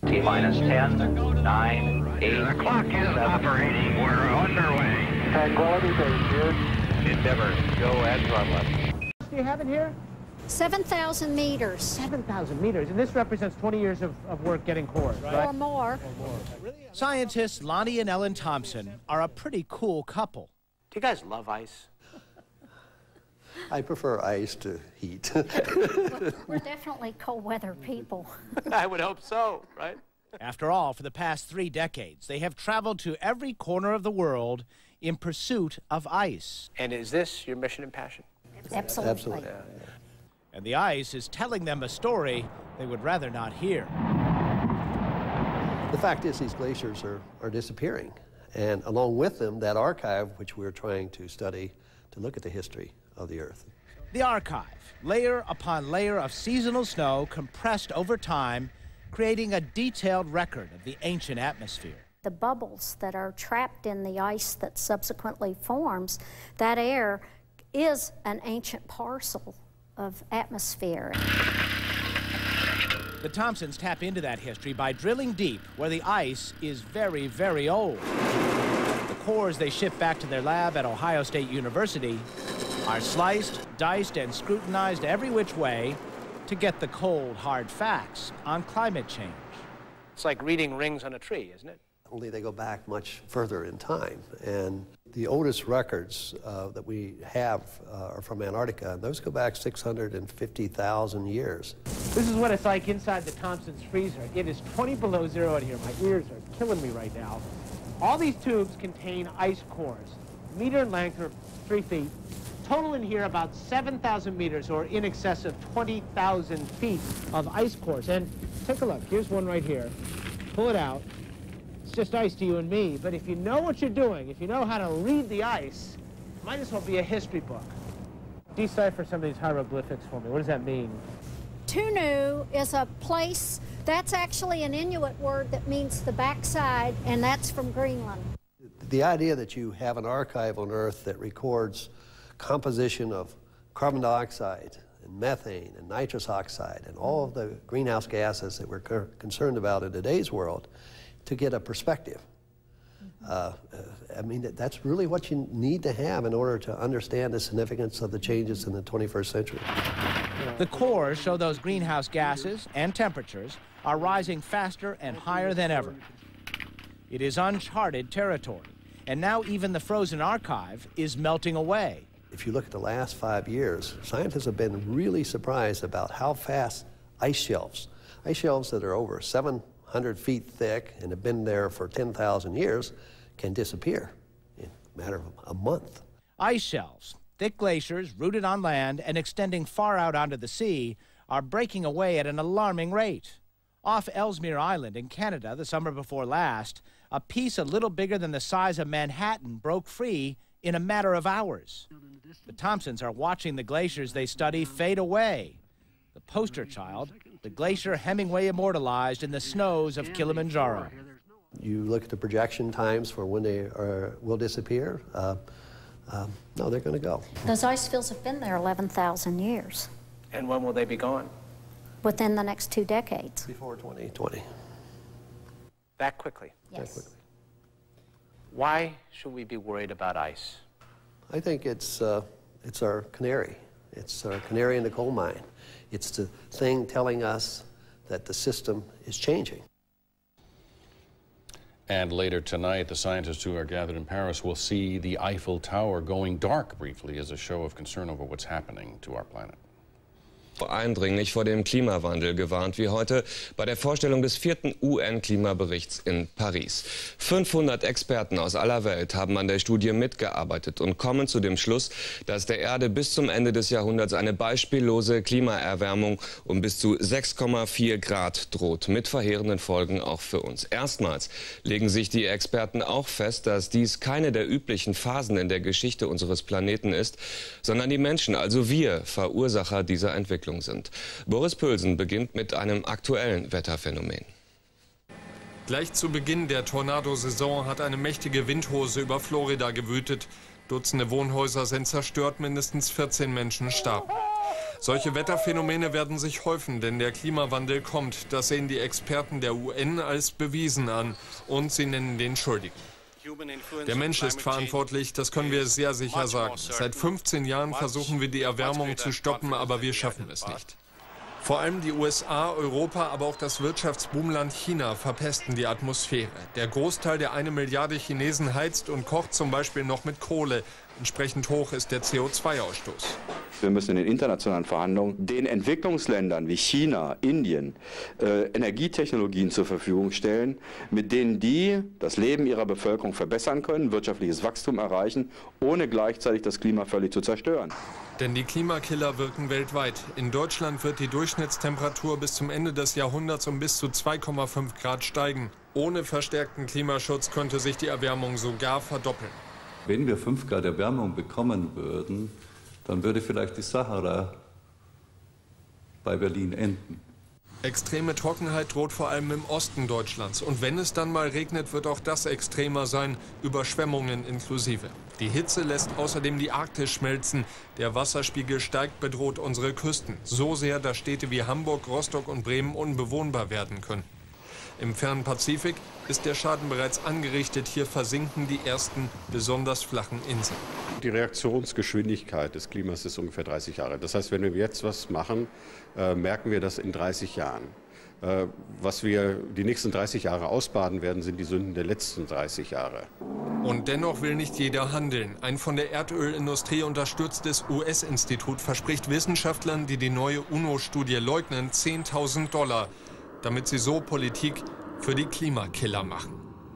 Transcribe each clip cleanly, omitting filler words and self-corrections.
T-minus 10, 9, 8, The clock is 7. operating. We're underway. Tranquility Base here. Endeavor, go at throttle up. Do you have it here? 7,000 meters. 7,000 meters, and this represents 20 years of work getting cores, right? Or more. Scientists Lonnie and Ellen Thompson are a pretty cool couple. Do you guys love ice? I prefer ice to heat. We're definitely cold weather people. I would hope so, right? After all, for the past 3 decades, they have traveled to every corner of the world in pursuit of ice. And is this your mission and passion? Absolutely. Absolutely. And the ice is telling them a story they would rather not hear. The fact is these glaciers are disappearing. And along with them, that archive, which we're trying to study to look at the history of the Earth. The archive, layer upon layer of seasonal snow compressed over time, creating a detailed record of the ancient atmosphere. The bubbles that are trapped in the ice that subsequently forms, that air is an ancient parcel of atmosphere. The Thompsons tap into that history by drilling deep where the ice is very, very old. The cores they ship back to their lab at Ohio State University are sliced, diced, and scrutinized every which way to get the cold, hard facts on climate change. It's like reading rings on a tree, isn't it? Only they go back much further in time. And the oldest records that we have are from Antarctica. Those go back 650,000 years. This is what it's like inside the Thompson's freezer. It is 20 below zero in here. My ears are killing me right now. All these tubes contain ice cores, meter in length or 3 feet. Total in here about 7,000 meters, or in excess of 20,000 feet of ice cores. And take a look. Here's one right here. Pull it out. It's just ice to you and me, but if you know what you're doing, if you know how to read the ice, it might as well be a history book. Decipher some of these hieroglyphics for me. What does that mean? Tunu is a place, that's actually an Inuit word that means the backside, and that's from Greenland. The idea that you have an archive on Earth that records composition of carbon dioxide and methane and nitrous oxide and all of the greenhouse gases that we're concerned about in today's world, to get a perspective. I mean, that's really what you need to have in order to understand the significance of the changes in the 21st century. The cores show those greenhouse gases and temperatures are rising faster and higher than ever. It is uncharted territory, and now even the frozen archive is melting away. If you look at the last 5 years, scientists have been really surprised about how fast ice shelves that are over 700 feet thick and have been there for 10,000 years, can disappear in a matter of a month. Ice shelves, thick glaciers rooted on land and extending far out onto the sea, are breaking away at an alarming rate. Off Ellesmere Island in Canada the summer before last, a piece a little bigger than the size of Manhattan broke free in a matter of hours. The Thompsons are watching the glaciers they study fade away. The poster child, the glacier Hemingway immortalized in the snows of Kilimanjaro. You look at the projection times for when they will disappear. No, they're going to go. Those ice fields have been there 11,000 years. And when will they be gone? Within the next 2 decades. Before 2020. That quickly? Yes. That quickly. Why should we be worried about ice? I think it's our canary. It's our canary in the coal mine. It's the thing telling us that the system is changing. And later tonight, the scientists who are gathered in Paris will see the Eiffel Tower going dark briefly as a show of concern over what's happening to our planet. Eindringlich vor dem Klimawandel gewarnt wie heute bei der Vorstellung des 4. UN-Klimaberichts in Paris. 500 Experten aus aller Welt haben an der Studie mitgearbeitet und kommen zu dem Schluss, dass der Erde bis zum Ende des Jahrhunderts eine beispiellose Klimaerwärmung um bis zu 6,4 Grad droht, mit verheerenden Folgen auch für uns. Erstmals legen sich die Experten auch fest, dass dies keine der üblichen Phasen in der Geschichte unseres Planeten ist, sondern die Menschen, also wir, Verursacher dieser Entwicklung sind. Boris Pülsen beginnt mit einem aktuellen Wetterphänomen. Gleich zu Beginn der Tornadosaison hat eine mächtige Windhose über Florida gewütet. Dutzende Wohnhäuser sind zerstört, mindestens 14 Menschen starben. Solche Wetterphänomene werden sich häufen, denn der Klimawandel kommt. Das sehen die Experten der UN als bewiesen an. Und sie nennen den Schuldigen. Der Mensch ist verantwortlich, das können wir sehr sicher sagen. Seit 15 Jahren versuchen wir, die Erwärmung zu stoppen, aber wir schaffen es nicht. Vor allem die USA, Europa, aber auch das Wirtschaftsboomland China verpesten die Atmosphäre. Der Großteil der 1 Milliarde Chinesen heizt und kocht zum Beispiel noch mit Kohle. Entsprechend hoch ist der CO2-Ausstoß. Wir müssen in den internationalen Verhandlungen den Entwicklungsländern wie China, Indien Energietechnologien zur Verfügung stellen, mit denen die das Leben ihrer Bevölkerung verbessern können, wirtschaftliches Wachstum erreichen, ohne gleichzeitig das Klima völlig zu zerstören. Denn die Klimakiller wirken weltweit. In Deutschland wird die Durchschnittstemperatur bis zum Ende des Jahrhunderts um bis zu 2,5 Grad steigen. Ohne verstärkten Klimaschutz könnte sich die Erwärmung sogar verdoppeln. Wenn wir 5 Grad Erwärmung bekommen würden, dann würde vielleicht die Sahara bei Berlin enden. Extreme Trockenheit droht vor allem im Osten Deutschlands. Und wenn es dann mal regnet, wird auch das extremer sein, Überschwemmungen inklusive. Die Hitze lässt außerdem die Arktis schmelzen. Der Wasserspiegel steigt, bedroht unsere Küsten. So sehr, dass Städte wie Hamburg, Rostock und Bremen unbewohnbar werden können. Im fernen Pazifik ist der Schaden bereits angerichtet. Hier versinken die ersten besonders flachen Inseln. Die Reaktionsgeschwindigkeit des Klimas ist ungefähr 30 Jahre. Das heißt, wenn wir jetzt was machen, merken wir das in 30 Jahren. Was wir die nächsten 30 Jahre ausbaden werden, sind die Sünden der letzten 30 Jahre. Und dennoch will nicht jeder handeln. Ein von der Erdölindustrie unterstütztes US-Institut verspricht Wissenschaftlern, die die neue UNO-Studie leugnen, $10.000, damit sie so Politik für die Klimakiller machen.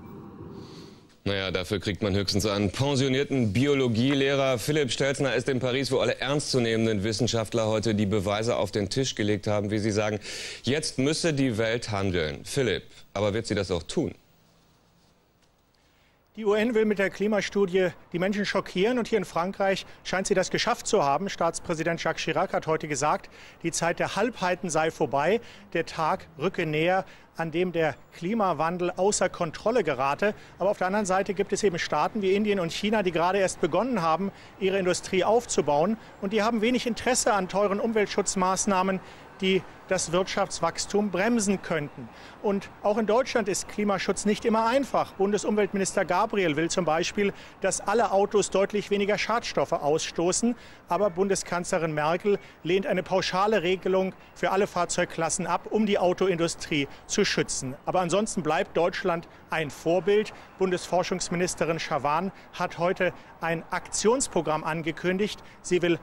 Naja, dafür kriegt man höchstens einen pensionierten Biologielehrer. Philipp Stelzner ist in Paris, wo alle ernstzunehmenden Wissenschaftler heute die Beweise auf den Tisch gelegt haben, wie sie sagen. Jetzt müsse die Welt handeln. Philipp, aber wird sie das auch tun? Die UN will mit der Klimastudie die Menschen schockieren und hier in Frankreich scheint sie das geschafft zu haben. Staatspräsident Jacques Chirac hat heute gesagt, die Zeit der Halbheiten sei vorbei. Der Tag rücke näher, an dem der Klimawandel außer Kontrolle gerate. Aber auf der anderen Seite gibt es eben Staaten wie Indien und China, die gerade erst begonnen haben, ihre Industrie aufzubauen. Und die haben wenig Interesse an teuren Umweltschutzmaßnahmen, die das Wirtschaftswachstum bremsen könnten. Und auch in Deutschland ist Klimaschutz nicht immer einfach. Bundesumweltminister Gabriel will zum Beispiel, dass alle Autos deutlich weniger Schadstoffe ausstoßen. Aber Bundeskanzlerin Merkel lehnt eine pauschale Regelung für alle Fahrzeugklassen ab, um die Autoindustrie zu schützen. Aber ansonsten bleibt Deutschland ein Vorbild. Bundesforschungsministerin Schavan hat heute ein Aktionsprogramm angekündigt. Sie will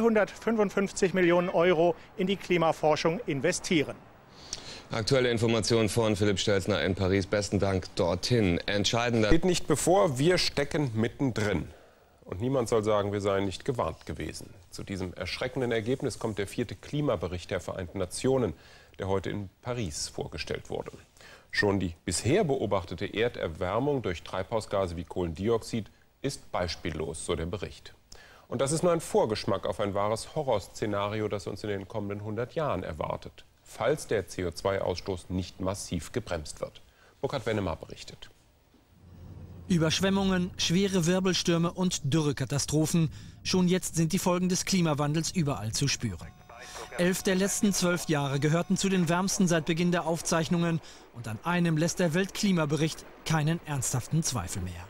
255 Millionen Euro in die Klimaforschung investieren. Aktuelle Informationen von Philipp Stelzner in Paris. Besten Dank dorthin. Entscheidender Geht nicht bevor, wir stecken mittendrin. Und niemand soll sagen, wir seien nicht gewarnt gewesen. Zu diesem erschreckenden Ergebnis kommt der 4. Klimabericht der Vereinten Nationen, der heute in Paris vorgestellt wurde. Schon die bisher beobachtete Erderwärmung durch Treibhausgase wie Kohlendioxid ist beispiellos, so der Bericht. Und das ist nur ein Vorgeschmack auf ein wahres Horrorszenario, das uns in den kommenden 100 Jahren erwartet, falls der CO2-Ausstoß nicht massiv gebremst wird. Burkhard Wennemar berichtet. Überschwemmungen, schwere Wirbelstürme und Dürrekatastrophen. Schon jetzt sind die Folgen des Klimawandels überall zu spüren. 11 der letzten 12 Jahre gehörten zu den wärmsten seit Beginn der Aufzeichnungen. Und an einem lässt der Weltklimabericht keinen ernsthaften Zweifel mehr.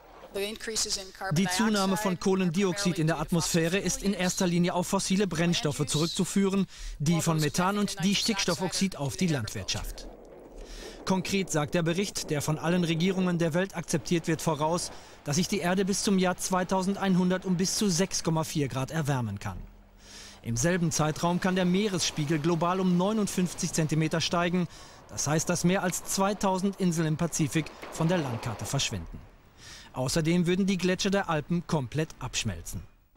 Die Zunahme von Kohlendioxid in der Atmosphäre ist in erster Linie auf fossile Brennstoffe zurückzuführen, die von Methan und die Stickstoffoxid auf die Landwirtschaft. Konkret sagt der Bericht, der von allen Regierungen der Welt akzeptiert wird, voraus, dass sich die Erde bis zum Jahr 2100 um bis zu 6,4 Grad erwärmen kann. Im selben Zeitraum kann der Meeresspiegel global um 59 cm steigen. Das heißt, dass mehr als 2000 Inseln im Pazifik von der Landkarte verschwinden. Außerdem würden die Gletscher der Alpen komplett abschmelzen.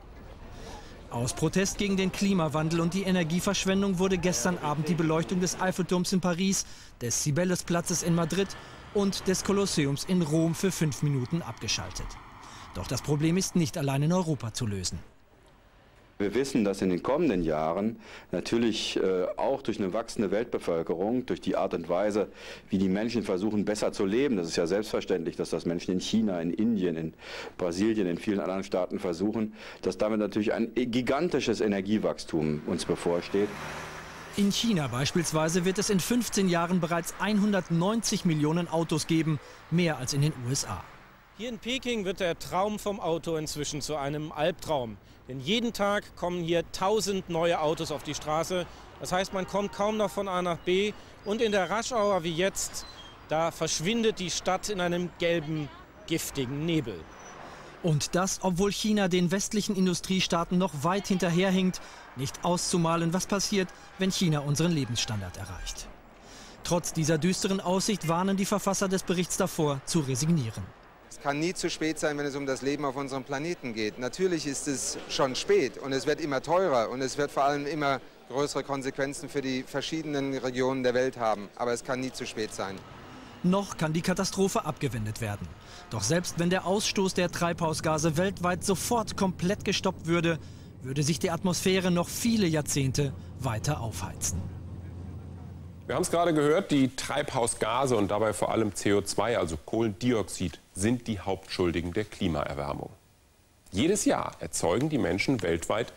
Aus Protest gegen den Klimawandel und die Energieverschwendung wurde gestern Abend die Beleuchtung des Eiffelturms in Paris, des Cibeles-Platzes in Madrid und des Kolosseums in Rom für 5 Minuten abgeschaltet. Doch das Problem ist nicht allein in Europa zu lösen. Wir wissen, dass in den kommenden Jahren natürlich auch durch eine wachsende Weltbevölkerung, durch die Art und Weise, wie die Menschen versuchen, besser zu leben, das ist ja selbstverständlich, dass das Menschen in China, in Indien, in Brasilien, in vielen anderen Staaten versuchen, dass damit natürlich ein gigantisches Energiewachstum uns bevorsteht. In China beispielsweise wird es in 15 Jahren bereits 190 Millionen Autos geben, mehr als in den USA. Hier in Peking wird der Traum vom Auto inzwischen zu einem Albtraum. Denn jeden Tag kommen hier 1000 neue Autos auf die Straße. Das heißt, man kommt kaum noch von A nach B. Und in der Rush-Hour wie jetzt, da verschwindet die Stadt in einem gelben, giftigen Nebel. Und das, obwohl China den westlichen Industriestaaten noch weit hinterherhinkt, nicht auszumalen, was passiert, wenn China unseren Lebensstandard erreicht. Trotz dieser düsteren Aussicht warnen die Verfasser des Berichts davor, zu resignieren. Es kann nie zu spät sein, wenn es um das Leben auf unserem Planeten geht. Natürlich ist es schon spät und es wird immer teurer und es wird vor allem immer größere Konsequenzen für die verschiedenen Regionen der Welt haben. Aber es kann nie zu spät sein. Noch kann die Katastrophe abgewendet werden. Doch selbst wenn der Ausstoß der Treibhausgase weltweit sofort komplett gestoppt würde, würde sich die Atmosphäre noch viele Jahrzehnte weiter aufheizen. Wir haben es gerade gehört, die Treibhausgase und dabei vor allem CO2, also Kohlendioxid, sind die Hauptschuldigen der Klimaerwärmung. Jedes Jahr erzeugen die Menschen weltweit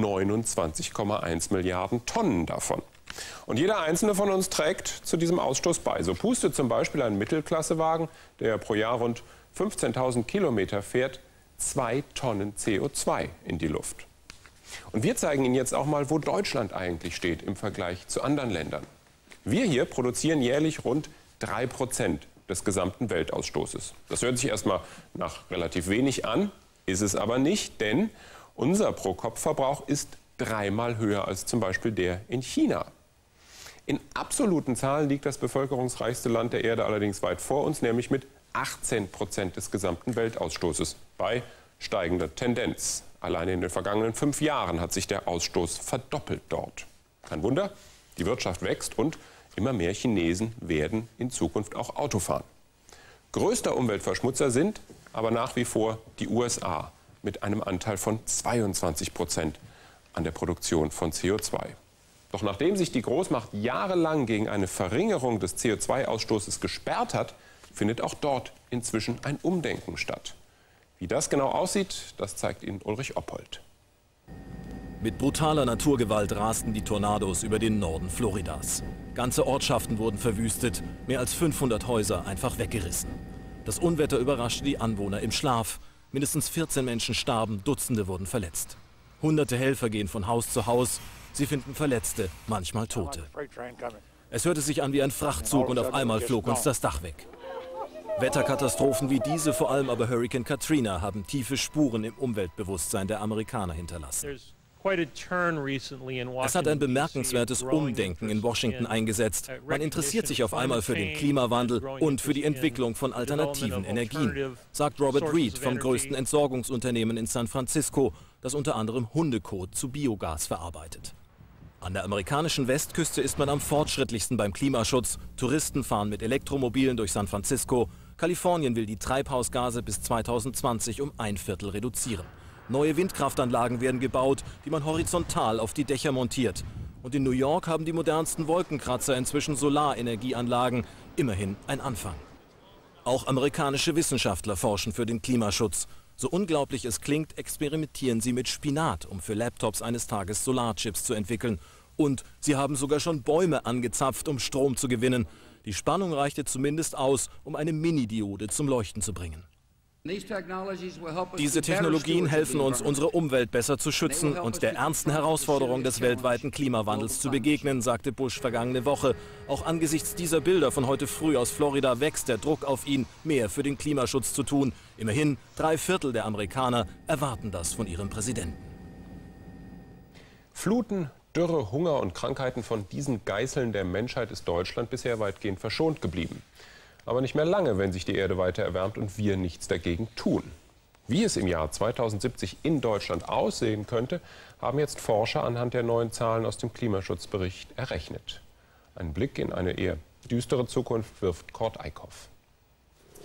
29,1 Milliarden Tonnen davon. Und jeder einzelne von uns trägt zu diesem Ausstoß bei. So pustet zum Beispiel ein Mittelklassewagen, der pro Jahr rund 15.000 Kilometer fährt, 2 Tonnen CO2 in die Luft. Und wir zeigen Ihnen jetzt auch mal, wo Deutschland eigentlich steht im Vergleich zu anderen Ländern. Wir hier produzieren jährlich rund 3% des gesamten Weltausstoßes. Das hört sich erstmal nach relativ wenig an, ist es aber nicht, denn unser Pro-Kopf-Verbrauch ist 3-mal höher als zum Beispiel der in China. In absoluten Zahlen liegt das bevölkerungsreichste Land der Erde allerdings weit vor uns, nämlich mit 18% des gesamten Weltausstoßes bei steigender Tendenz. Alleine in den vergangenen 5 Jahren hat sich der Ausstoß verdoppelt dort. Kein Wunder, die Wirtschaft wächst und immer mehr Chinesen werden in Zukunft auch Auto fahren. Größter Umweltverschmutzer sind aber nach wie vor die USA mit einem Anteil von 22% an der Produktion von CO2. Doch nachdem sich die Großmacht jahrelang gegen eine Verringerung des CO2-Ausstoßes gesperrt hat, findet auch dort inzwischen ein Umdenken statt. Wie das genau aussieht, das zeigt Ihnen Ulrich Oppold. Mit brutaler Naturgewalt rasten die Tornados über den Norden Floridas. Ganze Ortschaften wurden verwüstet, mehr als 500 Häuser einfach weggerissen. Das Unwetter überraschte die Anwohner im Schlaf. Mindestens 14 Menschen starben, Dutzende wurden verletzt. Hunderte Helfer gehen von Haus zu Haus. Sie finden Verletzte, manchmal Tote. Es hörte sich an wie ein Frachtzug und auf einmal flog uns das Dach weg. Wetterkatastrophen wie diese, vor allem aber Hurrikan Katrina, haben tiefe Spuren im Umweltbewusstsein der Amerikaner hinterlassen. Es hat ein bemerkenswertes Umdenken in Washington eingesetzt. Man interessiert sich auf einmal für den Klimawandel und für die Entwicklung von alternativen Energien, sagt Robert Reed vom größten Entsorgungsunternehmen in San Francisco, das unter anderem Hundekot zu Biogas verarbeitet. An der amerikanischen Westküste ist man am fortschrittlichsten beim Klimaschutz. Touristen fahren mit Elektromobilen durch San Francisco. Kalifornien will die Treibhausgase bis 2020 um 1/4 reduzieren. Neue Windkraftanlagen werden gebaut, die man horizontal auf die Dächer montiert. Und in New York haben die modernsten Wolkenkratzer inzwischen Solarenergieanlagen. Immerhin ein Anfang. Auch amerikanische Wissenschaftler forschen für den Klimaschutz. So unglaublich es klingt, experimentieren sie mit Spinat, um für Laptops eines Tages Solarchips zu entwickeln. Und sie haben sogar schon Bäume angezapft, um Strom zu gewinnen. Die Spannung reichte zumindest aus, um eine Mini-Diode zum Leuchten zu bringen. Diese Technologien helfen uns, unsere Umwelt besser zu schützen und der ernsten Herausforderung des weltweiten Klimawandels zu begegnen, sagte Bush vergangene Woche. Auch angesichts dieser Bilder von heute früh aus Florida wächst der Druck auf ihn, mehr für den Klimaschutz zu tun. Immerhin 3/4 der Amerikaner erwarten das von ihrem Präsidenten. Fluten, Dürre, Hunger und Krankheiten, von diesen Geißeln der Menschheit ist Deutschland bisher weitgehend verschont geblieben. Aber nicht mehr lange, wenn sich die Erde weiter erwärmt und wir nichts dagegen tun. Wie es im Jahr 2070 in Deutschland aussehen könnte, haben jetzt Forscher anhand der neuen Zahlen aus dem Klimaschutzbericht errechnet. Ein Blick in eine eher düstere Zukunft wirft Kurt Eickhoff.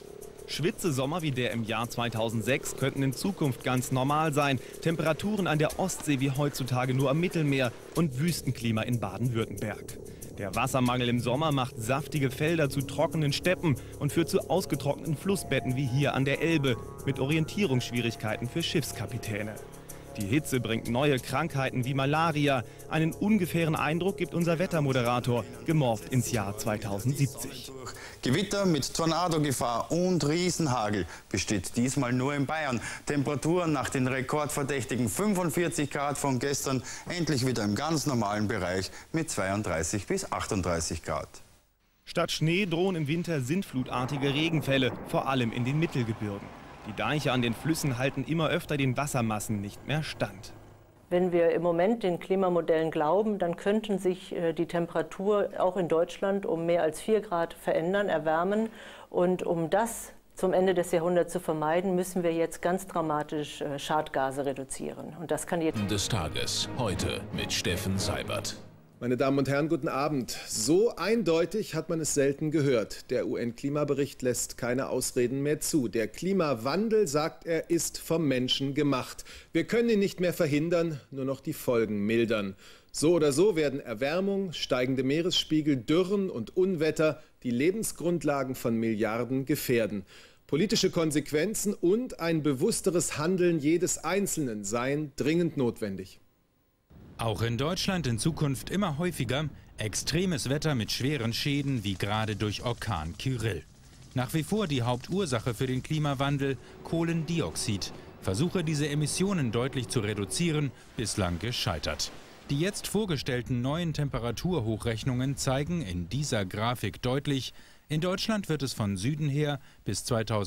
Schwitzesommer wie der im Jahr 2006 könnten in Zukunft ganz normal sein. Temperaturen an der Ostsee wie heutzutage nur am Mittelmeer und Wüstenklima in Baden-Württemberg. Der Wassermangel im Sommer macht saftige Felder zu trockenen Steppen und führt zu ausgetrockneten Flussbetten wie hier an der Elbe mit Orientierungsschwierigkeiten für Schiffskapitäne. Die Hitze bringt neue Krankheiten wie Malaria. Einen ungefähren Eindruck gibt unser Wettermoderator, gemorpht ins Jahr 2070. Gewitter mit Tornadogefahr und Riesenhagel besteht diesmal nur in Bayern. Temperaturen nach den rekordverdächtigen 45 Grad von gestern endlich wieder im ganz normalen Bereich mit 32 bis 38 Grad. Statt Schnee drohen im Winter sintflutartige Regenfälle, vor allem in den Mittelgebirgen. Die Deiche an den Flüssen halten immer öfter den Wassermassen nicht mehr stand. Wenn wir im Moment den Klimamodellen glauben, dann könnten sich die Temperatur auch in Deutschland um mehr als 4 Grad verändern, erwärmen. Und um das zum Ende des Jahrhunderts zu vermeiden, müssen wir jetzt ganz dramatisch Schadgase reduzieren. Und das kann des Tages heute mit Steffen Seibert. Meine Damen und Herren, guten Abend. So eindeutig hat man es selten gehört. Der UN-Klimabericht lässt keine Ausreden mehr zu. Der Klimawandel, sagt er, ist vom Menschen gemacht. Wir können ihn nicht mehr verhindern, nur noch die Folgen mildern. So oder so werden Erwärmung, steigende Meeresspiegel, Dürren und Unwetter die Lebensgrundlagen von Milliarden gefährden. Politische Konsequenzen und ein bewussteres Handeln jedes Einzelnen seien dringend notwendig. Auch in Deutschland in Zukunft immer häufiger extremes Wetter mit schweren Schäden wie gerade durch Orkan Kyrill. Nach wie vor die Hauptursache für den Klimawandel Kohlendioxid. Versuche, diese Emissionen deutlich zu reduzieren, bislang gescheitert. Die jetzt vorgestellten neuen Temperaturhochrechnungen zeigen in dieser Grafik deutlich, in Deutschland wird es von Süden her bis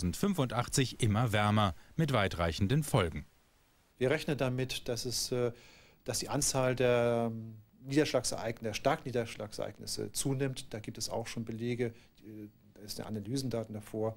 2085 immer wärmer mit weitreichenden Folgen. Wir rechnen damit, dass die Anzahl der der Starkniederschlagsereignisse zunimmt. Da gibt es auch schon Belege, da ist eine Analysendaten davor.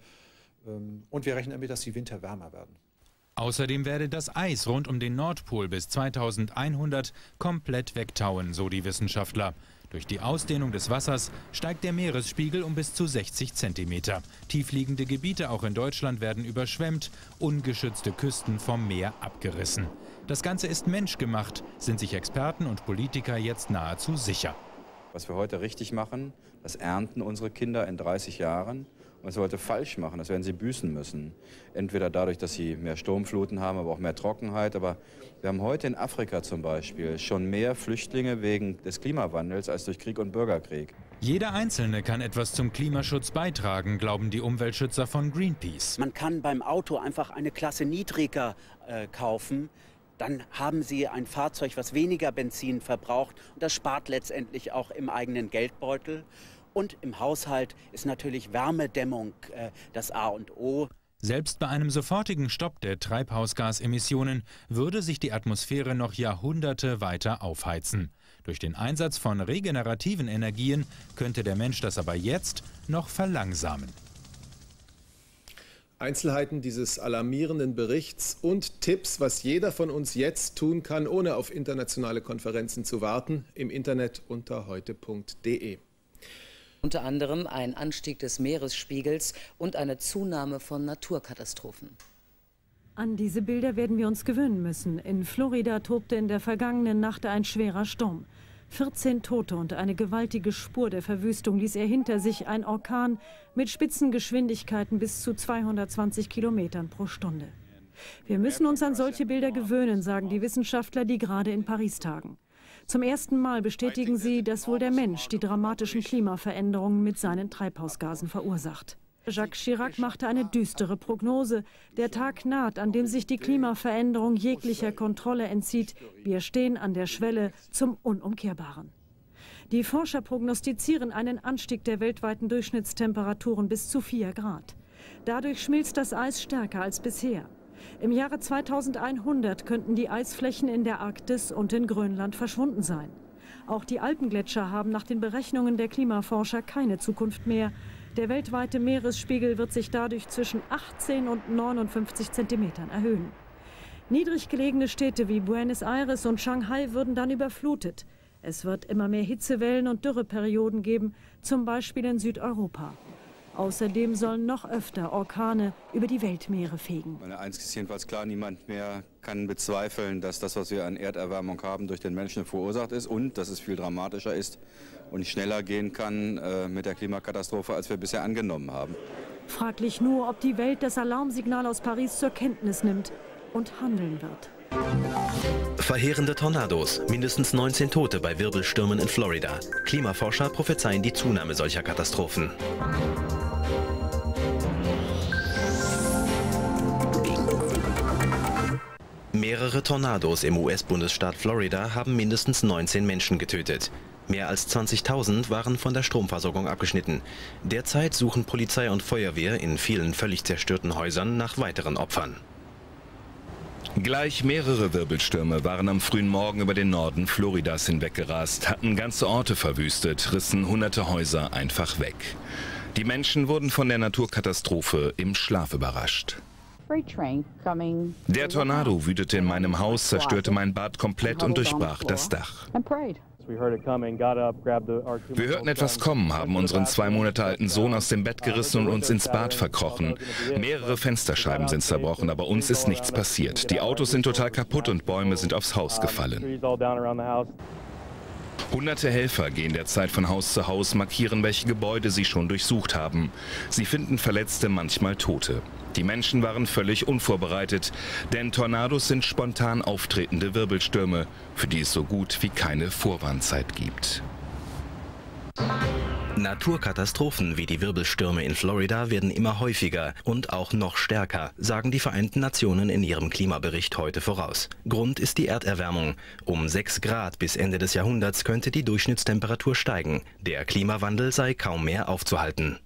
Und wir rechnen damit, dass die Winter wärmer werden. Außerdem werde das Eis rund um den Nordpol bis 2100 komplett wegtauen, so die Wissenschaftler. Durch die Ausdehnung des Wassers steigt der Meeresspiegel um bis zu 60 cm. Tiefliegende Gebiete auch in Deutschland werden überschwemmt, ungeschützte Küsten vom Meer abgerissen. Das Ganze ist menschgemacht, sind sich Experten und Politiker jetzt nahezu sicher. Was wir heute richtig machen, das ernten unsere Kinder in 30 Jahren. Und was wir heute falsch machen, das werden sie büßen müssen. Entweder dadurch, dass sie mehr Sturmfluten haben, aber auch mehr Trockenheit. Aber wir haben heute in Afrika zum Beispiel schon mehr Flüchtlinge wegen des Klimawandels als durch Krieg und Bürgerkrieg. Jeder Einzelne kann etwas zum Klimaschutz beitragen, glauben die Umweltschützer von Greenpeace. Man kann beim Auto einfach eine Klasse niedriger kaufen. Dann haben Sie ein Fahrzeug, was weniger Benzin verbraucht. Und das spart letztendlich auch im eigenen Geldbeutel. Und im Haushalt ist natürlich Wärmedämmung das A und O. Selbst bei einem sofortigen Stopp der Treibhausgasemissionen würde sich die Atmosphäre noch Jahrhunderte weiter aufheizen. Durch den Einsatz von regenerativen Energien könnte der Mensch das aber jetzt noch verlangsamen. Einzelheiten dieses alarmierenden Berichts und Tipps, was jeder von uns jetzt tun kann, ohne auf internationale Konferenzen zu warten, im Internet unter heute.de. Unter anderem ein Anstieg des Meeresspiegels und eine Zunahme von Naturkatastrophen. An diese Bilder werden wir uns gewöhnen müssen. In Florida tobte in der vergangenen Nacht ein schwerer Sturm. 14 Tote und eine gewaltige Spur der Verwüstung ließ er hinter sich, ein Orkan mit Spitzengeschwindigkeiten bis zu 220 Kilometern pro Stunde. Wir müssen uns an solche Bilder gewöhnen, sagen die Wissenschaftler, die gerade in Paris tagen. Zum ersten Mal bestätigen sie, dass wohl der Mensch die dramatischen Klimaveränderungen mit seinen Treibhausgasen verursacht. Jacques Chirac machte eine düstere Prognose. Der Tag naht, an dem sich die Klimaveränderung jeglicher Kontrolle entzieht. Wir stehen an der Schwelle zum Unumkehrbaren. Die Forscher prognostizieren einen Anstieg der weltweiten Durchschnittstemperaturen bis zu 4 Grad. Dadurch schmilzt das Eis stärker als bisher. Im Jahre 2100 könnten die Eisflächen in der Arktis und in Grönland verschwunden sein. Auch die Alpengletscher haben nach den Berechnungen der Klimaforscher keine Zukunft mehr. Der weltweite Meeresspiegel wird sich dadurch zwischen 18 und 59 Zentimetern erhöhen. Niedrig gelegene Städte wie Buenos Aires und Shanghai würden dann überflutet. Es wird immer mehr Hitzewellen und Dürreperioden geben, zum Beispiel in Südeuropa. Außerdem sollen noch öfter Orkane über die Weltmeere fegen. Eins ist jedenfalls klar, niemand mehr kann bezweifeln, dass das, was wir an Erderwärmung haben, durch den Menschen verursacht ist und dass es viel dramatischer ist und schneller gehen kann mit der Klimakatastrophe, als wir bisher angenommen haben. Fraglich nur, ob die Welt das Alarmsignal aus Paris zur Kenntnis nimmt und handeln wird. Verheerende Tornados, mindestens 19 Tote bei Wirbelstürmen in Florida. Klimaforscher prophezeien die Zunahme solcher Katastrophen. Mehrere Tornados im US-Bundesstaat Florida haben mindestens 19 Menschen getötet. Mehr als 20.000 waren von der Stromversorgung abgeschnitten. Derzeit suchen Polizei und Feuerwehr in vielen völlig zerstörten Häusern nach weiteren Opfern. Gleich mehrere Wirbelstürme waren am frühen Morgen über den Norden Floridas hinweggerast, hatten ganze Orte verwüstet, rissen hunderte Häuser einfach weg. Die Menschen wurden von der Naturkatastrophe im Schlaf überrascht. Der Tornado wütete in meinem Haus, zerstörte mein Bad komplett und durchbrach das Dach. Wir hörten etwas kommen, haben unseren 2 Monate alten Sohn aus dem Bett gerissen und uns ins Bad verkrochen. Mehrere Fensterscheiben sind zerbrochen, aber uns ist nichts passiert. Die Autos sind total kaputt und Bäume sind aufs Haus gefallen. Hunderte Helfer gehen derzeit von Haus zu Haus, markieren, welche Gebäude sie schon durchsucht haben. Sie finden Verletzte, manchmal Tote. Die Menschen waren völlig unvorbereitet, denn Tornados sind spontan auftretende Wirbelstürme, für die es so gut wie keine Vorwarnzeit gibt. Naturkatastrophen wie die Wirbelstürme in Florida werden immer häufiger und auch noch stärker, sagen die Vereinten Nationen in ihrem Klimabericht heute voraus. Grund ist die Erderwärmung. Um 6 Grad bis Ende des Jahrhunderts könnte die Durchschnittstemperatur steigen. Der Klimawandel sei kaum mehr aufzuhalten.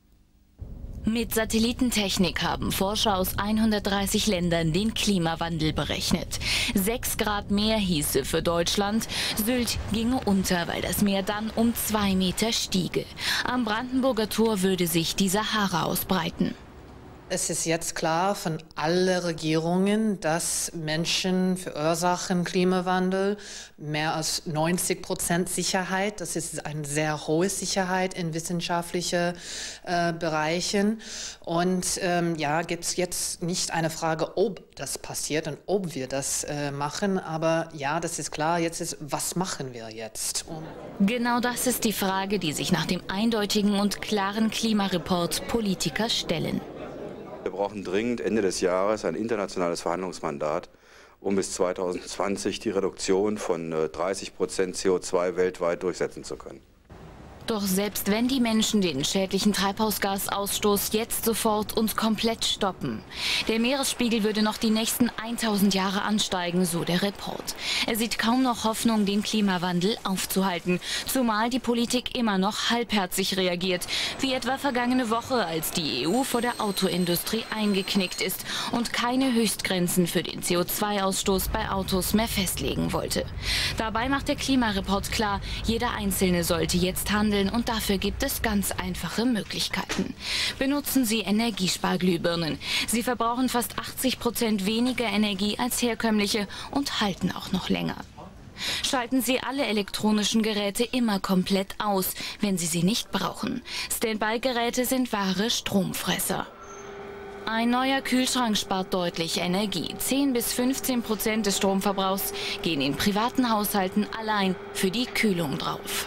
Mit Satellitentechnik haben Forscher aus 130 Ländern den Klimawandel berechnet. 6 Grad mehr hieße für Deutschland, Sylt ginge unter, weil das Meer dann um 2 Meter stiege. Am Brandenburger Tor würde sich die Sahara ausbreiten. Es ist jetzt klar von allen Regierungen, dass Menschen verursachen Klimawandel. Mehr als 90% Sicherheit. Das ist eine sehr hohe Sicherheit in wissenschaftlichen Bereichen. Und ja, gibt es jetzt nicht eine Frage, ob das passiert und ob wir das machen. Aber ja, das ist klar. Jetzt ist, was machen wir jetzt? Genau das ist die Frage, die sich nach dem eindeutigen und klaren Klimareport Politiker stellen. Wir brauchen dringend Ende des Jahres ein internationales Verhandlungsmandat, um bis 2020 die Reduktion von 30% CO2 weltweit durchsetzen zu können. Doch selbst wenn die Menschen den schädlichen Treibhausgasausstoß jetzt sofort und komplett stoppen, der Meeresspiegel würde noch die nächsten 1000 Jahre ansteigen, so der Report. Er sieht kaum noch Hoffnung, den Klimawandel aufzuhalten, zumal die Politik immer noch halbherzig reagiert, wie etwa vergangene Woche, als die EU vor der Autoindustrie eingeknickt ist und keine Höchstgrenzen für den CO2-Ausstoß bei Autos mehr festlegen wollte. Dabei macht der Klimareport klar, jeder Einzelne sollte jetzt handeln. Und dafür gibt es ganz einfache Möglichkeiten. Benutzen Sie Energiesparglühbirnen. Sie verbrauchen fast 80% weniger Energie als herkömmliche und halten auch noch länger. Schalten Sie alle elektronischen Geräte immer komplett aus, wenn Sie sie nicht brauchen. Standby-Geräte sind wahre Stromfresser. Ein neuer Kühlschrank spart deutlich Energie. 10–15% des Stromverbrauchs gehen in privaten Haushalten allein für die Kühlung drauf.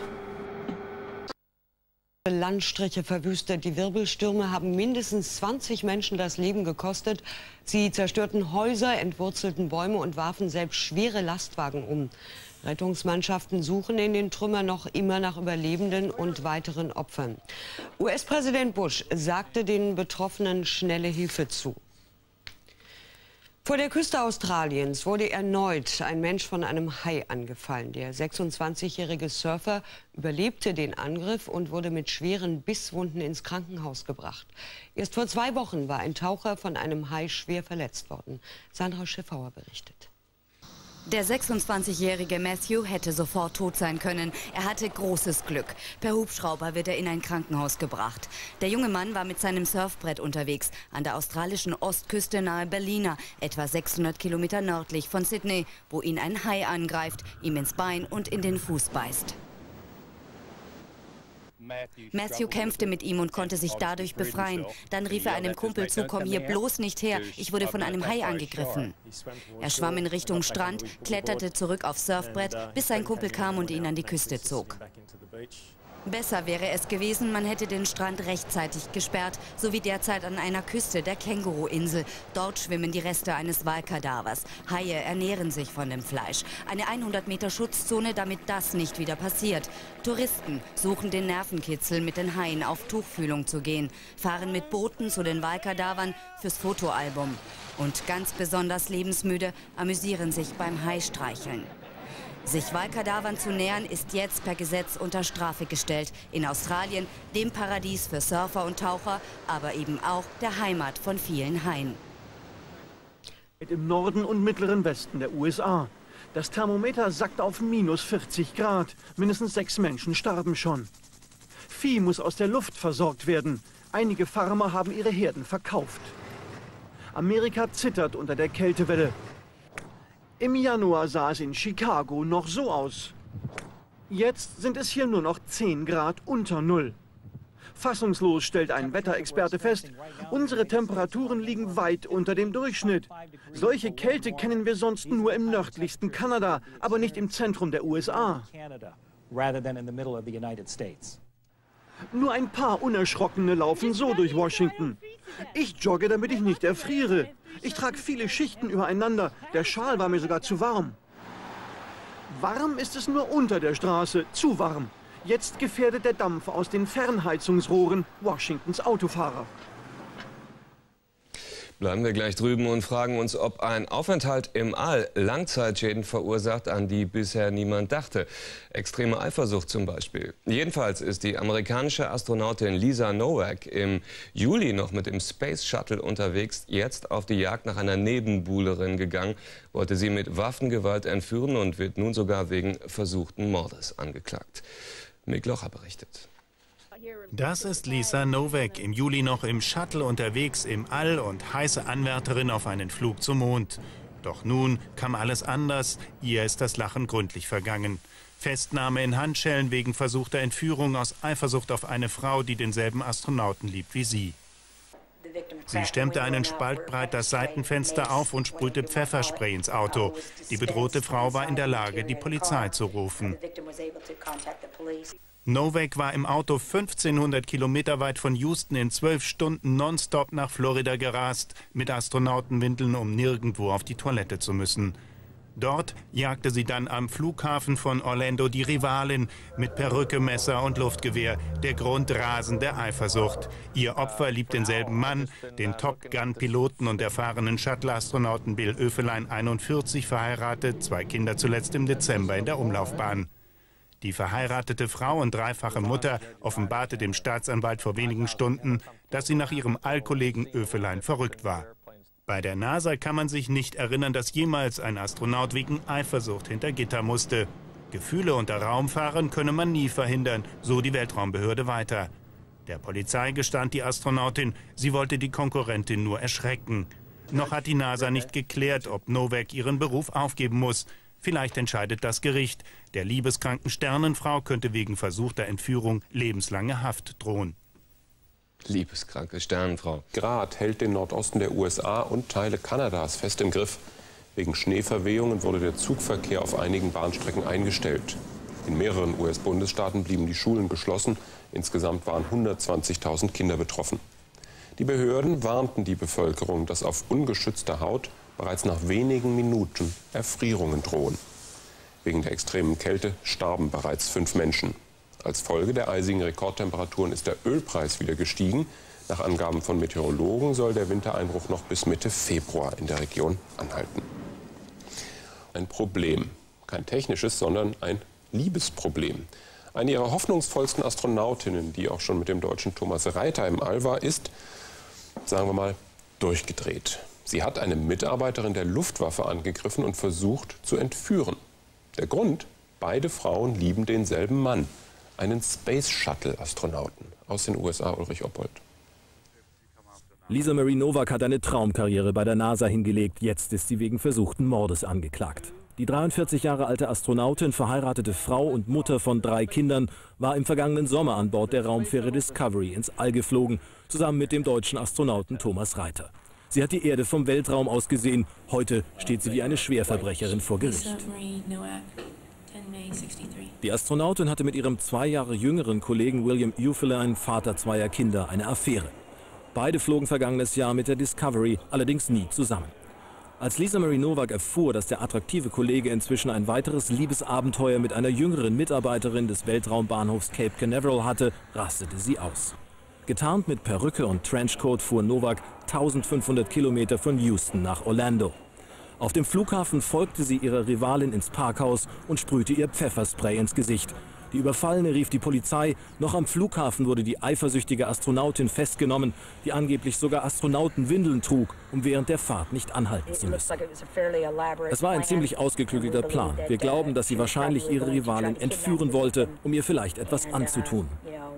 Landstriche verwüstet. Die Wirbelstürme haben mindestens 20 Menschen das Leben gekostet. Sie zerstörten Häuser, entwurzelten Bäume und warfen selbst schwere Lastwagen um. Rettungsmannschaften suchen in den Trümmern noch immer nach Überlebenden und weiteren Opfern. US-Präsident Bush sagte den Betroffenen schnelle Hilfe zu. Vor der Küste Australiens wurde erneut ein Mensch von einem Hai angefallen. Der 26-jährige Surfer überlebte den Angriff und wurde mit schweren Bisswunden ins Krankenhaus gebracht. Erst vor 2 Wochen war ein Taucher von einem Hai schwer verletzt worden. Sandra Schiffauer berichtet. Der 26-jährige Matthew hätte sofort tot sein können. Er hatte großes Glück. Per Hubschrauber wird er in ein Krankenhaus gebracht. Der junge Mann war mit seinem Surfbrett unterwegs an der australischen Ostküste nahe Ballina, etwa 600 Kilometer nördlich von Sydney, wo ihn ein Hai angreift, ihm ins Bein und in den Fuß beißt. Matthew kämpfte mit ihm und konnte sich dadurch befreien. Dann rief er einem Kumpel zu, komm hier bloß nicht her, ich wurde von einem Hai angegriffen. Er schwamm in Richtung Strand, kletterte zurück aufs Surfbrett, bis sein Kumpel kam und ihn an die Küste zog. Besser wäre es gewesen, man hätte den Strand rechtzeitig gesperrt, so wie derzeit an einer Küste der Känguru-Insel. Dort schwimmen die Reste eines Walkadavers. Haie ernähren sich von dem Fleisch. Eine 100 Meter Schutzzone, damit das nicht wieder passiert. Touristen suchen den Nervenkitzel, mit den Haien auf Tuchfühlung zu gehen, fahren mit Booten zu den Walkadavern fürs Fotoalbum. Und ganz besonders lebensmüde amüsieren sich beim Haistreicheln. Sich Walkadavern zu nähern, ist jetzt per Gesetz unter Strafe gestellt. In Australien, dem Paradies für Surfer und Taucher, aber eben auch der Heimat von vielen Haien. Im Norden und mittleren Westen der USA. Das Thermometer sackt auf minus 40 Grad. Mindestens 6 Menschen starben schon. Vieh muss aus der Luft versorgt werden. Einige Farmer haben ihre Herden verkauft. Amerika zittert unter der Kältewelle. Im Januar sah es in Chicago noch so aus. Jetzt sind es hier nur noch 10 Grad unter Null. Fassungslos stellt ein Wetterexperte fest, unsere Temperaturen liegen weit unter dem Durchschnitt. Solche Kälte kennen wir sonst nur im nördlichsten Kanada, aber nicht im Zentrum der USA. Nur ein paar Unerschrockene laufen so durch Washington. Ich jogge, damit ich nicht erfriere. Ich trage viele Schichten übereinander. Der Schal war mir sogar zu warm. Warm ist es nur unter der Straße, zu warm. Jetzt gefährdet der Dampf aus den Fernheizungsrohren Washingtons Autofahrer. Bleiben wir gleich drüben und fragen uns, ob ein Aufenthalt im All Langzeitschäden verursacht, an die bisher niemand dachte. Extreme Eifersucht zum Beispiel. Jedenfalls ist die amerikanische Astronautin Lisa Nowak im Juli noch mit dem Space Shuttle unterwegs, jetzt auf die Jagd nach einer Nebenbuhlerin gegangen, wollte sie mit Waffengewalt entführen und wird nun sogar wegen versuchten Mordes angeklagt. Mick Locher berichtet. Das ist Lisa Nowak, im Juli noch im Shuttle unterwegs im All und heiße Anwärterin auf einen Flug zum Mond. Doch nun kam alles anders, ihr ist das Lachen gründlich vergangen. Festnahme in Handschellen wegen versuchter Entführung aus Eifersucht auf eine Frau, die denselben Astronauten liebt wie sie. Sie stemmte einen Spalt breit das Seitenfenster auf und sprühte Pfefferspray ins Auto. Die bedrohte Frau war in der Lage, die Polizei zu rufen. Nowak war im Auto 1500 Kilometer weit von Houston in 12 Stunden nonstop nach Florida gerast, mit Astronautenwindeln, um nirgendwo auf die Toilette zu müssen. Dort jagte sie dann am Flughafen von Orlando die Rivalin mit Perücke, Messer und Luftgewehr. Der Grund rasende Eifersucht. Ihr Opfer liebt denselben Mann, den Top-Gun-Piloten und erfahrenen Shuttle-Astronauten Bill Oefelein, 41, verheiratet, 2 Kinder zuletzt im Dezember in der Umlaufbahn. Die verheiratete Frau und dreifache Mutter offenbarte dem Staatsanwalt vor wenigen Stunden, dass sie nach ihrem Allkollegen Oefelein verrückt war. Bei der NASA kann man sich nicht erinnern, dass jemals ein Astronaut wegen Eifersucht hinter Gitter musste. Gefühle unter Raumfahrern könne man nie verhindern, so die Weltraumbehörde weiter. Der Polizei gestand die Astronautin, sie wollte die Konkurrentin nur erschrecken. Noch hat die NASA nicht geklärt, ob Nowak ihren Beruf aufgeben muss. Vielleicht entscheidet das Gericht. Der liebeskranken Sternenfrau könnte wegen versuchter Entführung lebenslange Haft drohen. Liebeskranke Sternenfrau. Grad hält den Nordosten der USA und Teile Kanadas fest im Griff. Wegen Schneeverwehungen wurde der Zugverkehr auf einigen Bahnstrecken eingestellt. In mehreren US-Bundesstaaten blieben die Schulen geschlossen. Insgesamt waren 120.000 Kinder betroffen. Die Behörden warnten die Bevölkerung, dass auf ungeschützter Haut bereits nach wenigen Minuten Erfrierungen drohen. Wegen der extremen Kälte starben bereits 5 Menschen. Als Folge der eisigen Rekordtemperaturen ist der Ölpreis wieder gestiegen. Nach Angaben von Meteorologen soll der Wintereinbruch noch bis Mitte Februar in der Region anhalten. Ein Problem. Kein technisches, sondern ein Liebesproblem. Eine ihrer hoffnungsvollsten Astronautinnen, die auch schon mit dem deutschen Thomas Reiter im All war, ist, sagen wir mal, durchgedreht. Sie hat eine Mitarbeiterin der Luftwaffe angegriffen und versucht zu entführen. Der Grund? Beide Frauen lieben denselben Mann, einen Space Shuttle-Astronauten aus den USA, Ulrich Oppold. Lisa Marie Nowak hat eine Traumkarriere bei der NASA hingelegt. Jetzt ist sie wegen versuchten Mordes angeklagt. Die 43 Jahre alte Astronautin, verheiratete Frau und Mutter von 3 Kindern, war im vergangenen Sommer an Bord der Raumfähre Discovery ins All geflogen, zusammen mit dem deutschen Astronauten Thomas Reiter. Sie hat die Erde vom Weltraum aus gesehen. Heute steht sie wie eine Schwerverbrecherin vor Gericht. Die Astronautin hatte mit ihrem 2 Jahre jüngeren Kollegen William Uffeline, Vater 2 Kinder, eine Affäre. Beide flogen vergangenes Jahr mit der Discovery, allerdings nie zusammen. Als Lisa Marie Nowak erfuhr, dass der attraktive Kollege inzwischen ein weiteres Liebesabenteuer mit einer jüngeren Mitarbeiterin des Weltraumbahnhofs Cape Canaveral hatte, rastete sie aus. Getarnt mit Perücke und Trenchcoat fuhr Nowak 1500 Kilometer von Houston nach Orlando. Auf dem Flughafen folgte sie ihrer Rivalin ins Parkhaus und sprühte ihr Pfefferspray ins Gesicht. Die Überfallene rief die Polizei. Noch am Flughafen wurde die eifersüchtige Astronautin festgenommen, die angeblich sogar Astronautenwindeln trug, um während der Fahrt nicht anhalten zu müssen. Es war ein ziemlich ausgeklügelter Plan. Wir glauben, dass sie wahrscheinlich ihre Rivalin entführen wollte, um ihr vielleicht etwas anzutun.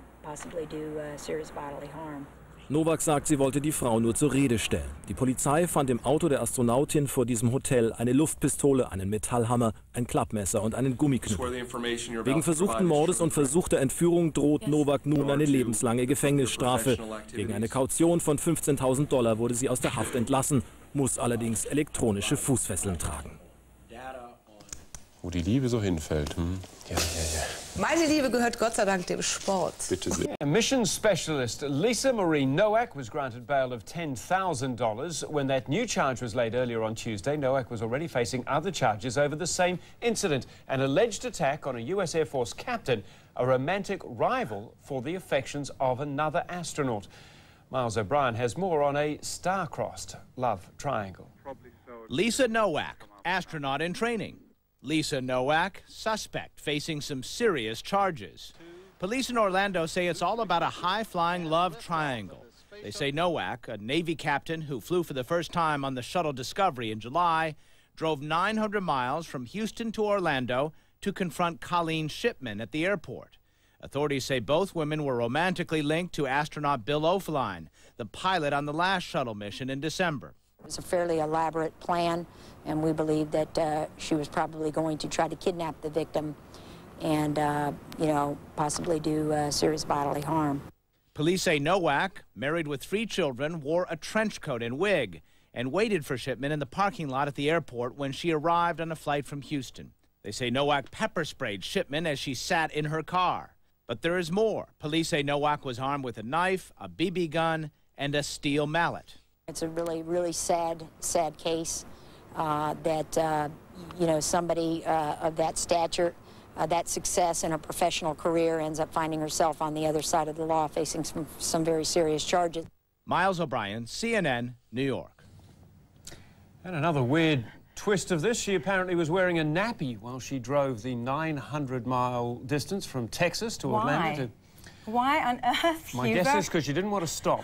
Nowak sagt, sie wollte die Frau nur zur Rede stellen. Die Polizei fand im Auto der Astronautin vor diesem Hotel eine Luftpistole, einen Metallhammer, ein Klappmesser und einen Gummiknüppel. Wegen versuchten Mordes und versuchter Entführung droht Nowak nun eine lebenslange Gefängnisstrafe. Gegen eine Kaution von $15.000 wurde sie aus der Haft entlassen, muss allerdings elektronische Fußfesseln tragen. Wo die Liebe so hinfällt. Ja. Meine Liebe gehört Gott sei Dank dem Sport. Bitte sehr. Mission specialist Lisa Marie Nowak was granted bail of $10,000. When that new charge was laid earlier on Tuesday, Nowak was already facing other charges over the same incident, an alleged attack on a US Air Force captain, a romantic rival for the affections of another astronaut. Miles O'Brien has more on a star-crossed love triangle. Lisa Nowak, astronaut in training. Lisa Nowak, suspect, facing some serious charges. Police in Orlando say it's all about a high-flying love triangle. They say Nowak, a Navy captain who flew for the first time on the shuttle Discovery in July, drove 900 miles from Houston to Orlando to confront Colleen Shipman at the airport. Authorities say both women were romantically linked to astronaut Bill O'Flynn, the pilot on the last shuttle mission in December. It was a fairly elaborate plan, and we believe that she was probably going to try to kidnap the victim and, possibly do serious bodily harm. Police say Nowak, married with 3 children, wore a trench coat and wig and waited for Shipman in the parking lot at the airport when she arrived on a flight from Houston. They say Nowak pepper-sprayed Shipman as she sat in her car. But there is more. Police say Nowak was armed with a knife, a BB gun, and a steel mallet. It's a really sad case that, somebody of that stature, that success in a professional career ends up finding herself on the other side of the law facing some very serious charges. Miles O'Brien, CNN, New York. And another weird twist of this, she apparently was wearing a nappy while she drove the 900-mile distance from Texas to Orlando to... Why on earth? My guess is because you didn't want to stop.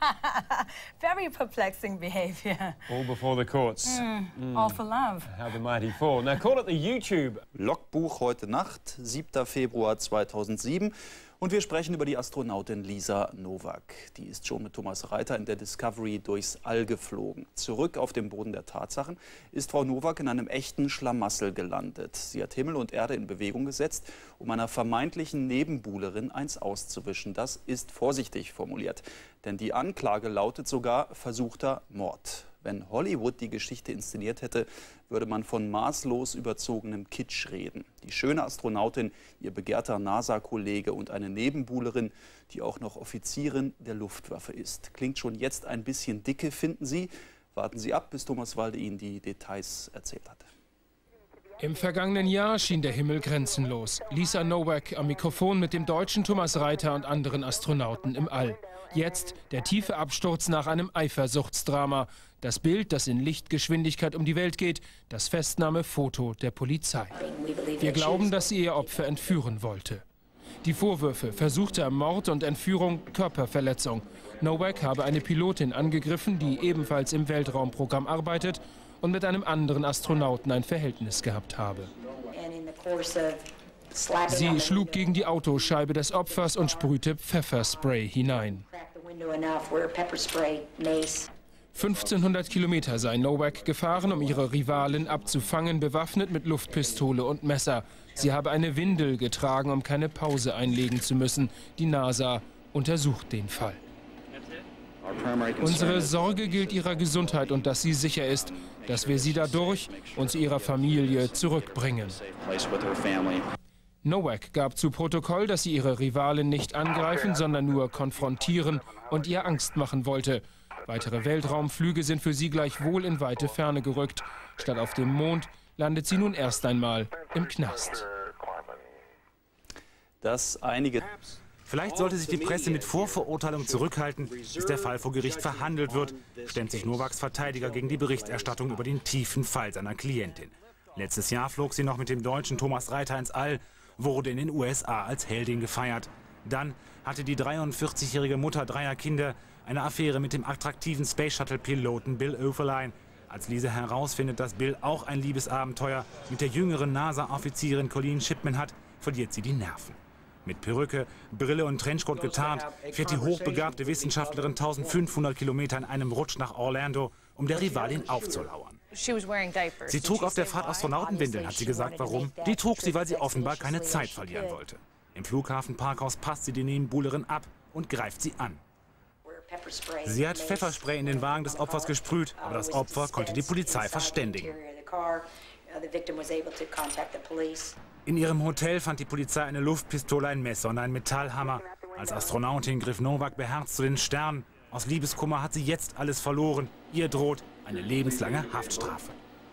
Very perplexing behavior. All before the courts. All for love. How the mighty fall. Now call it the YouTube. Logbuch heute Nacht, 7. Februar 2007. Und wir sprechen über die Astronautin Lisa Nowak. Die ist schon mit Thomas Reiter in der Discovery durchs All geflogen. Zurück auf dem Boden der Tatsachen ist Frau Nowak in einem echten Schlamassel gelandet. Sie hat Himmel und Erde in Bewegung gesetzt, um einer vermeintlichen Nebenbuhlerin eins auszuwischen. Das ist vorsichtig formuliert. Denn die Anklage lautet sogar versuchter Mord. Wenn Hollywood die Geschichte inszeniert hätte, würde man von maßlos überzogenem Kitsch reden. Die schöne Astronautin, ihr begehrter NASA-Kollege und eine Nebenbuhlerin, die auch noch Offizierin der Luftwaffe ist. Klingt schon jetzt ein bisschen dicke, finden Sie? Warten Sie ab, bis Thomas Walde Ihnen die Details erzählt hat. Im vergangenen Jahr schien der Himmel grenzenlos. Lisa Nowak am Mikrofon mit dem deutschen Thomas Reiter und anderen Astronauten im All. Jetzt der tiefe Absturz nach einem Eifersuchtsdrama. Das Bild, das in Lichtgeschwindigkeit um die Welt geht, das Festnahmefoto der Polizei. Wir glauben, dass sie ihr Opfer entführen wollte. Die Vorwürfe: versuchter Mord und Entführung, Körperverletzung. Nowak habe eine Pilotin angegriffen, die ebenfalls im Weltraumprogramm arbeitet und mit einem anderen Astronauten ein Verhältnis gehabt habe. Sie schlug gegen die Autoscheibe des Opfers und sprühte Pfefferspray hinein. 1500 Kilometer sei Nowak gefahren, um ihre Rivalen abzufangen, bewaffnet mit Luftpistole und Messer. Sie habe eine Windel getragen, um keine Pause einlegen zu müssen. Die NASA untersucht den Fall. Unsere Sorge gilt ihrer Gesundheit und dass sie sicher ist, dass wir sie dadurch und zu ihrer Familie zurückbringen. Nowak gab zu Protokoll, dass sie ihre Rivalen nicht angreifen, sondern nur konfrontieren und ihr Angst machen wollte. Weitere Weltraumflüge sind für sie gleichwohl in weite Ferne gerückt. Statt auf dem Mond landet sie nun erst einmal im Knast. Vielleicht sollte sich die Presse mit Vorverurteilung zurückhalten, bis der Fall vor Gericht verhandelt wird, stemmt sich Nowaks Verteidiger gegen die Berichterstattung über den tiefen Fall seiner Klientin. Letztes Jahr flog sie noch mit dem Deutschen Thomas Reiter ins All, wurde in den USA als Heldin gefeiert. Dann hatte die 43-jährige Mutter dreier Kinder eine Affäre mit dem attraktiven Space-Shuttle-Piloten Bill Overline. Als Lisa herausfindet, dass Bill auch ein Liebesabenteuer mit der jüngeren NASA-Offizierin Colleen Shipman hat, verliert sie die Nerven. Mit Perücke, Brille und Trenchcoat getarnt, fährt die hochbegabte Wissenschaftlerin 1500 Kilometer in einem Rutsch nach Orlando, um der Rivalin aufzulauern. Sie trug auf der Fahrt Astronautenwindeln, hat sie gesagt. Warum? Die trug sie, weil sie offenbar keine Zeit verlieren wollte. Im Flughafenparkhaus passt sie die Nebenbuhlerin ab und greift sie an. Sie hat Pfefferspray in den Wagen des Opfers gesprüht, aber das Opfer konnte die Polizei verständigen. In ihrem Hotel fand die Polizei eine Luftpistole, ein Messer und einen Metallhammer. Als Astronautin griff Nowak beherzt zu den Sternen. Aus Liebeskummer hat sie jetzt alles verloren. Ihr droht eine lebenslange Haftstrafe.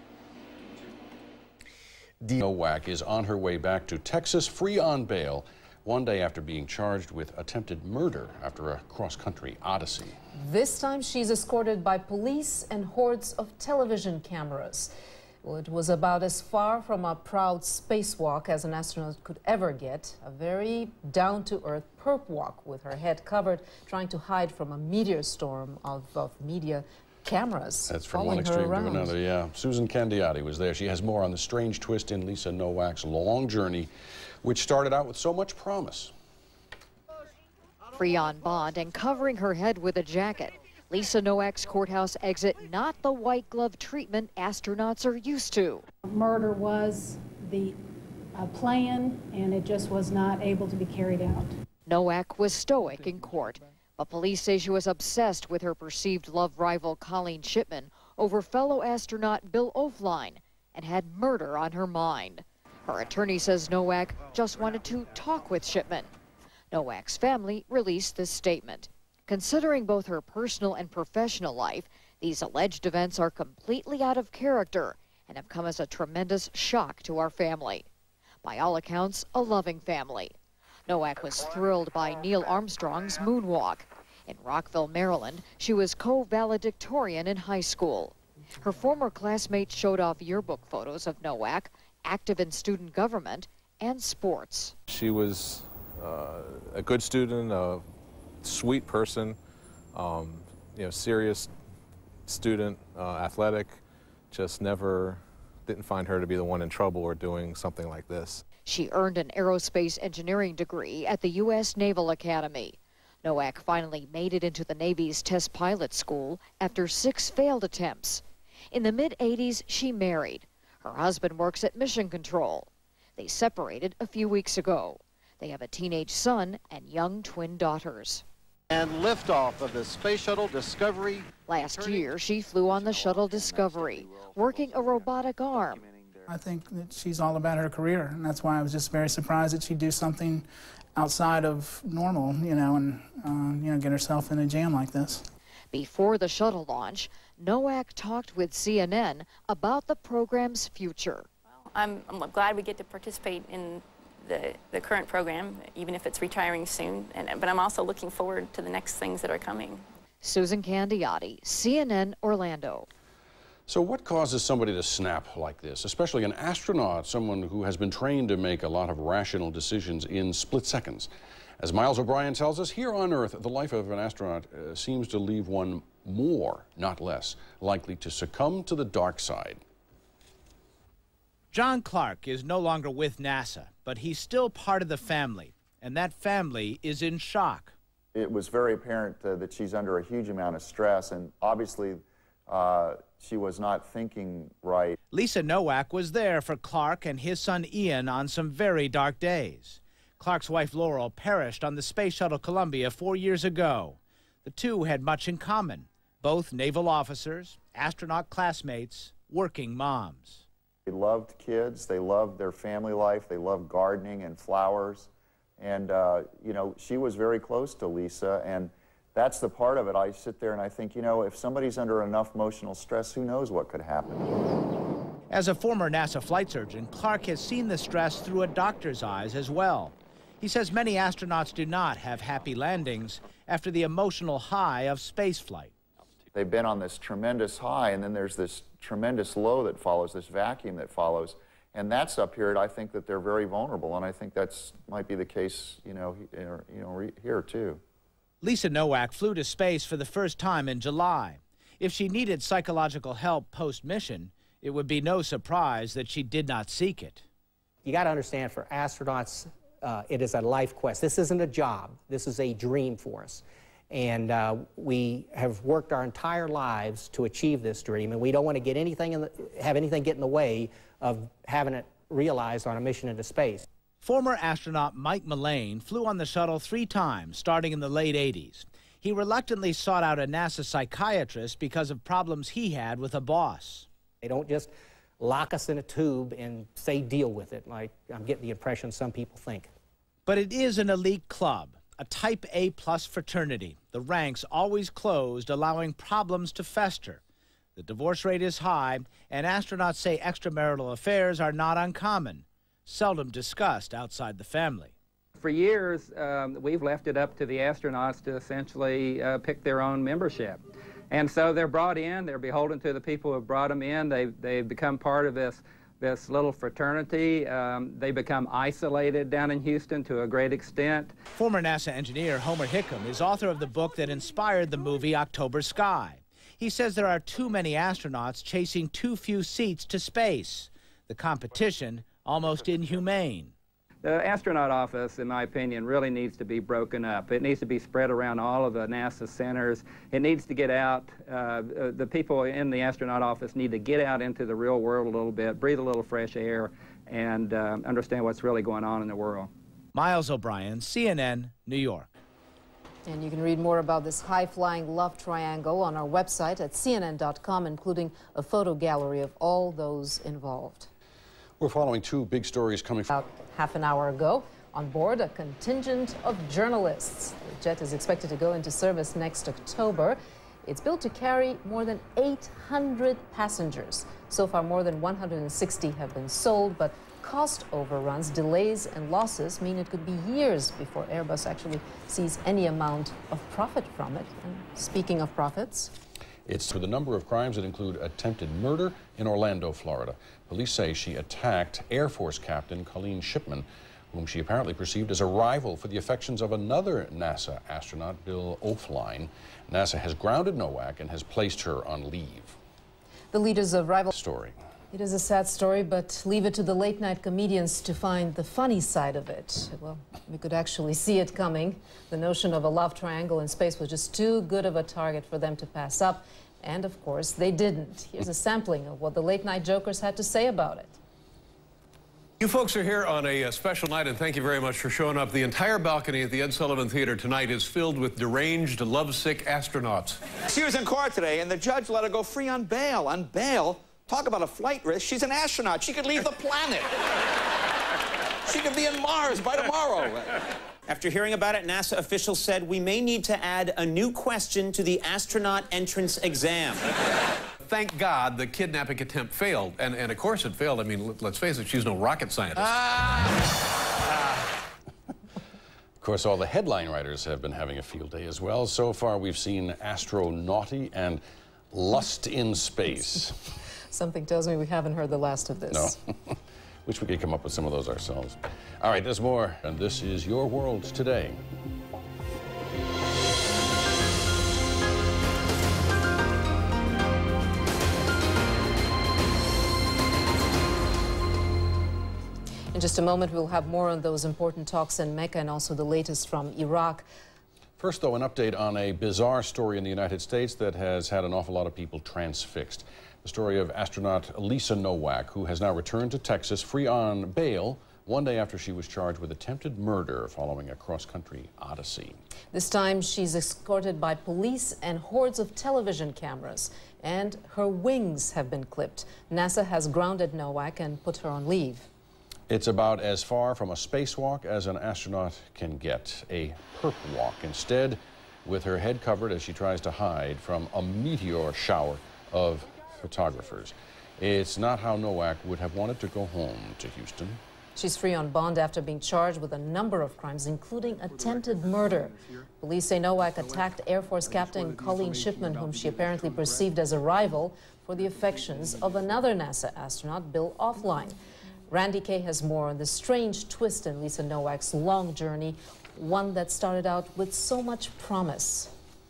Nowak is on her way back to Texas, free on bail, one day after being charged with attempted murder after a cross-country odyssey. This time she's escorted by police and hordes of television cameras. Well, it was about as far from a proud spacewalk as an astronaut could ever get. A very down-to-earth perp walk with her head covered, trying to hide from a meteor storm of media cameras. That's from one extreme to another, yeah. Susan Candiati was there. She has more on the strange twist in Lisa Nowak's long journey, which started out with so much promise. Free on bond and covering her head with a jacket, Lisa Nowak's courthouse exit not the white glove treatment astronauts are used to. Murder was the plan, and it just was not able to be carried out. Nowak was stoic in court, but police say she was obsessed with her perceived love rival Colleen Shipman over fellow astronaut Bill Overline and had murder on her mind. Her attorney says Nowak just wanted to talk with Shipman. Nowak's family released this statement. Considering both her personal and professional life, these alleged events are completely out of character and have come as a tremendous shock to our family. By all accounts, a loving family. Nowak was thrilled by Neil Armstrong's moonwalk. In Rockville, Maryland, she was co-valedictorian in high school. Her former classmates showed off yearbook photos of Nowak, active in student government and sports. She was a good student, a sweet person, serious student, athletic, just never didn't find her to be the one in trouble or doing something like this. She earned an aerospace engineering degree at the U.S. Naval Academy. Nowak finally made it into the Navy's test pilot school after 6 failed attempts. In the mid-'80s, she married. Her husband works at Mission Control. They separated a few weeks ago. They have a teenage son and young twin daughters. And liftoff of the Space Shuttle Discovery. Last year, she flew on the Shuttle Discovery, working a robotic arm. I think that she's all about her career, and that's why I was just very surprised that she'd do something outside of normal, and get herself in a jam like this. Before the shuttle launch, Nowak talked with CNN about the program's future. I'm glad we get to participate in the current program, even if it's retiring soon, but I'm also looking forward to the next things that are coming. Susan Candiati, CNN, Orlando. So what causes somebody to snap like this, especially an astronaut, someone who has been trained to make a lot of rational decisions in split seconds? As Miles O'Brien tells us, here on Earth, the life of an astronaut seems to leave one more, not less, likely to succumb to the dark side. John Clark is no longer with NASA, but he's still part of the family, and that family is in shock. It was very apparent that she's under a huge amount of stress, and obviously she was not thinking right. Lisa Nowak was there for Clark and his son Ian on some very dark days. Clark's wife Laurel perished on the Space Shuttle Columbia 4 years ago. The two had much in common, both naval officers, astronaut classmates, working moms. They loved kids, they loved their family life, they loved gardening and flowers. And, you know, she was very close to Lisa, and that's the part of it. I sit there and I think, you know, if somebody's under enough emotional stress, who knows what could happen. As a former NASA flight surgeon, Clark has seen the stress through a doctor's eyes as well. He says many astronauts do not have happy landings after the emotional high of spaceflight. They've been on this tremendous high, and then there's this tremendous low that follows, this vacuum that follows. And that's a period I think that they're very vulnerable, and I think that's might be the case, you know, here too. Lisa Nowak flew to space for the first time in July. If she needed psychological help post-mission, it would be no surprise that she did not seek it. You got to understand, for astronauts, it is a life quest. This isn't a job. This is a dream for us. And we have worked our entire lives to achieve this dream, and we don't want to get anything have anything get in the way of having it realized on a mission into space. Former astronaut Mike Mullane flew on the shuttle 3 times, starting in the late 80s. He reluctantly sought out a NASA psychiatrist because of problems he had with a boss. They don't just lock us in a tube and say deal with it, like I'm getting the impression some people think. But it is an elite club, a Type A+ fraternity. The ranks always closed, allowing problems to fester. The divorce rate is high, and astronauts say extramarital affairs are not uncommon, seldom discussed outside the family. For years, we've left it up to the astronauts to essentially pick their own membership. And so they're brought in, they're beholden to the people who have brought them in, they've become part of this little fraternity. They become isolated down in Houston to a great extent. Former NASA engineer Homer Hickam is author of the book that inspired the movie October Sky. He says there are too many astronauts chasing too few seats to space. The competition almost inhumane. The astronaut office, in my opinion, really needs to be broken up. It needs to be spread around all of the NASA centers. It needs to get out. The people in the astronaut office need to get out into the real world a little bit, breathe a little fresh air, and understand what's really going on in the world. Miles O'Brien, CNN, New York. And you can read more about this high-flying love triangle on our website at CNN.com, including a photo gallery of all those involved. We're following 2 big stories coming from... About half an hour ago, on board a contingent of journalists. The jet is expected to go into service next October. It's built to carry more than 800 passengers. So far, more than 160 have been sold, but cost overruns, delays, and losses mean it could be years before Airbus actually sees any amount of profit from it. And speaking of profits... It's for the number of crimes that include attempted murder in Orlando, Florida. Police say she attacked Air Force Captain Colleen Shipman, whom she apparently perceived as a rival for the affections of another NASA astronaut, Bill O'Flynn. NASA has grounded Nowak and has placed her on leave. The leaders of rival... Story. It is a sad story, but leave it to the late-night comedians to find the funny side of it. Well, we could actually see it coming. The notion of a love triangle in space was just too good of a target for them to pass up. And, of course, they didn't. Here's a sampling of what the late-night jokers had to say about it. You folks are here on a special night, and thank you very much for showing up. The entire balcony at the Ed Sullivan Theater tonight is filled with deranged, lovesick astronauts. She was in court today, and the judge let her go free on bail. On bail? Talk about a flight risk. She's an astronaut. She could leave the planet. She could be in Mars by tomorrow. After hearing about it, NASA officials said we may need to add a new question to the astronaut entrance exam. Thank God the kidnapping attempt failed. And of course it failed. I mean, let's face it, she's no rocket scientist. Of course, all the headline writers have been having a field day as well. So far, we've seen Astronaughty and Lust in Space. Something tells me we haven't heard the last of this. No. Wish we could come up with some of those ourselves. All right, there's more, and this is Your World Today. In just a moment, we'll have more on those important talks in Mecca and also the latest from Iraq. First, though, an update on a bizarre story in the United States that has had an awful lot of people transfixed. The story of astronaut Lisa Nowak, who has now returned to Texas free on bail one day after she was charged with attempted murder following a cross-country odyssey. This time, she's escorted by police and hordes of television cameras, and her wings have been clipped. NASA has grounded Nowak and put her on leave. It's about as far from a spacewalk as an astronaut can get, a perp walk. Instead, with her head covered as she tries to hide from a meteor shower of photographers. It's not how Nowak would have wanted to go home to Houston. She's free on bond after being charged with a number of crimes, including attempted murder. Police say Nowak attacked Air Force Captain Colleen Shipman, whom she apparently perceived as a rival, for the affections of another NASA astronaut, Bill Offline. Randy Kay has more on the strange twist in Lisa Nowak's long journey, one that started out with so much promise.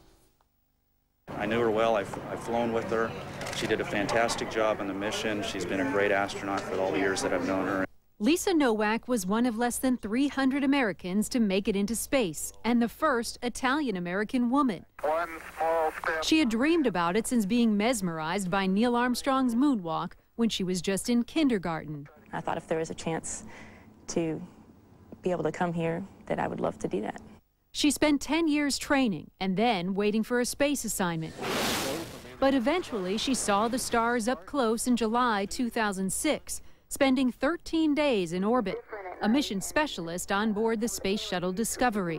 I knew her well. I've flown with her. She did a fantastic job on the mission. She's been a great astronaut for all the years that I've known her. Lisa Nowak was one of less than 300 Americans to make it into space, and the first Italian-American woman. One small step. She had dreamed about it since being mesmerized by Neil Armstrong's moonwalk when she was just in kindergarten. I thought if there was a chance to be able to come here, that I would love to do that. She spent 10 years training and then waiting for a space assignment. But eventually she saw the stars up close in July 2006, spending 13 days in orbit, a mission specialist on board the Space Shuttle Discovery.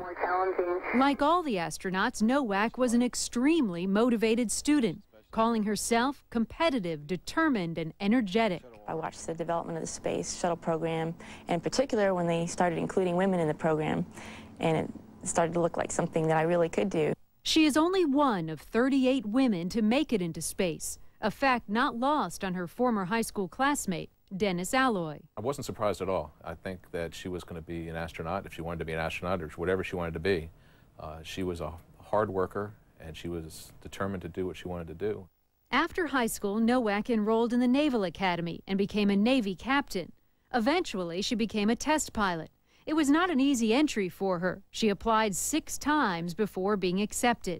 Like all the astronauts, Nowak was an extremely motivated student, calling herself competitive, determined, and energetic. I watched the development of the Space Shuttle program, and in particular when they started including women in the program, and it started to look like something that I really could do. She is only one of 38 women to make it into space, a fact not lost on her former high school classmate, Dennis Alloy. I wasn't surprised at all. I think that she was going to be an astronaut if she wanted to be an astronaut or whatever she wanted to be. She was a hard worker, and she was determined to do what she wanted to do. After high school, Nowak enrolled in the Naval Academy and became a Navy captain. Eventually, she became a test pilot. It was not an easy entry for her. She applied 6 times before being accepted.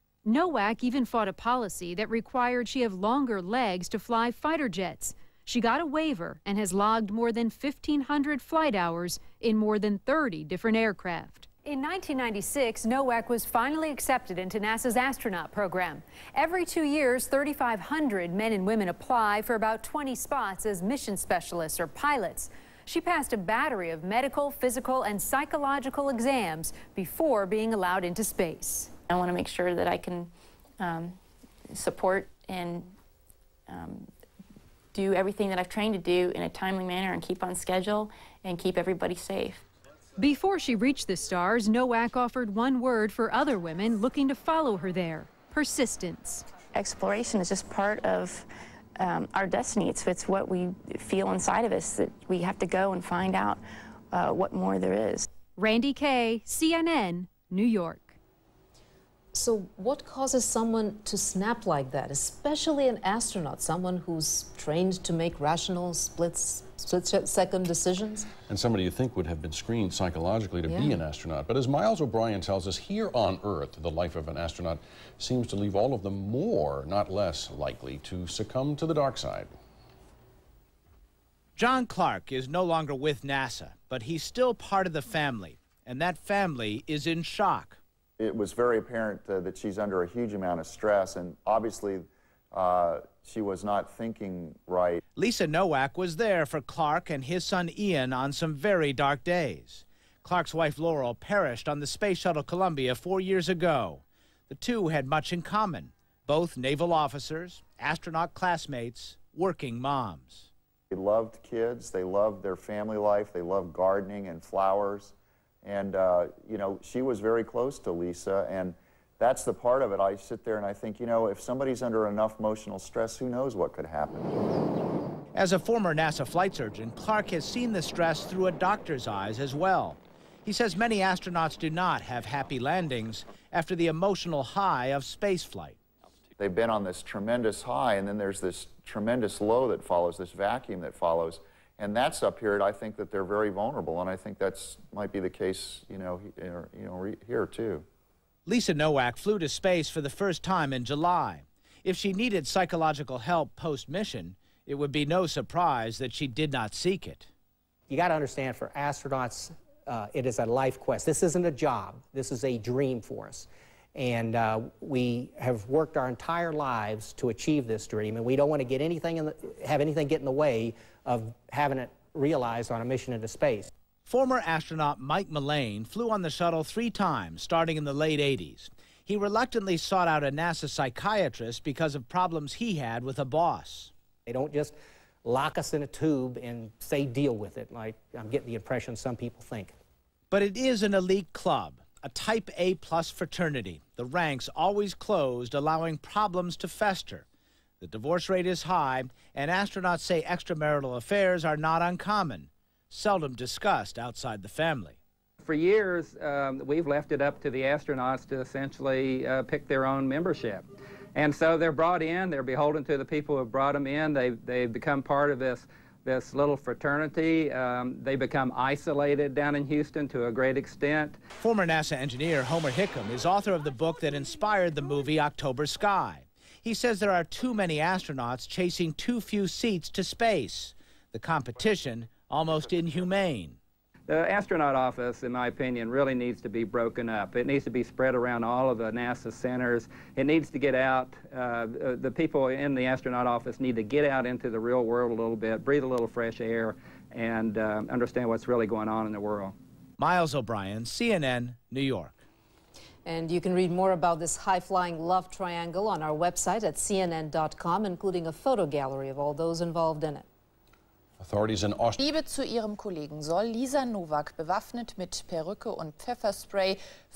Nowak even fought a policy that required she have longer legs to fly fighter jets. She got a waiver and has logged more than 1,500 flight hours in more than 30 different aircraft. In 1996, Nowak was finally accepted into NASA's astronaut program. Every 2 years, 3,500 men and women apply for about 20 spots as mission specialists or pilots. She passed a battery of medical, physical, and psychological exams before being allowed into space. I want to make sure that I can support and do everything that I've trained to do in a timely manner and keep on schedule and keep everybody safe. Before she reached the stars, Nowak offered one word for other women looking to follow her there: persistence. Exploration is just part of our destiny. It's what we feel inside of us, that we have to go and find out what more there is. Randy Kay, CNN, New York. So what causes someone to snap like that, especially an astronaut, someone who's trained to make rational split-second decisions? And somebody you think would have been screened psychologically to be an astronaut. But as Miles O'Brien tells us, here on Earth, the life of an astronaut seems to leave all of them more, not less, likely to succumb to the dark side. John Clark is no longer with NASA, but he's still part of the family, and that family is in shock. It was very apparent that she's under a huge amount of stress, and obviously she was not thinking right. Lisa Nowak was there for Clark and his son Ian on some very dark days. Clark's wife Laurel perished on the Space Shuttle Columbia 4 years ago. The two had much in common, both naval officers, astronaut classmates, working moms. They loved kids, they loved their family life, they loved gardening and flowers. And, you know, she was very close to Lisa, and that's the part of it. I sit there and I think, you know, if somebody's under enough emotional stress, who knows what could happen. As a former NASA flight surgeon, Clark has seen the stress through a doctor's eyes as well. He says many astronauts do not have happy landings after the emotional high of spaceflight. They've been on this tremendous high, and then there's this tremendous low that follows, this vacuum that follows. And that's up here, I think that they're very vulnerable, and I think that's might be the case, here too. Lisa Nowak flew to space for the first time in July. If she needed psychological help post-mission, it would be no surprise that she did not seek it. You got to understand, for astronauts, it is a life quest. This isn't a job. This is a dream for us. And we have worked our entire lives to achieve this dream, and we don't want to get anything have anything get in the way of having it realized on a mission into space. Former astronaut Mike Mullane flew on the shuttle 3 times, starting in the late 80s. He reluctantly sought out a NASA psychiatrist because of problems he had with a boss. They don't just lock us in a tube and say deal with it, like I'm getting the impression some people think. But it is an elite club, a Type A+ fraternity, the ranks always closed, allowing problems to fester. The divorce rate is high, and astronauts say extramarital affairs are not uncommon, seldom discussed outside the family. For years, we've left it up to the astronauts to essentially pick their own membership. And so they're brought in, they're beholden to the people who have brought them in, they've become part of this little fraternity. They become isolated down in Houston to a great extent. Former NASA engineer Homer Hickam is author of the book that inspired the movie October Sky. He says there are too many astronauts chasing too few seats to space. The competition almost inhumane. The astronaut office, in my opinion, really needs to be broken up. It needs to be spread around all of the NASA centers. It needs to get out. The people in the astronaut office need to get out into the real world a little bit, breathe a little fresh air, and understand what's really going on in the world. Miles O'Brien, CNN, New York. And you can read more about this high-flying love triangle on our website at cnn.com, including a photo gallery of all those involved in it. Authorities in Austria. Liebe zu ihrem Kollegen soll Lisa Nowak bewaffnet mit Perücke und Pfefferspray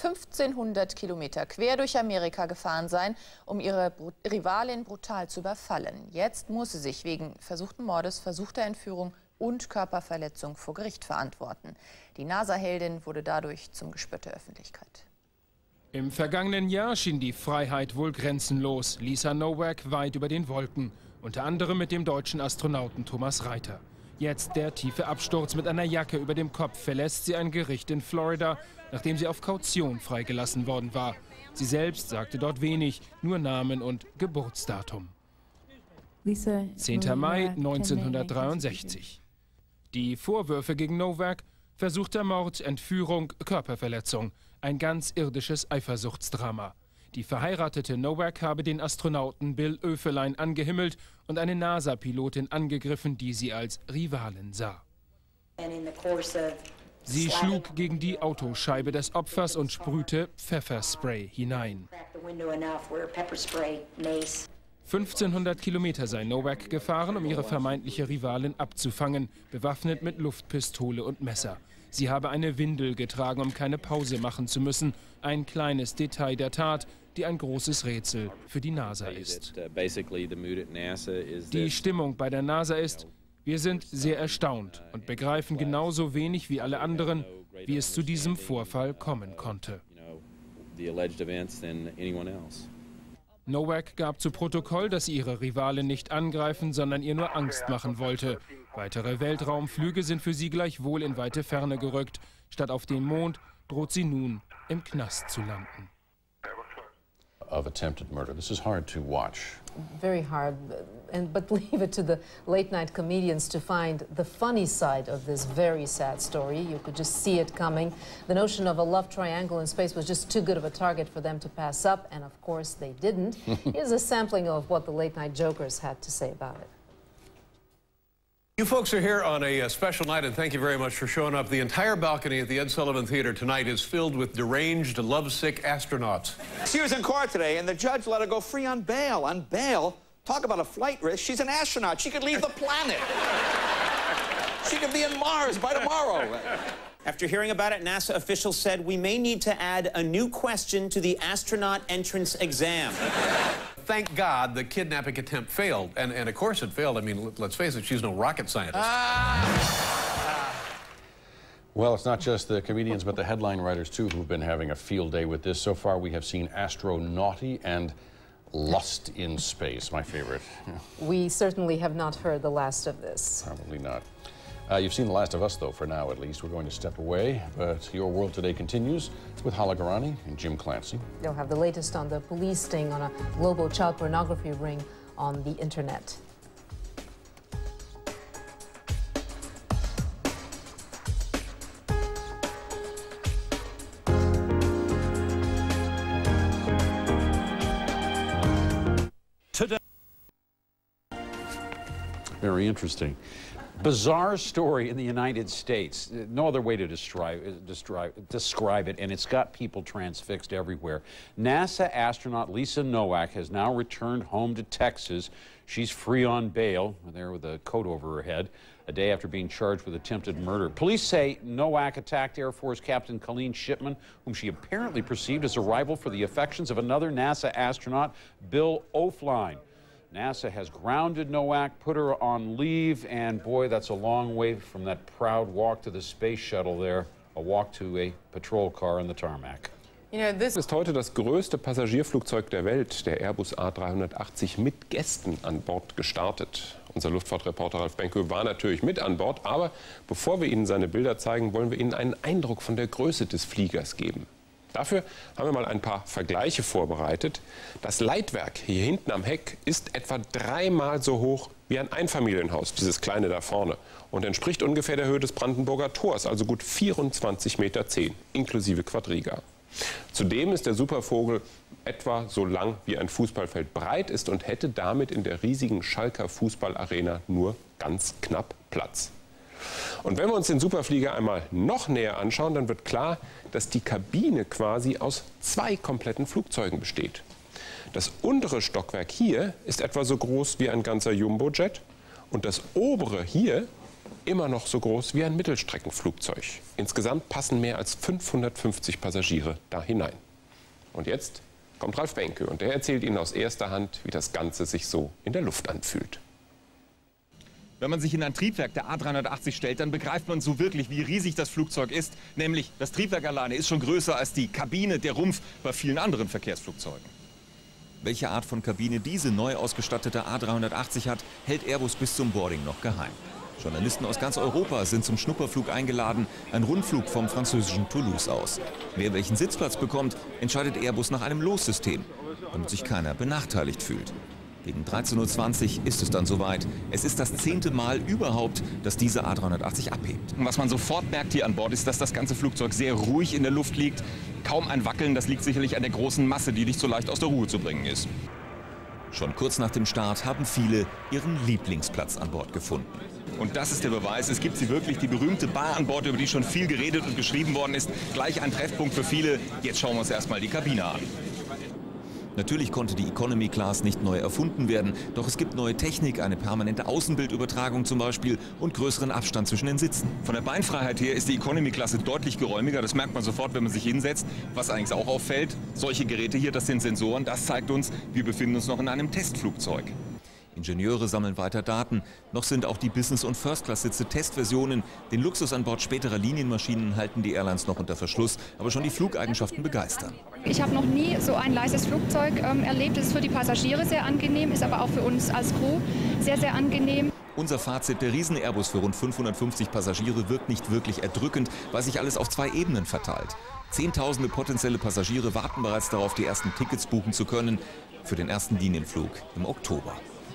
1500 Kilometer quer durch Amerika gefahren sein, um ihre Rivalin brutal zu überfallen. Jetzt muss sie sich wegen versuchten Mordes, versuchter Entführung und Körperverletzung vor Gericht verantworten. Die NASA-Heldin wurde dadurch zum Gespött der Öffentlichkeit. Im vergangenen Jahr schien die Freiheit wohl grenzenlos. Lisa Nowak weit über den Wolken, unter anderem mit dem deutschen Astronauten Thomas Reiter. Jetzt der tiefe Absturz mit einer Jacke über dem Kopf verlässt sie ein Gericht in Florida, nachdem sie auf Kaution freigelassen worden war. Sie selbst sagte dort wenig, nur Namen und Geburtsdatum. 10. Mai 1963. Die Vorwürfe gegen Nowak: versuchter Mord, Entführung, Körperverletzung. Ein ganz irdisches Eifersuchtsdrama. Die verheiratete Nowak habe den Astronauten Bill Oefelein angehimmelt und eine NASA-Pilotin angegriffen, die sie als Rivalin sah. Sie schlug gegen die Autoscheibe des Opfers und sprühte Pfefferspray hinein. 1500 Kilometer sei Nowak gefahren, um ihre vermeintliche Rivalin abzufangen, bewaffnet mit Luftpistole und Messer. Sie habe eine Windel getragen, um keine Pause machen zu müssen. Ein kleines Detail der Tat, die ein großes Rätsel für die NASA ist. Die Stimmung bei der NASA ist: wir sind sehr erstaunt und begreifen genauso wenig wie alle anderen, wie es zu diesem Vorfall kommen konnte. Nowak gab zu Protokoll, dass sie ihre Rivalin nicht angreifen, sondern ihr nur Angst machen wollte. Weitere Weltraumflüge sind für sie gleichwohl in weite Ferne gerückt. Statt auf dem Mond droht sie nun im Knast zu landen. Of attempted murder. This is hard to watch. Very hard, but leave it to the late-night comedians to find the funny side of this very sad story. You could just see it coming. The notion of a love triangle in space was just too good of a target for them to pass up, and of course they didn't. Here's a sampling of what the late-night jokers had to say about it. You folks are here on a special night, and thank you very much for showing up. The entire balcony at the Ed Sullivan Theater tonight is filled with deranged, lovesick astronauts. She was in court today, and the judge let her go free on bail. On bail? Talk about a flight risk. She's an astronaut. She could leave the planet. She could be in Mars by tomorrow. After hearing about it, NASA officials said we may need to add a new question to the astronaut entrance exam. Thank God the kidnapping attempt failed. And of course it failed. I mean, let's face it, she's no rocket scientist. Well, it's not just the comedians, but the headline writers, too, who've been having a field day with this. So far, we have seen Astronaughty and Lust in Space, my favorite. We certainly have not heard the last of this. Probably not. You've seen the last of us, though, for now at least. We're going to step away, but Your World Today continues with Hala Garani and Jim Clancy. They'll have the latest on the police sting on a global child pornography ring on the internet. Very interesting. Bizarre story in the United States. No other way to describe it, and it's got people transfixed everywhere. NASA astronaut Lisa Nowak has now returned home to Texas. She's free on bail, there with a coat over her head, a day after being charged with attempted murder. Police say Nowak attacked Air Force Captain Colleen Shipman, whom she apparently perceived as a rival for the affections of another NASA astronaut, Bill O'Flynn. NASA has grounded Nowak, put her on leave, and boy, that's a long way from that proud walk to the space shuttle there, a walk to a patrol car on the tarmac. Das ist heute das größte Passagierflugzeug der Welt, der Airbus A380 mit Gästen an Bord gestartet. Unser Luftfahrtreporter Ralf Benke war natürlich mit an Bord, aber bevor wir Ihnen seine Bilder zeigen, wollen wir Ihnen einen Eindruck von der Größe des Fliegers geben. Dafür haben wir mal ein paar Vergleiche vorbereitet. Das Leitwerk hier hinten am Heck ist etwa 3-mal so hoch wie ein Einfamilienhaus, dieses kleine da vorne, und entspricht ungefähr der Höhe des Brandenburger Tors, also gut 24,10 Meter, inklusive Quadriga. Zudem ist der Supervogel etwa so lang wie ein Fußballfeld breit ist und hätte damit in der riesigen Schalker Fußballarena nur ganz knapp Platz. Und wenn wir uns den Superflieger einmal noch näher anschauen, dann wird klar, dass die Kabine quasi aus 2 kompletten Flugzeugen besteht. Das untere Stockwerk hier ist etwa so groß wie ein ganzer Jumbojet und das obere hier immer noch so groß wie ein Mittelstreckenflugzeug. Insgesamt passen mehr als 550 Passagiere da hinein. Und jetzt kommt Ralf Benke und der erzählt Ihnen aus erster Hand, wie das Ganze sich so in der Luft anfühlt. Wenn man sich in ein Triebwerk der A380 stellt, dann begreift man so wirklich, wie riesig das Flugzeug ist. Nämlich, das Triebwerk alleine ist schon größer als die Kabine, der Rumpf bei vielen anderen Verkehrsflugzeugen. Welche Art von Kabine diese neu ausgestattete A380 hat, hält Airbus bis zum Boarding noch geheim. Journalisten aus ganz Europa sind zum Schnupperflug eingeladen, ein Rundflug vom französischen Toulouse aus. Wer welchen Sitzplatz bekommt, entscheidet Airbus nach einem Lossystem, damit sich keiner benachteiligt fühlt. Gegen 13:20 Uhr ist es dann soweit. Es ist das 10. Mal überhaupt, dass diese A380 abhebt. Und was man sofort merkt hier an Bord ist, dass das ganze Flugzeug sehr ruhig in der Luft liegt. Kaum ein Wackeln, das liegt sicherlich an der großen Masse, die nicht so leicht aus der Ruhe zu bringen ist. Schon kurz nach dem Start haben viele ihren Lieblingsplatz an Bord gefunden. Und das ist der Beweis, es gibt sie wirklich, die berühmte Bar an Bord, über die schon viel geredet und geschrieben worden ist. Gleich ein Treffpunkt für viele. Jetzt schauen wir uns erstmal die Kabine an. Natürlich konnte die Economy Class nicht neu erfunden werden, doch es gibt neue Technik, eine permanente Außenbildübertragung zum Beispiel und größeren Abstand zwischen den Sitzen. Von der Beinfreiheit her ist die Economy Klasse deutlich geräumiger, das merkt man sofort, wenn man sich hinsetzt. Was eigentlich auch auffällt, solche Geräte hier, das sind Sensoren, das zeigt uns, wir befinden uns noch in einem Testflugzeug. Ingenieure sammeln weiter Daten. Noch sind auch die Business- und First-Class-Sitze Testversionen. Den Luxus an Bord späterer Linienmaschinen halten die Airlines noch unter Verschluss, aber schon die Flugeigenschaften begeistern. Ich habe noch nie so ein leises Flugzeug erlebt. Es ist für die Passagiere sehr angenehm, ist aber auch für uns als Crew sehr, sehr angenehm. Unser Fazit, der Riesen-Airbus für rund 550 Passagiere wirkt nicht wirklich erdrückend, weil sich alles auf 2 Ebenen verteilt. Zehntausende potenzielle Passagiere warten bereits darauf, die ersten Tickets buchen zu können für den ersten Linienflug im Oktober.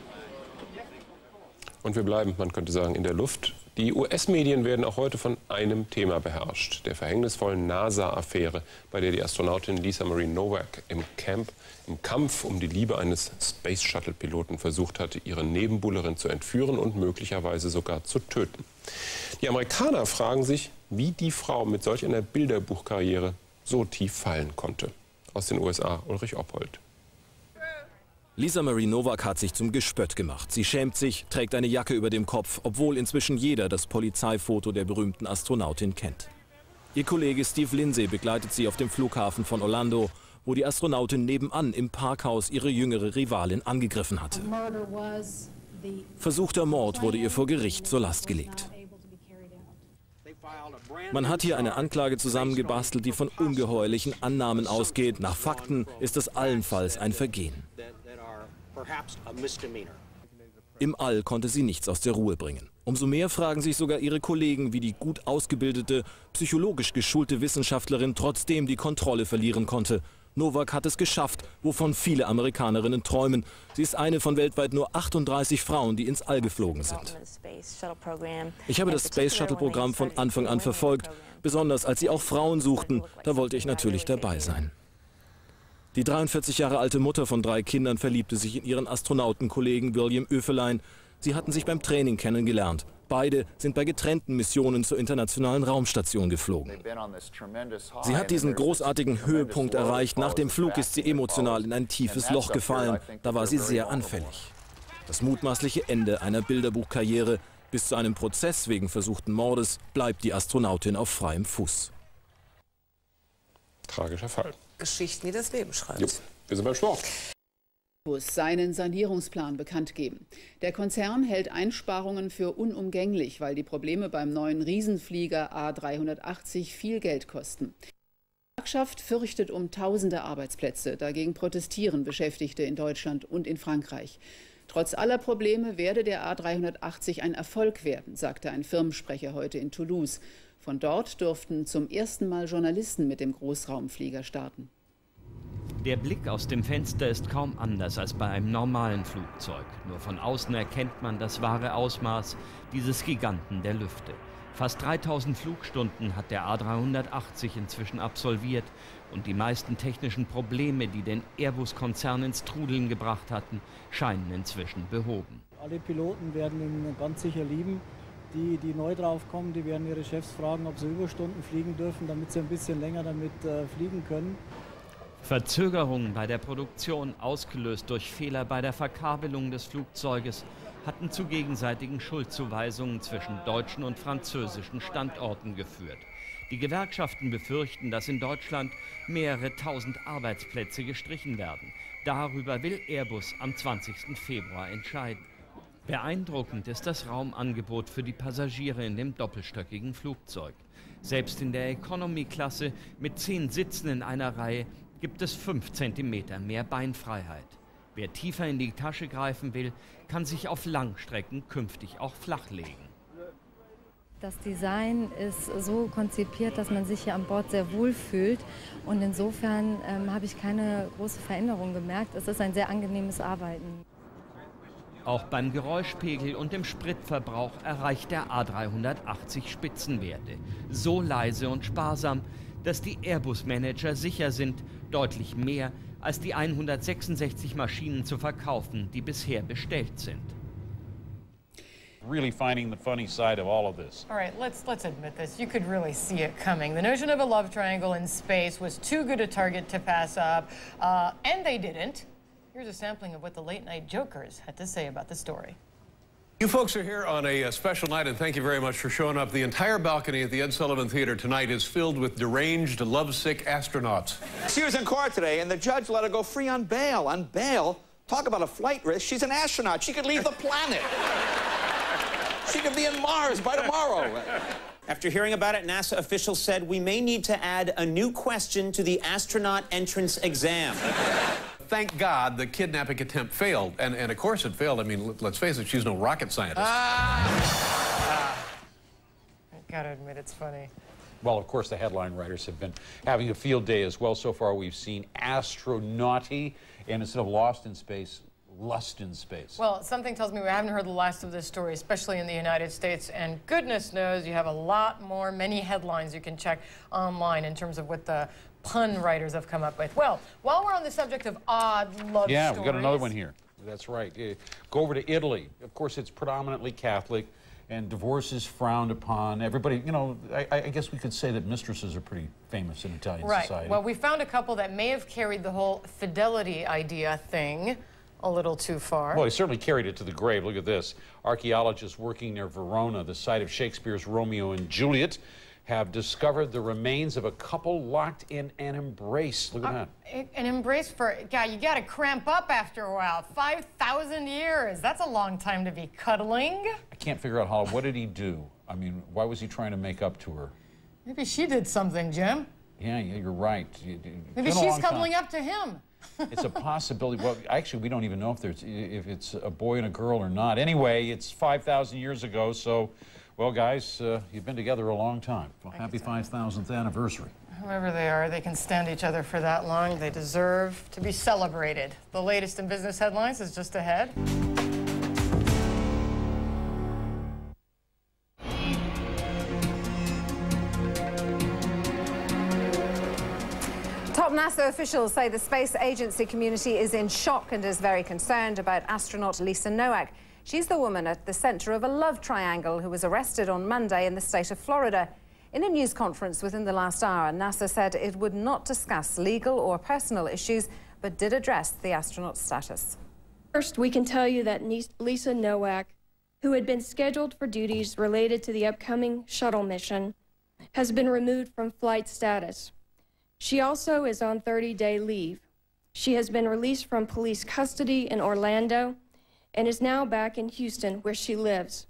Und wir bleiben, man könnte sagen, in der Luft. Die US-Medien werden auch heute von einem Thema beherrscht, der verhängnisvollen NASA-Affäre, bei der die Astronautin Lisa Marie Nowak im Kampf um die Liebe eines Space-Shuttle-Piloten versucht hatte, ihre Nebenbuhlerin zu entführen und möglicherweise sogar zu töten. Die Amerikaner fragen sich, wie die Frau mit solch einer Bilderbuchkarriere so tief fallen konnte. Aus den USA, Ulrich Oppold. Lisa Marie Nowak hat sich zum Gespött gemacht. Sie schämt sich, trägt eine Jacke über dem Kopf, obwohl inzwischen jeder das Polizeifoto der berühmten Astronautin kennt. Ihr Kollege Steve Lindsay begleitet sie auf dem Flughafen von Orlando, wo die Astronautin nebenan im Parkhaus ihre jüngere Rivalin angegriffen hatte. Versuchter Mord wurde ihr vor Gericht zur Last gelegt. Man hat hier eine Anklage zusammengebastelt, die von ungeheuerlichen Annahmen ausgeht. Nach Fakten ist es allenfalls ein Vergehen. Im All konnte sie nichts aus der Ruhe bringen. Umso mehr fragen sich sogar ihre Kollegen, wie die gut ausgebildete, psychologisch geschulte Wissenschaftlerin trotzdem die Kontrolle verlieren konnte. Nowak hat es geschafft, wovon viele Amerikanerinnen träumen. Sie ist eine von weltweit nur 38 Frauen, die ins All geflogen sind. Ich habe das Space Shuttle-Programm von Anfang an verfolgt, besonders als sie auch Frauen suchten. Da wollte ich natürlich dabei sein. Die 43 Jahre alte Mutter von 3 Kindern verliebte sich in ihren Astronautenkollegen William Oefelein. Sie hatten sich beim Training kennengelernt. Beide sind bei getrennten Missionen zur internationalen Raumstation geflogen. Sie hat diesen großartigen Höhepunkt erreicht. Nach dem Flug ist sie emotional in ein tiefes Loch gefallen. Da war sie sehr anfällig. Das mutmaßliche Ende einer Bilderbuchkarriere. Bis zu einem Prozess wegen versuchten Mordes bleibt die Astronautin auf freiem Fuß. Tragischer Fall. Geschichten, die das Leben schreibt. Jo. Wir sind beim Sport. Seinen Sanierungsplan bekannt geben. Der Konzern hält Einsparungen für unumgänglich, weil die Probleme beim neuen Riesenflieger A380 viel Geld kosten. Die Gewerkschaft fürchtet um tausende Arbeitsplätze. Dagegen protestieren Beschäftigte in Deutschland und in Frankreich. Trotz aller Probleme werde der A380 ein Erfolg werden, sagte ein Firmensprecher heute in Toulouse. Von dort durften zum ersten Mal Journalisten mit dem Großraumflieger starten. Der Blick aus dem Fenster ist kaum anders als bei einem normalen Flugzeug. Nur von außen erkennt man das wahre Ausmaß dieses Giganten der Lüfte. Fast 3000 Flugstunden hat der A380 inzwischen absolviert und die meisten technischen Probleme, die den Airbus-Konzern ins Trudeln gebracht hatten, scheinen inzwischen behoben. Alle Piloten werden ihn ganz sicher lieben. Die neu draufkommen, die werden ihre Chefs fragen, ob sie Überstunden fliegen dürfen, damit sie ein bisschen länger damit fliegen können. Verzögerungen bei der Produktion, ausgelöst durch Fehler bei der Verkabelung des Flugzeuges, hatten zu gegenseitigen Schuldzuweisungen zwischen deutschen und französischen Standorten geführt. Die Gewerkschaften befürchten, dass in Deutschland mehrere tausend Arbeitsplätze gestrichen werden. Darüber will Airbus am 20. Februar entscheiden. Beeindruckend ist das Raumangebot für die Passagiere in dem doppelstöckigen Flugzeug. Selbst in der Economy-Klasse mit 10 Sitzen in einer Reihe gibt es 5 cm mehr Beinfreiheit. Wer tiefer in die Tasche greifen will, kann sich auf Langstrecken künftig auch flach legen. Das Design ist so konzipiert, dass man sich hier an Bord sehr wohl fühlt. Und insofern habe ich keine große Veränderung gemerkt. Es ist ein sehr angenehmes Arbeiten. Auch beim Geräuschpegel und dem Spritverbrauch erreicht der A380 Spitzenwerte. So leise und sparsam, dass die Airbus-Manager sicher sind, deutlich mehr als die 166 Maschinen zu verkaufen, die bisher bestellt sind. Really finding the funny side of all of this. All right, let's admit this. You could really see it coming. The notion of a love triangle in space was too good a target to pass up, and they didn't. Here's a sampling of what the late-night jokers had to say about the story. You folks are here on a special night, and thank you very much for showing up. The entire balcony at the Ed Sullivan Theater tonight is filled with deranged, lovesick astronauts. She was in court today, and the judge let her go free on bail. On bail? Talk about a flight risk. She's an astronaut. She could leave the planet. She could be in Mars by tomorrow. After hearing about it, NASA officials said we may need to add a new question to the astronaut entrance exam. Thank God the kidnapping attempt failed. And of course it failed. I mean, let's face it, she's no rocket scientist. I gotta admit, it's funny. Well, of course, the headline writers have been having a field day as well. So far, we've seen astronauty, and instead of lost in space, lust in space. Well, something tells me we haven't heard the last of this story, especially in the United States. And goodness knows you have a lot more, many headlines you can check online in terms of what the pun writers have come up with. Well, while we're on the subject of odd love stories... Yeah, we've got another one here. That's right. Go over to Italy. Of course, it's predominantly Catholic, and divorce is frowned upon. Everybody, you know, I guess we could say that mistresses are pretty famous in Italian society. Right. Well, we found a couple that may have carried the whole fidelity idea thing a little too far. Well, he certainly carried it to the grave. Look at this. Archaeologists working near Verona, the site of Shakespeare's Romeo and Juliet, have discovered the remains of a couple locked in an embrace. Look at that. An embrace for, yeah, you gotta cramp up after a while. 5,000 years. That's a long time to be cuddling. I can't figure out how, what did he do? I mean, why was he trying to make up to her? Maybe she did something, Jim. Yeah, you're right. Maybe she's cuddling up to him. It's a possibility. Well, actually, we don't even know if it's a boy and a girl or not. Anyway, it's 5,000 years ago, so, well, guys, you've been together a long time. Well, happy 5,000th anniversary. Whoever they are, they can stand each other for that long. They deserve to be celebrated. The latest in business headlines is just ahead. Top NASA officials say the space agency community is in shock and is very concerned about astronaut Lisa Nowak. She's the woman at the center of a love triangle who was arrested on Monday in the state of Florida. In a news conference within the last hour, NASA said it would not discuss legal or personal issues, but did address the astronaut's status. First, we can tell you that Lisa Nowak, who had been scheduled for duties related to the upcoming shuttle mission, has been removed from flight status. She also is on 30-day leave. She has been released from police custody in Orlando and is now back in Houston, where she lives.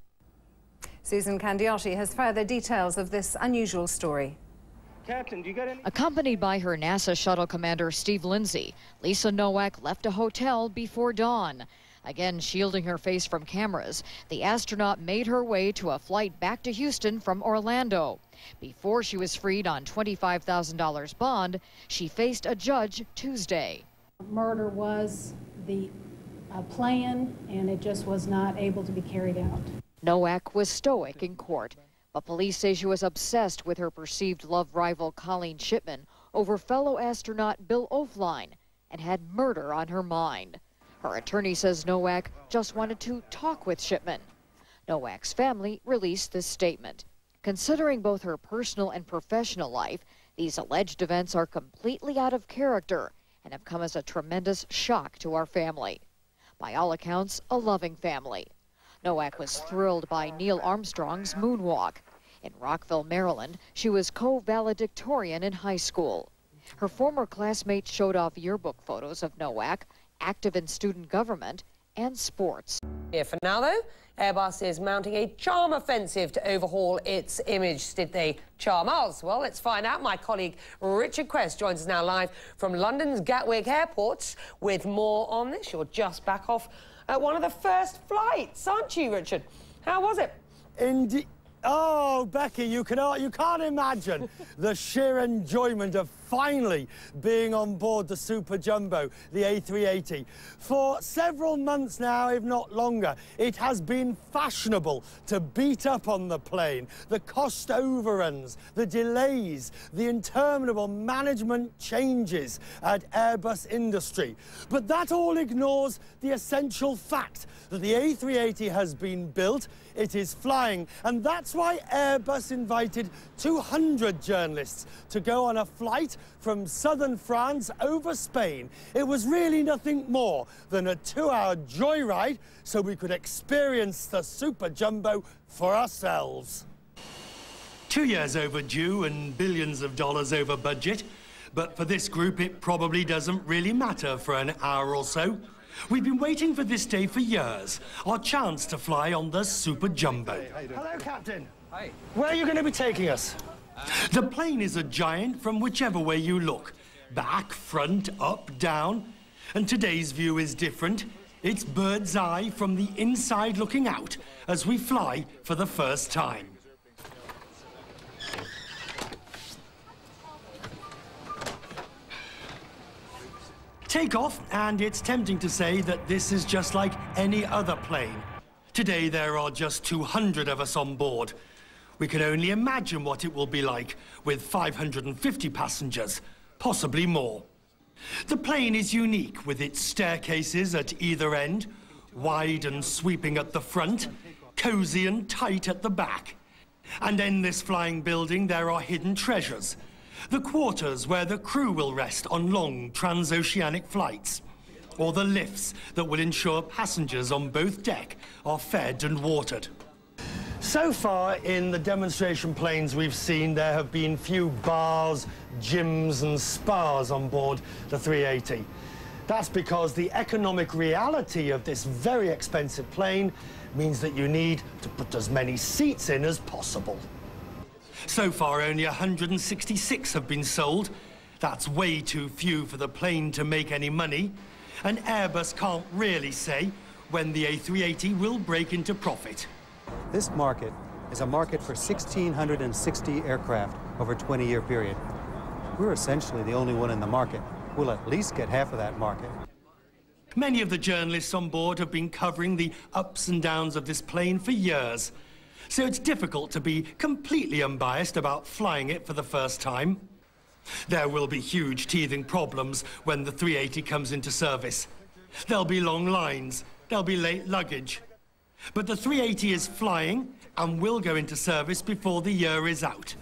Susan Candiotti has further details of this unusual story. Captain, do you got any? Accompanied by her NASA shuttle commander, Steve Lindsay, Lisa Nowak left a hotel before dawn. Again, shielding her face from cameras, the astronaut made her way to a flight back to Houston from Orlando. Before she was freed on $25,000 bond, she faced a judge Tuesday. Murder was the plan, and it just was not able to be carried out. Nowak was stoic in court, but police say she was obsessed with her perceived love rival Colleen Shipman over fellow astronaut Bill Oeflein and had murder on her mind. Her attorney says Nowak just wanted to talk with Shipman. Nowak's family released this statement. Considering both her personal and professional life, these alleged events are completely out of character and have come as a tremendous shock to our family. By all accounts, a loving family. Nowak was thrilled by Neil Armstrong's moonwalk. In Rockville, Maryland, she was co-valedictorian in high school. Her former classmates showed off yearbook photos of Nowak, active in student government and sports. Here for now, though, Airbus is mounting a charm offensive to overhaul its image. Did they charm us? Well, let's find out. My colleague Richard Quest joins us now live from London's Gatwick Airport with more on this. You're just back off at one of the first flights, aren't you, Richard? How was it? Indeed. Oh, Becky, you can't imagine the sheer enjoyment of finally being on board the Super Jumbo, the A380. For several months now, if not longer, it has been fashionable to beat up on the plane. The cost overruns, the delays, the interminable management changes at Airbus Industry. But that all ignores the essential fact that the A380 has been built, it is flying, and that's why Airbus invited 200 journalists to go on a flight from southern France over Spain. It was really nothing more than a 2-hour joyride so we could experience the Super Jumbo for ourselves. 2 years overdue and billions of dollars over budget, but for this group it probably doesn't really matter for an hour or so. We've been waiting for this day for years, our chance to fly on the Super Jumbo. Hello, Captain. Hi. Where are you going to be taking us? The plane is a giant from whichever way you look. Back, front, up, down. And today's view is different. It's bird's eye from the inside looking out as we fly for the first time. Take off, and it's tempting to say that this is just like any other plane. Today there are just 200 of us on board. We can only imagine what it will be like with 550 passengers, possibly more. The plane is unique with its staircases at either end, wide and sweeping at the front, cozy and tight at the back. And in this flying building there are hidden treasures. The quarters where the crew will rest on long transoceanic flights, or the lifts that will ensure passengers on both deck are fed and watered. So far in the demonstration planes we've seen, there have been few bars, gyms and spas on board the 380. That's because the economic reality of this very expensive plane means that you need to put as many seats in as possible. So far, only 166 have been sold. That's way too few for the plane to make any money, and Airbus can't really say when the A380 will break into profit. This market is a market for 1,660 aircraft over a 20-year period. We're essentially the only one in the market. We'll at least get half of that market. Many of the journalists on board have been covering the ups and downs of this plane for years, so it's difficult to be completely unbiased about flying it for the first time. There will be huge teething problems when the 380 comes into service. There'll be long lines, there'll be late luggage. But the 380 is flying and will go into service before the year is out.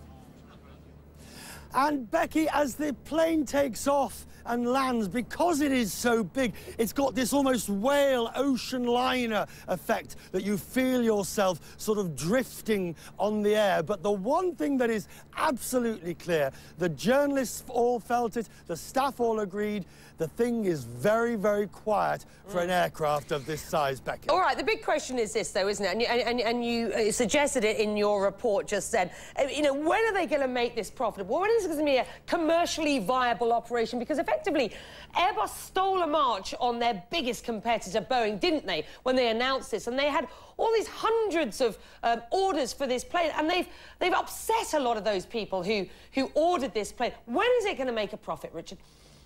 And Becky, as the plane takes off and lands, because it is so big, it's got this almost whale ocean liner effect that you feel yourself sort of drifting on the air. But the one thing that is absolutely clear, the journalists all felt it, the staff all agreed, the thing is very, very quiet for an aircraft of this size, Becky. All right, the big question is this, though, isn't it? And you suggested it in your report just then. You know, when are they going to make this profitable? When is it going to be a commercially viable operation? Because effectively, Airbus stole a march on their biggest competitor, Boeing, didn't they, when they announced this? And they had all these hundreds of orders for this plane, and they've upset a lot of those people who ordered this plane. When is it going to make a profit, Richard?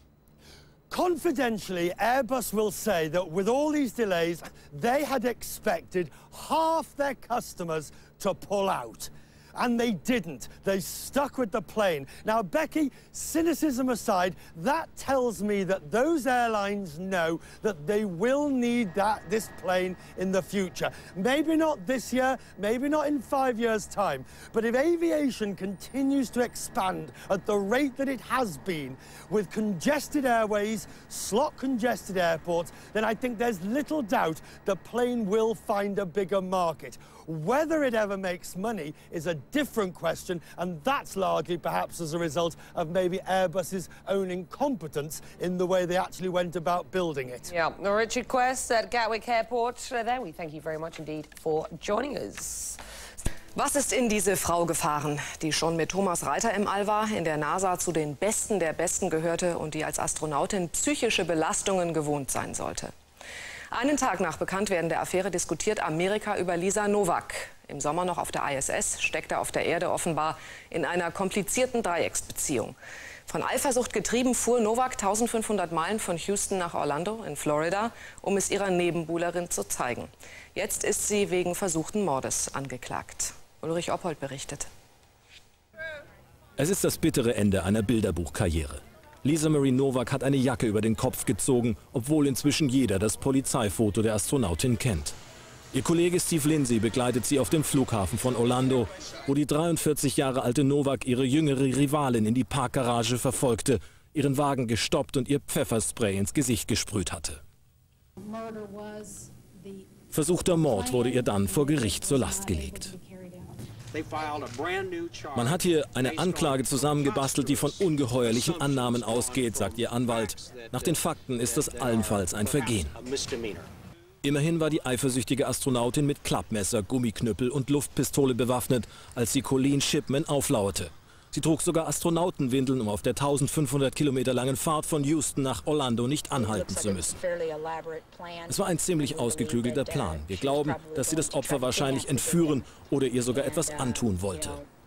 Confidentially, Airbus will say that with all these delays, they had expected half their customers to pull out. And they didn't. They stuck with the plane. Now, Becky, cynicism aside, that tells me that those airlines know that they will need this plane in the future. Maybe not this year, maybe not in 5 years' time. But if aviation continues to expand at the rate that it has been, with congested airways, slot-congested airports, then I think there's little doubt the plane will find a bigger market. Whether it ever makes money is a different question, and that's largely perhaps as a result of maybe Airbus's own incompetence in the way they actually went about building it. Yeah, Richard Quest at Gatwick Airport. There, we thank you very much indeed for joining us. Was ist in diese Frau gefahren, die schon mit Thomas Reiter im All war, in der NASA zu den Besten der Besten gehörte und die als Astronautin psychische Belastungen gewohnt sein sollte? Einen Tag nach Bekanntwerden der Affäre diskutiert Amerika über Lisa Nowak. Im Sommer noch auf der ISS, steckt er auf der Erde offenbar in einer komplizierten Dreiecksbeziehung. Von Eifersucht getrieben fuhr Nowak 1500 Meilen von Houston nach Orlando in Florida, um es ihrer Nebenbuhlerin zu zeigen. Jetzt ist sie wegen versuchten Mordes angeklagt. Ulrich Oppold berichtet. Es ist das bittere Ende einer Bilderbuchkarriere. Lisa Marie Nowak hat eine Jacke über den Kopf gezogen, obwohl inzwischen jeder das Polizeifoto der Astronautin kennt. Ihr Kollege Steve Lindsay begleitet sie auf dem Flughafen von Orlando, wo die 43 Jahre alte Nowak ihre jüngere Rivalin in die Parkgarage verfolgte, ihren Wagen gestoppt und ihr Pfefferspray ins Gesicht gesprüht hatte. Versuchter Mord wurde ihr dann vor Gericht zur Last gelegt. Man hat hier eine Anklage zusammengebastelt, die von ungeheuerlichen Annahmen ausgeht, sagt ihr Anwalt. Nach den Fakten ist das allenfalls ein Vergehen. Immerhin war die eifersüchtige Astronautin mit Klappmesser, Gummiknüppel und Luftpistole bewaffnet, als sie Colleen Shipman auflauerte. Sie trug sogar Astronautenwindeln, um auf der 1500 Kilometer langen Fahrt von Houston nach Orlando nicht anhalten zu müssen. Es war ein ziemlich ausgeklügelter Plan. Wir glauben, dass sie das Opfer wahrscheinlich entführen oder ihr sogar etwas antun wollte.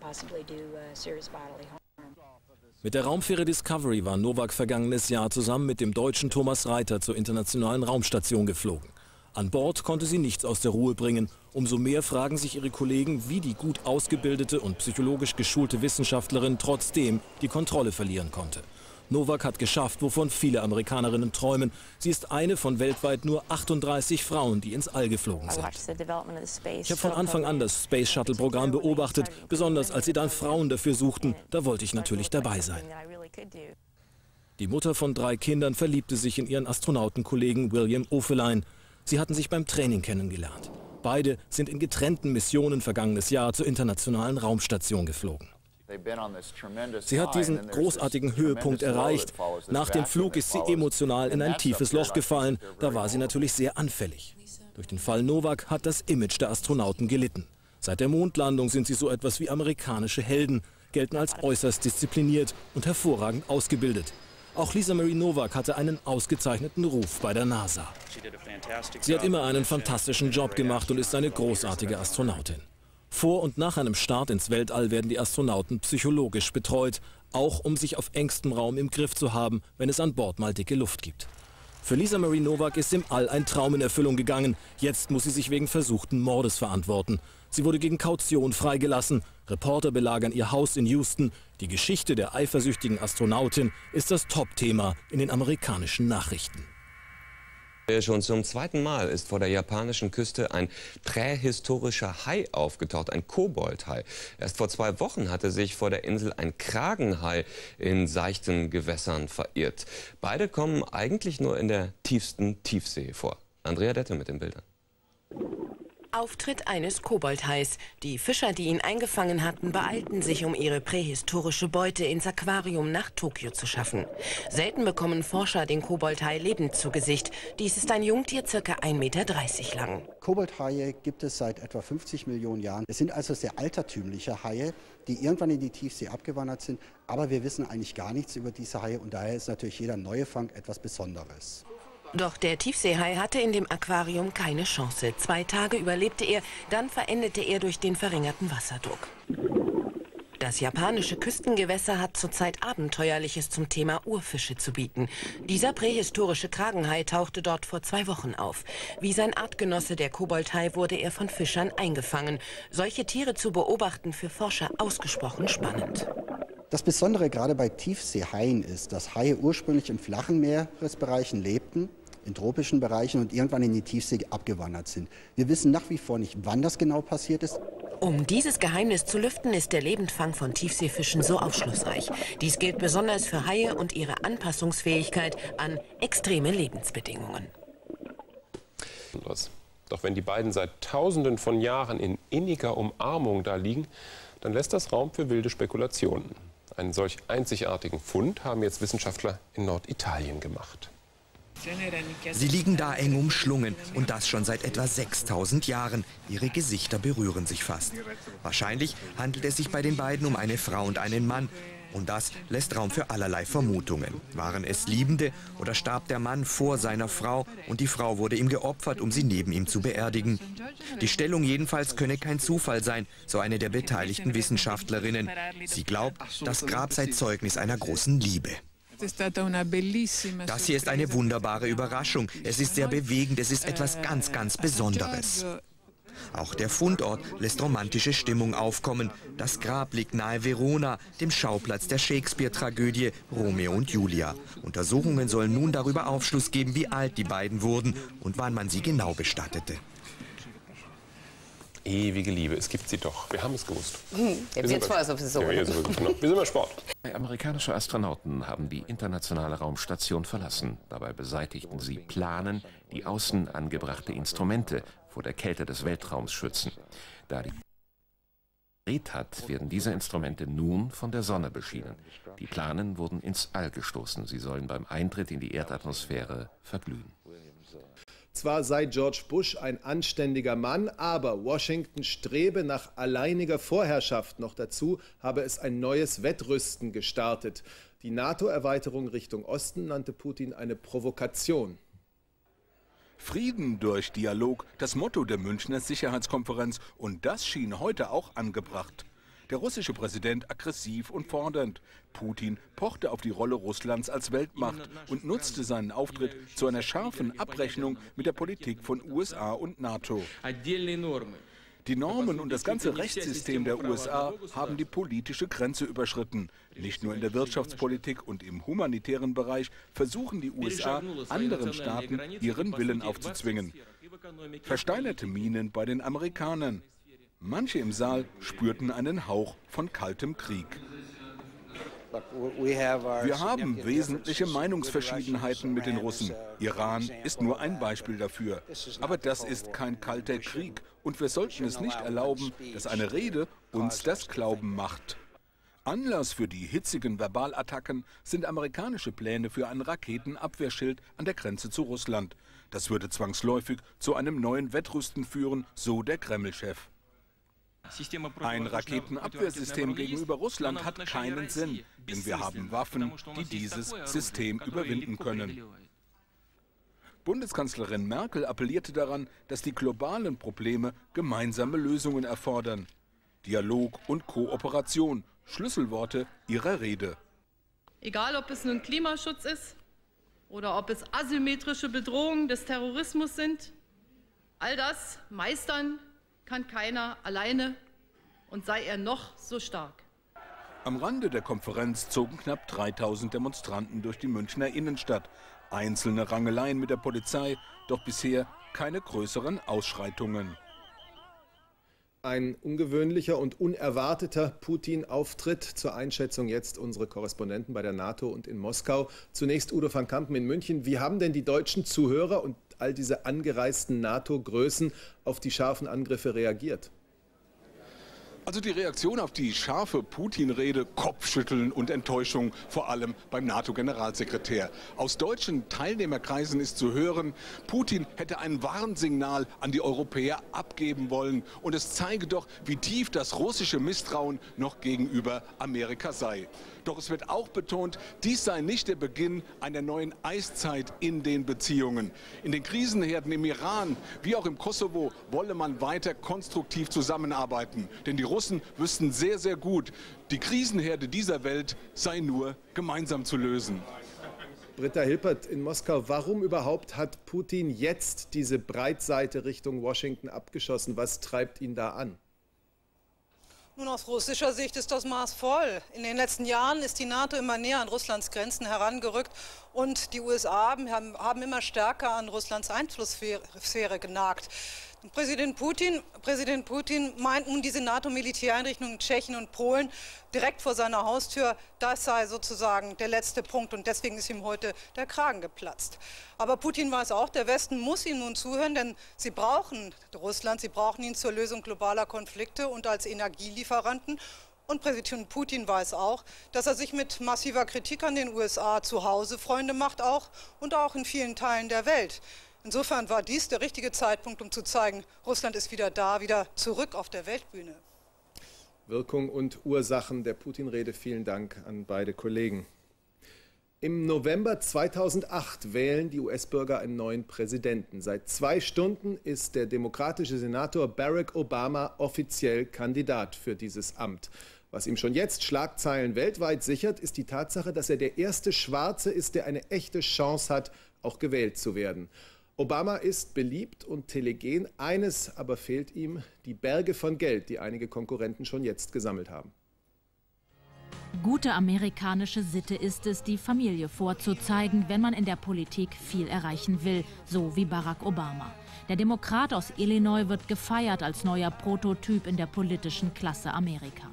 Mit der Raumfähre Discovery war Nowak vergangenes Jahr zusammen mit dem deutschen Thomas Reiter zur internationalen Raumstation geflogen. An Bord konnte sie nichts aus der Ruhe bringen. Umso mehr fragen sich ihre Kollegen, wie die gut ausgebildete und psychologisch geschulte Wissenschaftlerin trotzdem die Kontrolle verlieren konnte. Nowak hat geschafft, wovon viele Amerikanerinnen träumen. Sie ist eine von weltweit nur 38 Frauen, die ins All geflogen sind. Ich habe von Anfang an das Space Shuttle-Programm beobachtet, besonders als sie dann Frauen dafür suchten. Da wollte ich natürlich dabei sein. Die Mutter von 3 Kindern verliebte sich in ihren Astronautenkollegen William Ofelein. Sie hatten sich beim Training kennengelernt. Beide sind in getrennten Missionen vergangenes Jahr zur internationalen Raumstation geflogen. Sie hat diesen großartigen Höhepunkt erreicht. Nach dem Flug ist sie emotional in ein tiefes Loch gefallen. Da war sie natürlich sehr anfällig. Durch den Fall Nowak hat das Image der Astronauten gelitten. Seit der Mondlandung sind sie so etwas wie amerikanische Helden. gelten als äußerst diszipliniert und hervorragend ausgebildet. Auch Lisa Marie Nowak hatte einen ausgezeichneten Ruf bei der NASA. Sie hat immer einen fantastischen Job gemacht und ist eine großartige Astronautin. Vor und nach einem Start ins Weltall werden die Astronauten psychologisch betreut, auch um sich auf engstem Raum im Griff zu haben, wenn es an Bord mal dicke Luft gibt. Für Lisa Marie Nowak ist im All ein Traum in Erfüllung gegangen. Jetzt muss sie sich wegen versuchten Mordes verantworten. Sie wurde gegen Kaution freigelassen. Reporter belagern ihr Haus in Houston. Die Geschichte der eifersüchtigen Astronautin ist das Top-Thema in den amerikanischen Nachrichten. Schon zum zweiten Mal ist vor der japanischen Küste ein prähistorischer Hai aufgetaucht, ein Koboldhai. Erst vor 2 Wochen hatte sich vor der Insel ein Kragenhai in seichten Gewässern verirrt. Beide kommen eigentlich nur in der tiefsten Tiefsee vor. Andrea Dette mit den Bildern. Auftritt eines Koboldhais. Die Fischer, die ihn eingefangen hatten, beeilten sich, um ihre prähistorische Beute ins Aquarium nach Tokio zu schaffen. Selten bekommen Forscher den Koboldhai lebend zu Gesicht. Dies ist ein Jungtier, ca. 1,30 Meter lang. Koboldhaie gibt es seit etwa 50 Millionen Jahren. Es sind also sehr altertümliche Haie, die irgendwann in die Tiefsee abgewandert sind. Aber wir wissen eigentlich gar nichts über diese Haie und daher ist natürlich jeder neue Fang etwas Besonderes. Doch der Tiefseehai hatte in dem Aquarium keine Chance. 2 Tage überlebte er, dann verendete er durch den verringerten Wasserdruck. Das japanische Küstengewässer hat zurzeit Abenteuerliches zum Thema Urfische zu bieten. Dieser prähistorische Kragenhai tauchte dort vor 2 Wochen auf. Wie sein Artgenosse der Koboldhai wurde er von Fischern eingefangen. Solche Tiere zu beobachten für Forscher ausgesprochen spannend. Das Besondere gerade bei Tiefseehaien ist, dass Haie ursprünglich in flachen Meeresbereichen lebten, in tropischen Bereichen und irgendwann in die Tiefsee abgewandert sind. Wir wissen nach wie vor nicht, wann das genau passiert ist. Um dieses Geheimnis zu lüften, ist der Lebendfang von Tiefseefischen so aufschlussreich. Dies gilt besonders für Haie und ihre Anpassungsfähigkeit an extreme Lebensbedingungen. Doch wenn die beiden seit Tausenden von Jahren in inniger Umarmung da liegen, dann lässt das Raum für wilde Spekulationen. Einen solch einzigartigen Fund haben jetzt Wissenschaftler in Norditalien gemacht. Sie liegen da eng umschlungen und das schon seit etwa 6000 Jahren. Ihre Gesichter berühren sich fast. Wahrscheinlich handelt es sich bei den beiden um eine Frau und einen Mann. Und das lässt Raum für allerlei Vermutungen. Waren es Liebende oder starb der Mann vor seiner Frau und die Frau wurde ihm geopfert, um sie neben ihm zu beerdigen? Die Stellung jedenfalls könne kein Zufall sein, so eine der beteiligten Wissenschaftlerinnen. Sie glaubt, das Grab sei Zeugnis einer großen Liebe. Das hier ist eine wunderbare Überraschung. Es ist sehr bewegend, es ist etwas ganz, ganz Besonderes. Auch der Fundort lässt romantische Stimmung aufkommen. Das Grab liegt nahe Verona, dem Schauplatz der Shakespeare-Tragödie Romeo und Julia. Untersuchungen sollen nun darüber Aufschluss geben, wie alt die beiden wurden und wann man sie genau bestattete. Ewige Liebe, es gibt sie doch. Wir haben es gewusst. Jetzt war es sowieso. Ja, wir sind bei Sport. Amerikanische Astronauten haben die internationale Raumstation verlassen. Dabei beseitigten sie Planen, die außen angebrachte Instrumente vor der Kälte des Weltraums schützen. Da die gedreht hat, werden diese Instrumente nun von der Sonne beschienen. Die Planen wurden ins All gestoßen. Sie sollen beim Eintritt in die Erdatmosphäre verglühen. Zwar sei George Bush ein anständiger Mann, aber Washington strebe nach alleiniger Vorherrschaft. Noch dazu habe es ein neues Wettrüsten gestartet. Die NATO-Erweiterung Richtung Osten nannte Putin eine Provokation. Frieden durch Dialog, das Motto der Münchner Sicherheitskonferenz. Und das schien heute auch angebracht. Der russische Präsident aggressiv und fordernd. Putin pochte auf die Rolle Russlands als Weltmacht und nutzte seinen Auftritt zu einer scharfen Abrechnung mit der Politik von USA und NATO. Die Normen und das ganze Rechtssystem der USA haben die politische Grenze überschritten. Nicht nur in der Wirtschaftspolitik und im humanitären Bereich versuchen die USA, anderen Staaten ihren Willen aufzuzwingen. Versteinerte Mienen bei den Amerikanern. Manche im Saal spürten einen Hauch von kaltem Krieg. Wir haben wesentliche Meinungsverschiedenheiten mit den Russen. Iran ist nur ein Beispiel dafür. Aber das ist kein kalter Krieg und wir sollten es nicht erlauben, dass eine Rede uns das Glauben macht. Anlass für die hitzigen Verbalattacken sind amerikanische Pläne für ein Raketenabwehrschild an der Grenze zu Russland. Das würde zwangsläufig zu einem neuen Wettrüsten führen, so der Kreml-Chef. Ein Raketenabwehrsystem gegenüber Russland hat keinen Sinn, denn wir haben Waffen, die dieses System überwinden können. Bundeskanzlerin Merkel appellierte daran, dass die globalen Probleme gemeinsame Lösungen erfordern. Dialog und Kooperation, Schlüsselworte ihrer Rede. Egal, ob es nun Klimaschutz ist oder ob es asymmetrische Bedrohungen des Terrorismus sind, all das meistern kann keiner alleine und sei er noch so stark. Am Rande der Konferenz zogen knapp 3000 Demonstranten durch die Münchner Innenstadt. Einzelne Rangeleien mit der Polizei, doch bisher keine größeren Ausschreitungen. Ein ungewöhnlicher und unerwarteter Putin-Auftritt. Zur Einschätzung jetzt unsere Korrespondenten bei der NATO und in Moskau. Zunächst Udo van Kampen in München. Wie haben denn die deutschen Zuhörer und all diese angereisten NATO-Größen auf die scharfen Angriffe reagiert? Also die Reaktion auf die scharfe Putin-Rede, Kopfschütteln und Enttäuschung, vor allem beim NATO-Generalsekretär. Aus deutschen Teilnehmerkreisen ist zu hören, Putin hätte ein Warnsignal an die Europäer abgeben wollen. Und es zeige doch, wie tief das russische Misstrauen noch gegenüber Amerika sei. Doch es wird auch betont, dies sei nicht der Beginn einer neuen Eiszeit in den Beziehungen. In den Krisenherden im Iran wie auch im Kosovo wolle man weiter konstruktiv zusammenarbeiten. Denn die Russen wüssten sehr, sehr gut, die Krisenherde dieser Welt sei nur gemeinsam zu lösen. Britta Hilpert in Moskau, warum überhaupt hat Putin jetzt diese Breitseite Richtung Washington abgeschossen? Was treibt ihn da an? Nun, aus russischer Sicht ist das Maß voll. In den letzten Jahren ist die NATO immer näher an Russlands Grenzen herangerückt und die USA haben immer stärker an Russlands Einflusssphäre genagt. Präsident Putin meint nun, diese NATO-Militäreinrichtungen in Tschechien und Polen direkt vor seiner Haustür, das sei sozusagen der letzte Punkt und deswegen ist ihm heute der Kragen geplatzt. Aber Putin weiß auch, der Westen muss ihm nun zuhören, denn sie brauchen Russland, sie brauchen ihn zur Lösung globaler Konflikte und als Energielieferanten. Und Präsident Putin weiß auch, dass er sich mit massiver Kritik an den USA zu Hause Freunde macht und auch in vielen Teilen der Welt. Insofern war dies der richtige Zeitpunkt, um zu zeigen, Russland ist wieder da, wieder zurück auf der Weltbühne. Wirkung und Ursachen der Putin-Rede. Vielen Dank an beide Kollegen. Im November 2008 wählen die US-Bürger einen neuen Präsidenten. Seit 2 Stunden ist der demokratische Senator Barack Obama offiziell Kandidat für dieses Amt. Was ihm schon jetzt Schlagzeilen weltweit sichert, ist die Tatsache, dass er der erste Schwarze ist, der eine echte Chance hat, auch gewählt zu werden. Obama ist beliebt und telegen. Eines aber fehlt ihm: die Berge von Geld, die einige Konkurrenten schon jetzt gesammelt haben. Gute amerikanische Sitte ist es, die Familie vorzuzeigen, wenn man in der Politik viel erreichen will, so wie Barack Obama. Der Demokrat aus Illinois wird gefeiert als neuer Prototyp in der politischen Klasse Amerikas.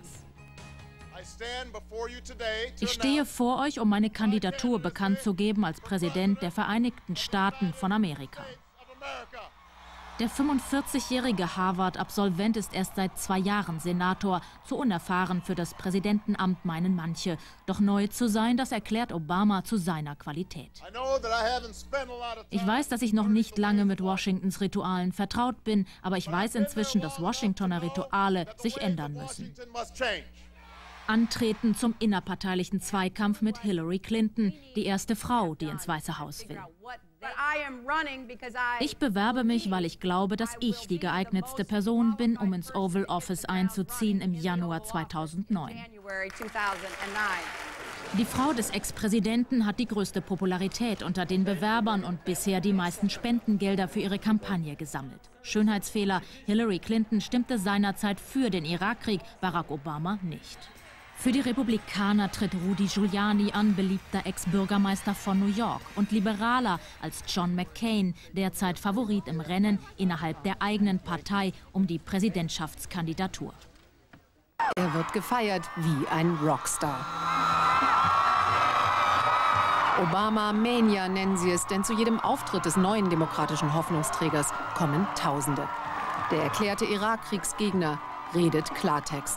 Ich stehe vor euch, um meine Kandidatur bekannt zu geben als Präsident der Vereinigten Staaten von Amerika. Der 45-jährige Harvard-Absolvent ist erst seit 2 Jahren Senator. Zu unerfahren für das Präsidentenamt, meinen manche. Doch neu zu sein, das erklärt Obama zu seiner Qualität. Ich weiß, dass ich noch nicht lange mit Washingtons Ritualen vertraut bin, aber ich weiß inzwischen, dass Washingtoner Rituale sich ändern müssen. Antreten zum innerparteilichen Zweikampf mit Hillary Clinton, die erste Frau, die ins Weiße Haus will. Ich bewerbe mich, weil ich glaube, dass ich die geeignetste Person bin, um ins Oval Office einzuziehen im Januar 2009. Die Frau des Ex-Präsidenten hat die größte Popularität unter den Bewerbern und bisher die meisten Spendengelder für ihre Kampagne gesammelt. Schönheitsfehler: Hillary Clinton stimmte seinerzeit für den Irakkrieg, Barack Obama nicht. Für die Republikaner tritt Rudy Giuliani an, beliebter Ex-Bürgermeister von New York, und liberaler als John McCain, derzeit Favorit im Rennen innerhalb der eigenen Partei um die Präsidentschaftskandidatur. Er wird gefeiert wie ein Rockstar. Obama-Mania nennen sie es, denn zu jedem Auftritt des neuen demokratischen Hoffnungsträgers kommen Tausende. Der erklärte Irakkriegsgegner redet Klartext.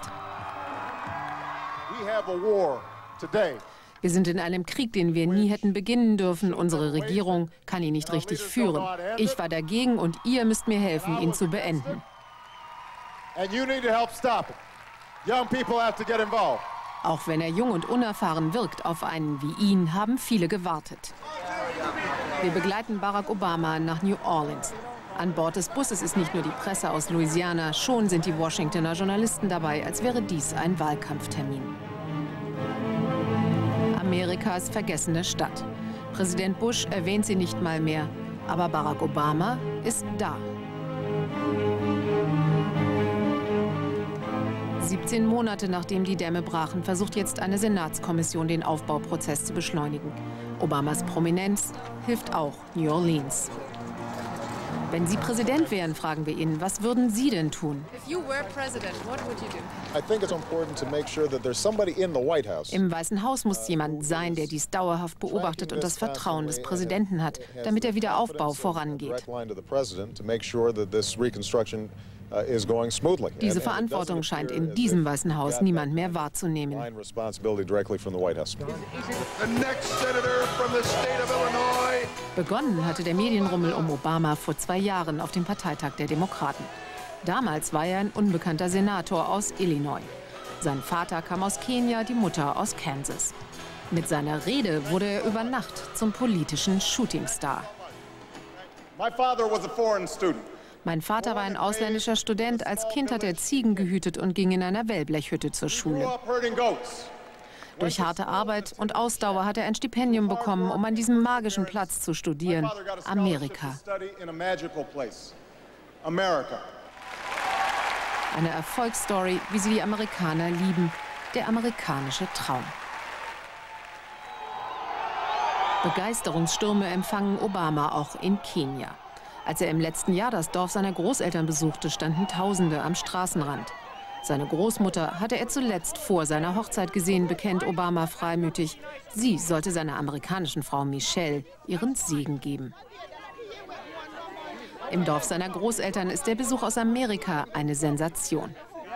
Wir sind in einem Krieg, den wir nie hätten beginnen dürfen. Unsere Regierung kann ihn nicht richtig führen. Ich war dagegen und ihr müsst mir helfen, ihn zu beenden. and you need to help stop it. Young people have to get involved. Auch wenn er jung und unerfahren wirkt, auf einen wie ihn haben viele gewartet. Wir begleiten Barack Obama nach New Orleans. An Bord des Busses ist nicht nur die Presse aus Louisiana, schon sind die Washingtoner Journalisten dabei, als wäre dies ein Wahlkampftermin. Amerikas vergessene Stadt. Präsident Bush erwähnt sie nicht mal mehr, aber Barack Obama ist da. 17 Monate nachdem die Dämme brachen, versucht jetzt eine Senatskommission, den Aufbauprozess zu beschleunigen. Obamas Prominenz hilft auch New Orleans. Wenn Sie Präsident wären, fragen wir ihn, was würden Sie denn tun? Im Weißen Haus muss jemand sein, der dies dauerhaft beobachtet und das Vertrauen des Präsidenten hat, damit der Wiederaufbau vorangeht. Diese Verantwortung scheint in diesem Weißen Haus niemand mehr wahrzunehmen. Begonnen hatte der Medienrummel um Obama vor 2 Jahren auf dem Parteitag der Demokraten. Damals war er ein unbekannter Senator aus Illinois. Sein Vater kam aus Kenia, die Mutter aus Kansas. Mit seiner Rede wurde er über Nacht zum politischen Shootingstar. Mein Vater war ein ausländischer Student. Als Kind hat er Ziegen gehütet und ging in einer Wellblechhütte zur Schule. Durch harte Arbeit und Ausdauer hat er ein Stipendium bekommen, um an diesem magischen Platz zu studieren. Amerika. Eine Erfolgsstory, wie sie die Amerikaner lieben. Der amerikanische Traum. Begeisterungsstürme empfangen Obama auch in Kenia. Als er im letzten Jahr das Dorf seiner Großeltern besuchte, standen Tausende am Straßenrand. Seine Großmutter hatte er zuletzt vor seiner Hochzeit gesehen, bekennt Obama freimütig. Sie sollte seiner amerikanischen Frau Michelle ihren Segen geben. Im Dorf seiner Großeltern ist der Besuch aus Amerika eine Sensation.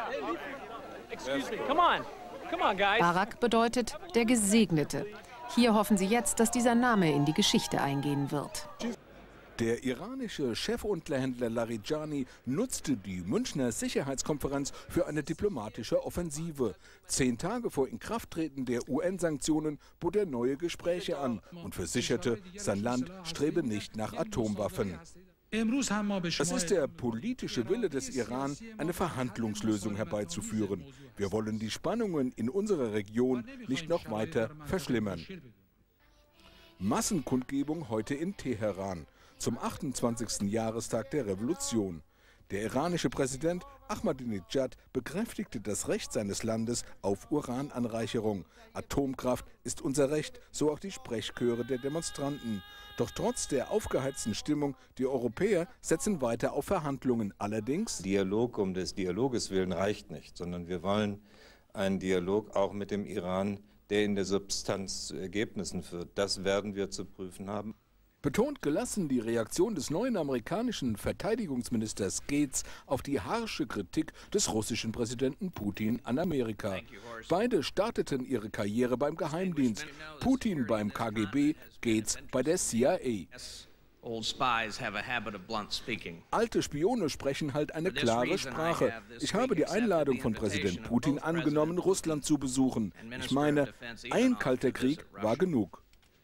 Barack bedeutet der Gesegnete. Hier hoffen sie jetzt, dass dieser Name in die Geschichte eingehen wird. Der iranische Chefunterhändler Larijani nutzte die Münchner Sicherheitskonferenz für eine diplomatische Offensive. 10 Tage vor Inkrafttreten der UN-Sanktionen bot er neue Gespräche an und versicherte, sein Land strebe nicht nach Atomwaffen. Es ist der politische Wille des Iran, eine Verhandlungslösung herbeizuführen. Wir wollen die Spannungen in unserer Region nicht noch weiter verschlimmern. Massenkundgebung heute in Teheran zum 28. Jahrestag der Revolution. Der iranische Präsident Ahmadinejad bekräftigte das Recht seines Landes auf Urananreicherung. Atomkraft ist unser Recht, so auch die Sprechchöre der Demonstranten. Doch trotz der aufgeheizten Stimmung, die Europäer setzen weiter auf Verhandlungen. Allerdings Dialog um des Dialoges willen reicht nicht, sondern wir wollen einen Dialog auch mit dem Iran, der in der Substanz zu Ergebnissen führt. Das werden wir zu prüfen haben. Betont gelassen die Reaktion des neuen amerikanischen Verteidigungsministers Gates auf die harsche Kritik des russischen Präsidenten Putin an Amerika. Beide starteten ihre Karriere beim Geheimdienst. Putin beim KGB, Gates bei der CIA. Alte Spione sprechen halt eine klare Sprache. Ich habe die Einladung von Präsident Putin angenommen, Russland zu besuchen. Ich meine, ein kalter Krieg war genug.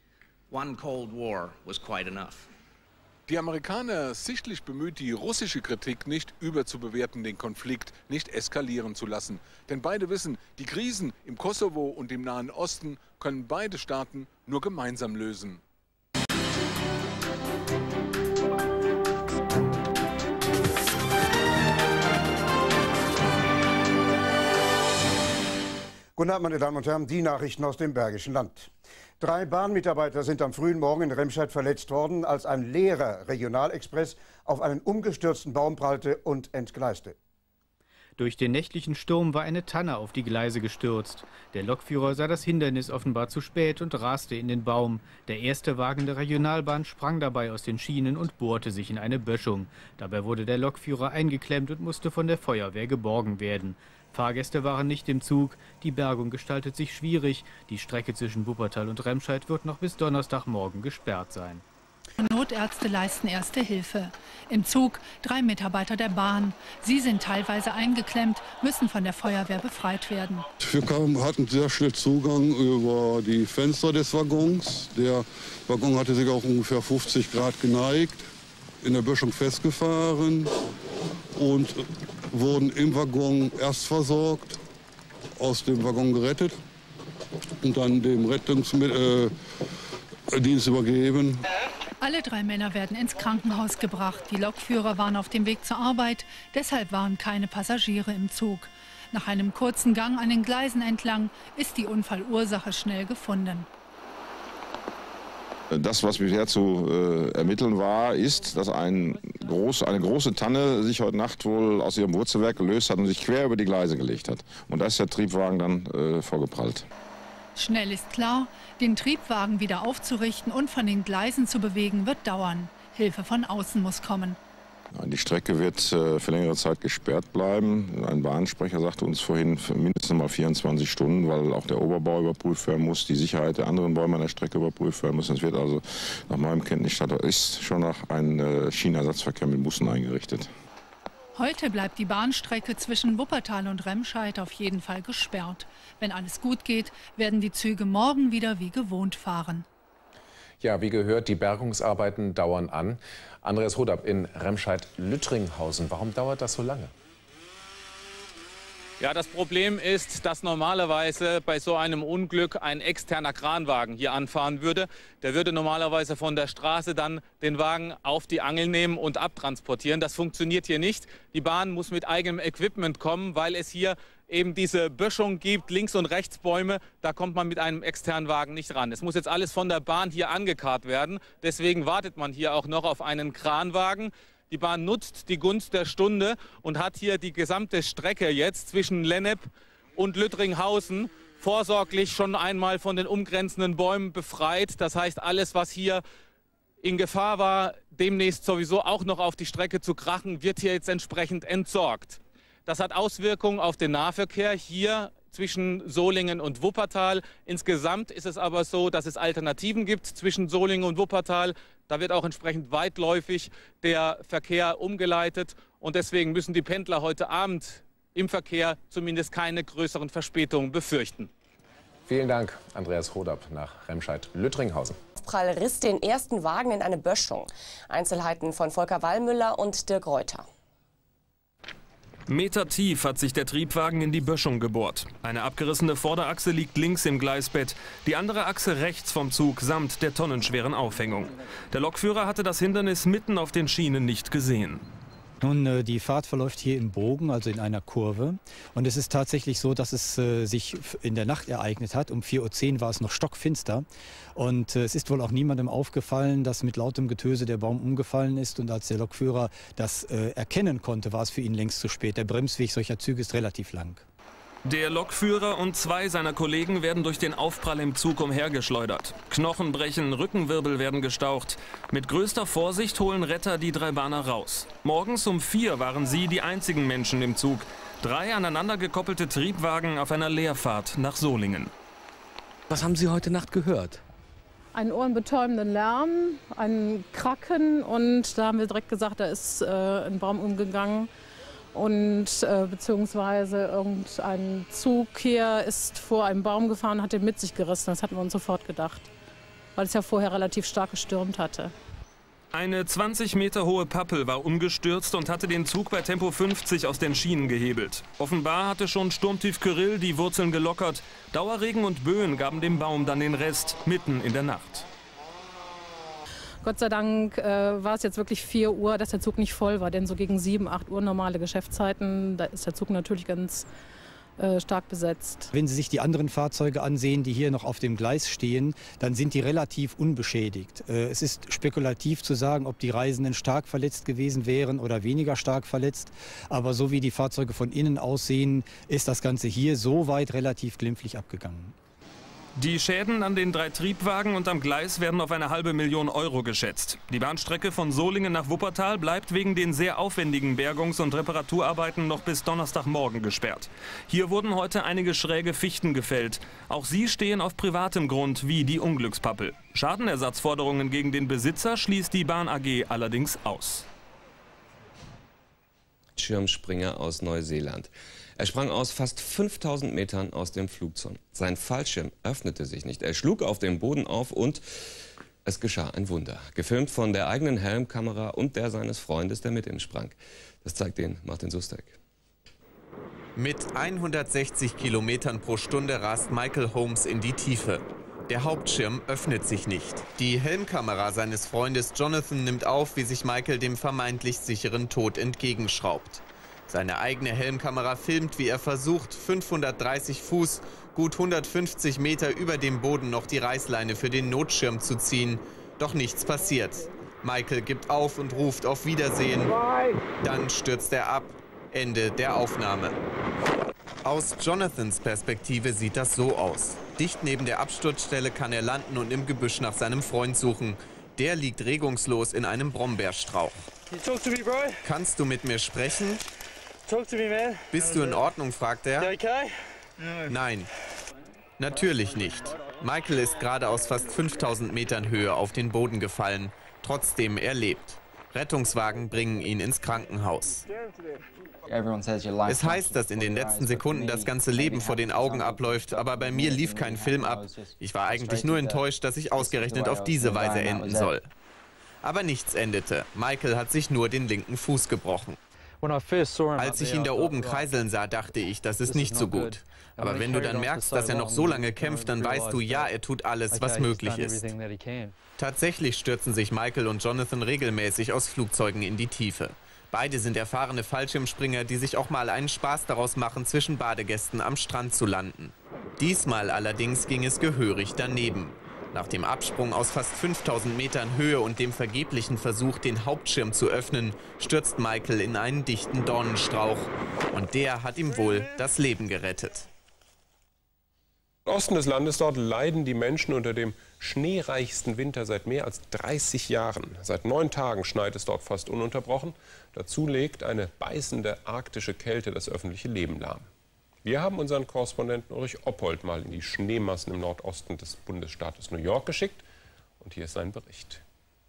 Die Amerikaner sichtlich bemüht, die russische Kritik nicht überzubewerten, den Konflikt nicht eskalieren zu lassen. Denn beide wissen, die Krisen im Kosovo und im Nahen Osten können beide Staaten nur gemeinsam lösen. Guten Abend, meine Damen und Herren, die Nachrichten aus dem Bergischen Land. 3 Bahnmitarbeiter sind am frühen Morgen in Remscheid verletzt worden, als ein leerer Regionalexpress auf einen umgestürzten Baum prallte und entgleiste. Durch den nächtlichen Sturm war eine Tanne auf die Gleise gestürzt. Der Lokführer sah das Hindernis offenbar zu spät und raste in den Baum. Der erste Wagen der Regionalbahn sprang dabei aus den Schienen und bohrte sich in eine Böschung. Dabei wurde der Lokführer eingeklemmt und musste von der Feuerwehr geborgen werden. Fahrgäste waren nicht im Zug. Die Bergung gestaltet sich schwierig. Die Strecke zwischen Wuppertal und Remscheid wird noch bis Donnerstagmorgen gesperrt sein. Notärzte leisten erste Hilfe. Im Zug 3 Mitarbeiter der Bahn. Sie sind teilweise eingeklemmt, müssen von der Feuerwehr befreit werden. Wir hatten sehr schnell Zugang über die Fenster des Waggons. Der Waggon hatte sich auf ungefähr 50 Grad geneigt, in der Böschung festgefahren und wurden im Waggon erst versorgt, aus dem Waggon gerettet und dann dem Rettungsdienst übergeben. Alle 3 Männer werden ins Krankenhaus gebracht. Die Lokführer waren auf dem Weg zur Arbeit, deshalb waren keine Passagiere im Zug. Nach einem kurzen Gang an den Gleisen entlang ist die Unfallursache schnell gefunden. Das, was bisher zu ermitteln war, ist, dass eine große Tanne sich heute Nacht wohl aus ihrem Wurzelwerk gelöst hat und sich quer über die Gleise gelegt hat. Und da ist der Triebwagen dann vorgeprallt. Schnell ist klar, den Triebwagen wieder aufzurichten und von den Gleisen zu bewegen, wird dauern. Hilfe von außen muss kommen. Die Strecke wird für längere Zeit gesperrt bleiben. Ein Bahnsprecher sagte uns vorhin mindestens mal 24 Stunden, weil auch der Oberbau überprüft werden muss, die Sicherheit der anderen Bäume an der Strecke überprüft werden muss. Es wird also nach meinem Kenntnisstand ist schon noch ein Schienenersatzverkehr mit Bussen eingerichtet. Heute bleibt die Bahnstrecke zwischen Wuppertal und Remscheid auf jeden Fall gesperrt. Wenn alles gut geht, werden die Züge morgen wieder wie gewohnt fahren. Ja, wie gehört, die Bergungsarbeiten dauern an. Andreas Hodab in Remscheid-Lüttringhausen. Warum dauert das so lange? Ja, das Problem ist, dass normalerweise bei so einem Unglück ein externer Kranwagen hier anfahren würde. Der würde normalerweise von der Straße dann den Wagen auf die Angel nehmen und abtransportieren. Das funktioniert hier nicht. Die Bahn muss mit eigenem Equipment kommen, weil es hier eben diese Böschung gibt, links und rechts Bäume. Da kommt man mit einem externen Wagen nicht ran. Es muss jetzt alles von der Bahn hier angekarrt werden. Deswegen wartet man hier auch noch auf einen Kranwagen. Die Bahn nutzt die Gunst der Stunde und hat hier die gesamte Strecke jetzt zwischen Lennep und Lüttringhausen vorsorglich schon einmal von den umgrenzenden Bäumen befreit. Das heißt, alles, was hier in Gefahr war, demnächst sowieso auch noch auf die Strecke zu krachen, wird hier jetzt entsprechend entsorgt. Das hat Auswirkungen auf den Nahverkehr hier zwischen Solingen und Wuppertal. Insgesamt ist es aber so, dass es Alternativen gibt zwischen Solingen und Wuppertal. Da wird auch entsprechend weitläufig der Verkehr umgeleitet. Und deswegen müssen die Pendler heute Abend im Verkehr zumindest keine größeren Verspätungen befürchten. Vielen Dank, Andreas Hodab nach Remscheid-Lüttringhausen. Prall riss den ersten Wagen in eine Böschung. Einzelheiten von Volker Wallmüller und Dirk Reuter. Metertief hat sich der Triebwagen in die Böschung gebohrt. Eine abgerissene Vorderachse liegt links im Gleisbett, die andere Achse rechts vom Zug samt der tonnenschweren Aufhängung. Der Lokführer hatte das Hindernis mitten auf den Schienen nicht gesehen. Nun, die Fahrt verläuft hier im Bogen, also in einer Kurve. Und es ist tatsächlich so, dass es sich in der Nacht ereignet hat. Um 4:10 Uhr war es noch stockfinster. Und es ist wohl auch niemandem aufgefallen, dass mit lautem Getöse der Baum umgefallen ist. Und als der Lokführer das erkennen konnte, war es für ihn längst zu spät. Der Bremsweg solcher Züge ist relativ lang. Der Lokführer und 2 seiner Kollegen werden durch den Aufprall im Zug umhergeschleudert. Knochen brechen, Rückenwirbel werden gestaucht. Mit größter Vorsicht holen Retter die 3 Bahner raus. Morgens um 4 waren sie die einzigen Menschen im Zug. 3 aneinander gekoppelte Triebwagen auf einer Leerfahrt nach Solingen. Was haben Sie heute Nacht gehört? Einen ohrenbetäubenden Lärm, ein Kracken, und da haben wir direkt gesagt, da ist ein Baum umgegangen. Und beziehungsweise irgendein Zug hier ist vor einem Baum gefahren, hat den mit sich gerissen. Das hatten wir uns sofort gedacht, weil es ja vorher relativ stark gestürmt hatte. Eine 20 Meter hohe Pappel war umgestürzt und hatte den Zug bei Tempo 50 aus den Schienen gehebelt. Offenbar hatte schon Sturmtief Kyrill die Wurzeln gelockert. Dauerregen und Böen gaben dem Baum dann den Rest mitten in der Nacht. Gott sei Dank war es jetzt wirklich 4 Uhr, dass der Zug nicht voll war. Denn so gegen 7, 8 Uhr normale Geschäftszeiten, da ist der Zug natürlich ganz stark besetzt. Wenn Sie sich die anderen Fahrzeuge ansehen, die hier noch auf dem Gleis stehen, dann sind die relativ unbeschädigt. Es ist spekulativ zu sagen, ob die Reisenden stark verletzt gewesen wären oder weniger stark verletzt. Aber so wie die Fahrzeuge von innen aussehen, ist das Ganze hier soweit relativ glimpflich abgegangen. Die Schäden an den 3 Triebwagen und am Gleis werden auf eine halbe Million Euro geschätzt. Die Bahnstrecke von Solingen nach Wuppertal bleibt wegen den sehr aufwendigen Bergungs- und Reparaturarbeiten noch bis Donnerstagmorgen gesperrt. Hier wurden heute einige schräge Fichten gefällt. Auch sie stehen auf privatem Grund, wie die Unglückspappel. Schadenersatzforderungen gegen den Besitzer schließt die Bahn AG allerdings aus. Schirmspringer aus Neuseeland. Er sprang aus fast 5000 Metern aus dem Flugzeug. Sein Fallschirm öffnete sich nicht. Er schlug auf den Boden auf und es geschah ein Wunder. Gefilmt von der eigenen Helmkamera und der seines Freundes, der mit ihm sprang. Das zeigt den Martin Sustek. Mit 160 Kilometern pro Stunde rast Michael Holmes in die Tiefe. Der Hauptschirm öffnet sich nicht. Die Helmkamera seines Freundes Jonathan nimmt auf, wie sich Michael dem vermeintlich sicheren Tod entgegenschraubt. Seine eigene Helmkamera filmt, wie er versucht, 530 Fuß, gut 150 Meter über dem Boden noch die Reißleine für den Notschirm zu ziehen. Doch nichts passiert. Michael gibt auf und ruft auf Wiedersehen. Dann stürzt er ab. Ende der Aufnahme. Aus Jonathans Perspektive sieht das so aus. Dicht neben der Absturzstelle kann er landen und im Gebüsch nach seinem Freund suchen. Der liegt regungslos in einem Brombeerstrauch. Kannst du mit mir sprechen? Bist du in Ordnung, fragt er. Nein, natürlich nicht. Michael ist gerade aus fast 5000 Metern Höhe auf den Boden gefallen. Trotzdem, er lebt. Rettungswagen bringen ihn ins Krankenhaus. Es heißt, dass in den letzten Sekunden das ganze Leben vor den Augen abläuft, aber bei mir lief kein Film ab. Ich war eigentlich nur enttäuscht, dass ich ausgerechnet auf diese Weise enden soll. Aber nichts endete. Michael hat sich nur den linken Fuß gebrochen. Als ich ihn da oben kreiseln sah, dachte ich, das ist nicht so gut. Aber wenn du dann merkst, dass er noch so lange kämpft, dann weißt du, ja, er tut alles, was möglich ist. Tatsächlich stürzen sich Michael und Jonathan regelmäßig aus Flugzeugen in die Tiefe. Beide sind erfahrene Fallschirmspringer, die sich auch mal einen Spaß daraus machen, zwischen Badegästen am Strand zu landen. Diesmal allerdings ging es gehörig daneben. Nach dem Absprung aus fast 5000 Metern Höhe und dem vergeblichen Versuch, den Hauptschirm zu öffnen, stürzt Michael in einen dichten Dornenstrauch. Und der hat ihm wohl das Leben gerettet. Im Osten des Landes dort leiden die Menschen unter dem schneereichsten Winter seit mehr als 30 Jahren. Seit 9 Tagen schneit es dort fast ununterbrochen. Dazu legt eine beißende arktische Kälte das öffentliche Leben lahm. Wir haben unseren Korrespondenten Ulrich Oppold mal in die Schneemassen im Nordosten des Bundesstaates New York geschickt. Und hier ist sein Bericht.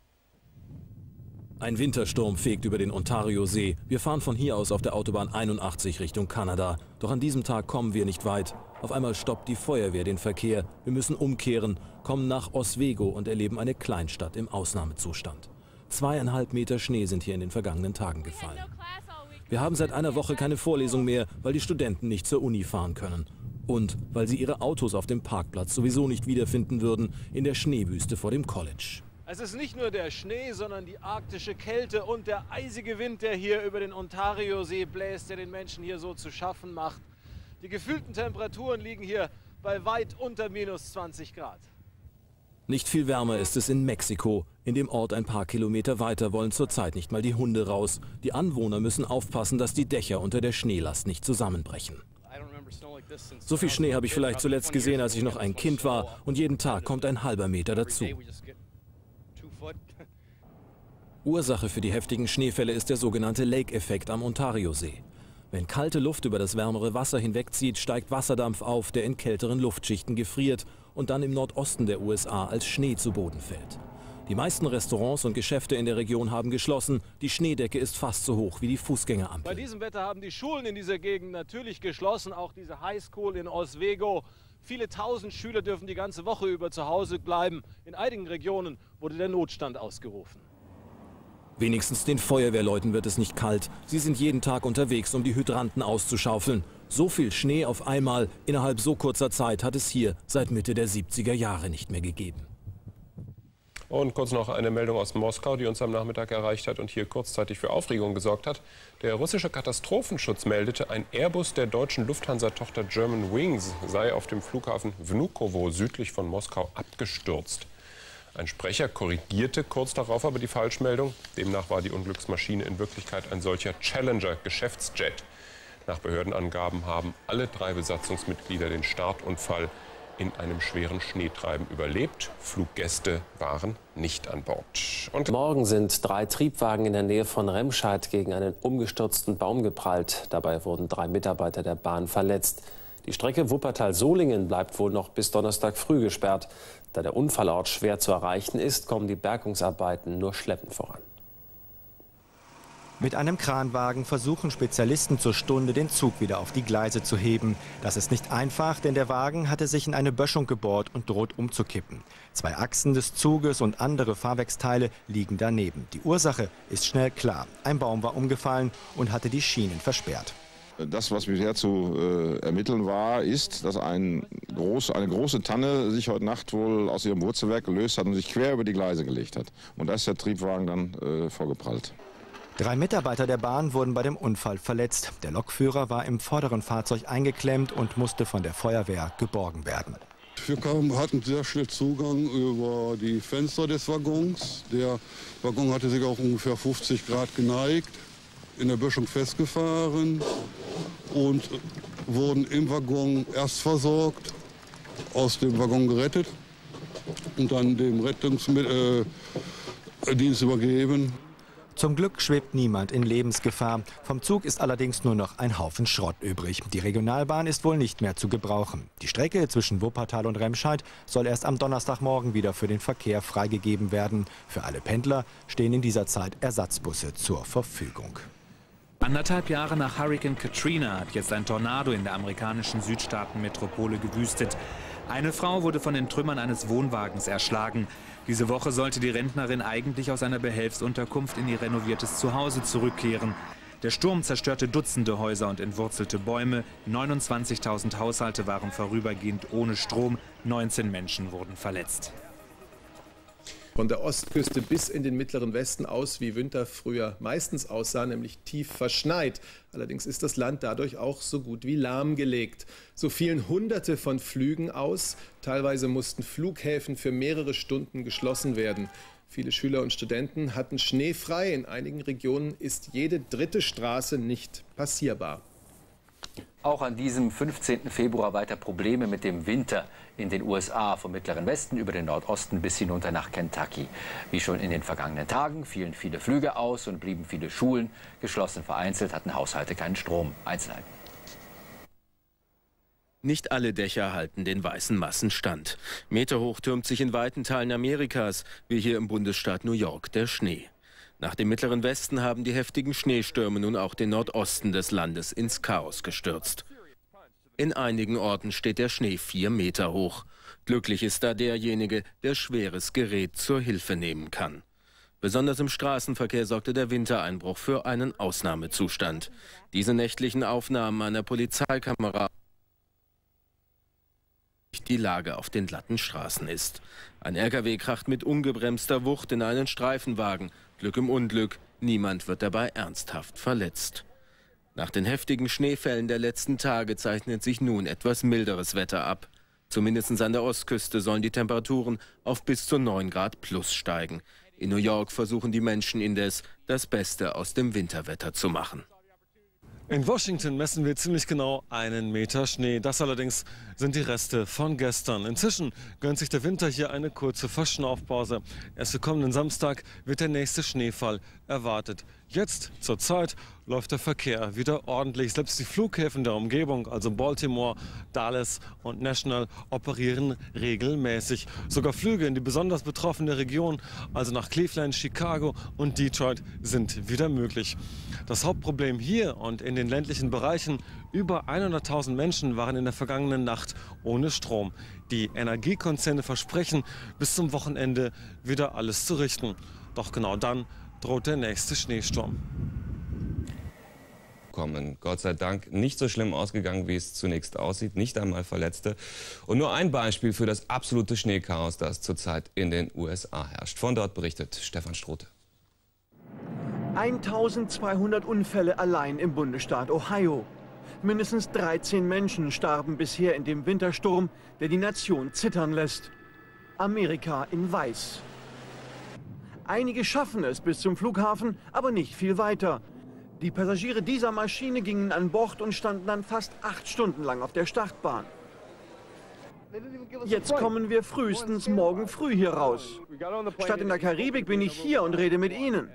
Ein Wintersturm fegt über den Ontario-See. Wir fahren von hier aus auf der Autobahn 81 Richtung Kanada. Doch an diesem Tag kommen wir nicht weit. Auf einmal stoppt die Feuerwehr den Verkehr. Wir müssen umkehren, kommen nach Oswego und erleben eine Kleinstadt im Ausnahmezustand. 2,5 Meter Schnee sind hier in den vergangenen Tagen gefallen. Wir haben seit einer Woche keine Vorlesung mehr, weil die Studenten nicht zur Uni fahren können. Und weil sie ihre Autos auf dem Parkplatz sowieso nicht wiederfinden würden in der Schneewüste vor dem College. Es ist nicht nur der Schnee, sondern die arktische Kälte und der eisige Wind, der hier über den Ontario-See bläst, der den Menschen hier so zu schaffen macht. Die gefühlten Temperaturen liegen hier bei weit unter minus 20 Grad. Nicht viel wärmer ist es in Mexiko. In dem Ort ein paar Kilometer weiter wollen zurzeit nicht mal die Hunde raus. Die Anwohner müssen aufpassen, dass die Dächer unter der Schneelast nicht zusammenbrechen. So viel Schnee habe ich vielleicht zuletzt gesehen, als ich noch ein Kind war. Und jeden Tag kommt ein halber Meter dazu. Ursache für die heftigen Schneefälle ist der sogenannte Lake-Effekt am Ontario-See. Wenn kalte Luft über das wärmere Wasser hinwegzieht, steigt Wasserdampf auf, der in kälteren Luftschichten gefriert und dann im Nordosten der USA als Schnee zu Boden fällt. Die meisten Restaurants und Geschäfte in der Region haben geschlossen. Die Schneedecke ist fast so hoch wie die Fußgängerampel. Bei diesem Wetter haben die Schulen in dieser Gegend natürlich geschlossen, auch diese Highschool in Oswego. Viele tausend Schüler dürfen die ganze Woche über zu Hause bleiben. In einigen Regionen wurde der Notstand ausgerufen. Wenigstens den Feuerwehrleuten wird es nicht kalt. Sie sind jeden Tag unterwegs, um die Hydranten auszuschaufeln. So viel Schnee auf einmal innerhalb so kurzer Zeit hat es hier seit Mitte der 70er Jahre nicht mehr gegeben. Und kurz noch eine Meldung aus Moskau, die uns am Nachmittag erreicht hat und hier kurzzeitig für Aufregung gesorgt hat. Der russische Katastrophenschutz meldete, ein Airbus der deutschen Lufthansa-Tochter German Wings sei auf dem Flughafen Vnukovo südlich von Moskau abgestürzt. Ein Sprecher korrigierte kurz darauf aber die Falschmeldung. Demnach war die Unglücksmaschine in Wirklichkeit ein solcher Challenger-Geschäftsjet. Nach Behördenangaben haben alle 3 Besatzungsmitglieder den Startunfall in einem schweren Schneetreiben überlebt. Fluggäste waren nicht an Bord. Und morgen sind 3 Triebwagen in der Nähe von Remscheid gegen einen umgestürzten Baum geprallt. Dabei wurden 3 Mitarbeiter der Bahn verletzt. Die Strecke Wuppertal-Solingen bleibt wohl noch bis Donnerstag früh gesperrt. Da der Unfallort schwer zu erreichen ist, kommen die Bergungsarbeiten nur schleppend voran. Mit einem Kranwagen versuchen Spezialisten zur Stunde, den Zug wieder auf die Gleise zu heben. Das ist nicht einfach, denn der Wagen hatte sich in eine Böschung gebohrt und droht umzukippen. 2 Achsen des Zuges und andere Fahrwerksteile liegen daneben. Die Ursache ist schnell klar. Ein Baum war umgefallen und hatte die Schienen versperrt. Das, was bisher zu ermitteln war, ist, dass eine große Tanne sich heute Nacht wohl aus ihrem Wurzelwerk gelöst hat und sich quer über die Gleise gelegt hat. Und da ist der Triebwagen dann vorgeprallt. 3 Mitarbeiter der Bahn wurden bei dem Unfall verletzt. Der Lokführer war im vorderen Fahrzeug eingeklemmt und musste von der Feuerwehr geborgen werden. Wir hatten sehr schnell Zugang über die Fenster des Waggons. Der Waggon hatte sich auch ungefähr 50 Grad geneigt, in der Böschung festgefahren und wurden im Waggon erst versorgt, aus dem Waggon gerettet und dann dem Rettungsdienst übergeben. Zum Glück schwebt niemand in Lebensgefahr. Vom Zug ist allerdings nur noch ein Haufen Schrott übrig. Die Regionalbahn ist wohl nicht mehr zu gebrauchen. Die Strecke zwischen Wuppertal und Remscheid soll erst am Donnerstagmorgen wieder für den Verkehr freigegeben werden. Für alle Pendler stehen in dieser Zeit Ersatzbusse zur Verfügung. 1,5 Jahre nach Hurrikan Katrina hat jetzt ein Tornado in der amerikanischen Südstaatenmetropole gewüstet. Eine Frau wurde von den Trümmern eines Wohnwagens erschlagen. Diese Woche sollte die Rentnerin eigentlich aus einer Behelfsunterkunft in ihr renoviertes Zuhause zurückkehren. Der Sturm zerstörte Dutzende Häuser und entwurzelte Bäume. 29.000 Haushalte waren vorübergehend ohne Strom. 19 Menschen wurden verletzt. Von der Ostküste bis in den mittleren Westen aus, wie Winter früher meistens aussah, nämlich tief verschneit. Allerdings ist das Land dadurch auch so gut wie lahmgelegt. So fielen Hunderte von Flügen aus. Teilweise mussten Flughäfen für mehrere Stunden geschlossen werden. Viele Schüler und Studenten hatten schneefrei. In einigen Regionen ist jede 3. Straße nicht passierbar. Auch an diesem 15. Februar weiter Probleme mit dem Winter in den USA, vom mittleren Westen über den Nordosten bis hinunter nach Kentucky. Wie schon in den vergangenen Tagen fielen viele Flüge aus und blieben viele Schulen geschlossen. Vereinzelt hatten Haushalte keinen Strom. Einzelheiten. Nicht alle Dächer halten den weißen Massen stand. Meterhoch türmt sich in weiten Teilen Amerikas, wie hier im Bundesstaat New York, der Schnee. Nach dem mittleren Westen haben die heftigen Schneestürme nun auch den Nordosten des Landes ins Chaos gestürzt. In einigen Orten steht der Schnee 4 Meter hoch. Glücklich ist da derjenige, der schweres Gerät zur Hilfe nehmen kann. Besonders im Straßenverkehr sorgte der Wintereinbruch für einen Ausnahmezustand. Diese nächtlichen Aufnahmen einer Polizeikamera die Lage auf den glatten Straßen ist. Ein LKW kracht mit ungebremster Wucht in einen Streifenwagen. Glück im Unglück, niemand wird dabei ernsthaft verletzt. Nach den heftigen Schneefällen der letzten Tage zeichnet sich nun etwas milderes Wetter ab. Zumindest an der Ostküste sollen die Temperaturen auf bis zu 9 Grad plus steigen. In New York versuchen die Menschen indes, das Beste aus dem Winterwetter zu machen. In Washington messen wir ziemlich genau 1 Meter Schnee. Das allerdings sind die Reste von gestern. Inzwischen gönnt sich der Winter hier eine kurze Verschnaufpause. Erst für kommenden Samstag wird der nächste Schneefall erwartet. Jetzt, zur Zeit, läuft der Verkehr wieder ordentlich. Selbst die Flughäfen der Umgebung, also Baltimore, Dallas und National, operieren regelmäßig. Sogar Flüge in die besonders betroffene Region, also nach Cleveland, Chicago und Detroit, sind wieder möglich. Das Hauptproblem hier und in den ländlichen Bereichen: über 100.000 Menschen waren in der vergangenen Nacht ohne Strom. Die Energiekonzerne versprechen, bis zum Wochenende wieder alles zu richten. Doch genau dann droht der nächste Schneesturm. Gott sei Dank nicht so schlimm ausgegangen, wie es zunächst aussieht. Nicht einmal Verletzte. Und nur ein Beispiel für das absolute Schneechaos, das zurzeit in den USA herrscht. Von dort berichtet Stefan Strote. 1200 Unfälle allein im Bundesstaat Ohio. Mindestens 13 Menschen starben bisher in dem Wintersturm, der die Nation zittern lässt. Amerika in Weiß. Einige schaffen es bis zum Flughafen, aber nicht viel weiter. Die Passagiere dieser Maschine gingen an Bord und standen dann fast 8 Stunden lang auf der Startbahn. Jetzt kommen wir frühestens morgen früh hier raus. Statt in der Karibik bin ich hier und rede mit Ihnen.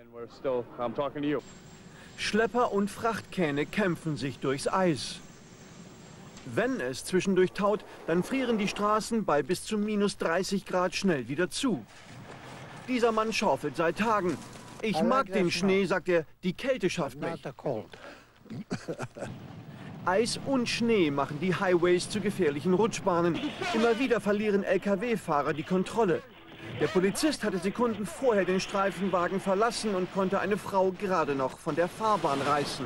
Schlepper und Frachtkähne kämpfen sich durchs Eis. Wenn es zwischendurch taut, dann frieren die Straßen bei bis zu -30 Grad schnell wieder zu. Dieser Mann schaufelt seit Tagen. Ich mag den Schnee, sagt er, die Kälte schafft mich. Eis und Schnee machen die Highways zu gefährlichen Rutschbahnen. Immer wieder verlieren Lkw-Fahrer die Kontrolle. Der Polizist hatte Sekunden vorher den Streifenwagen verlassen und konnte eine Frau gerade noch von der Fahrbahn reißen.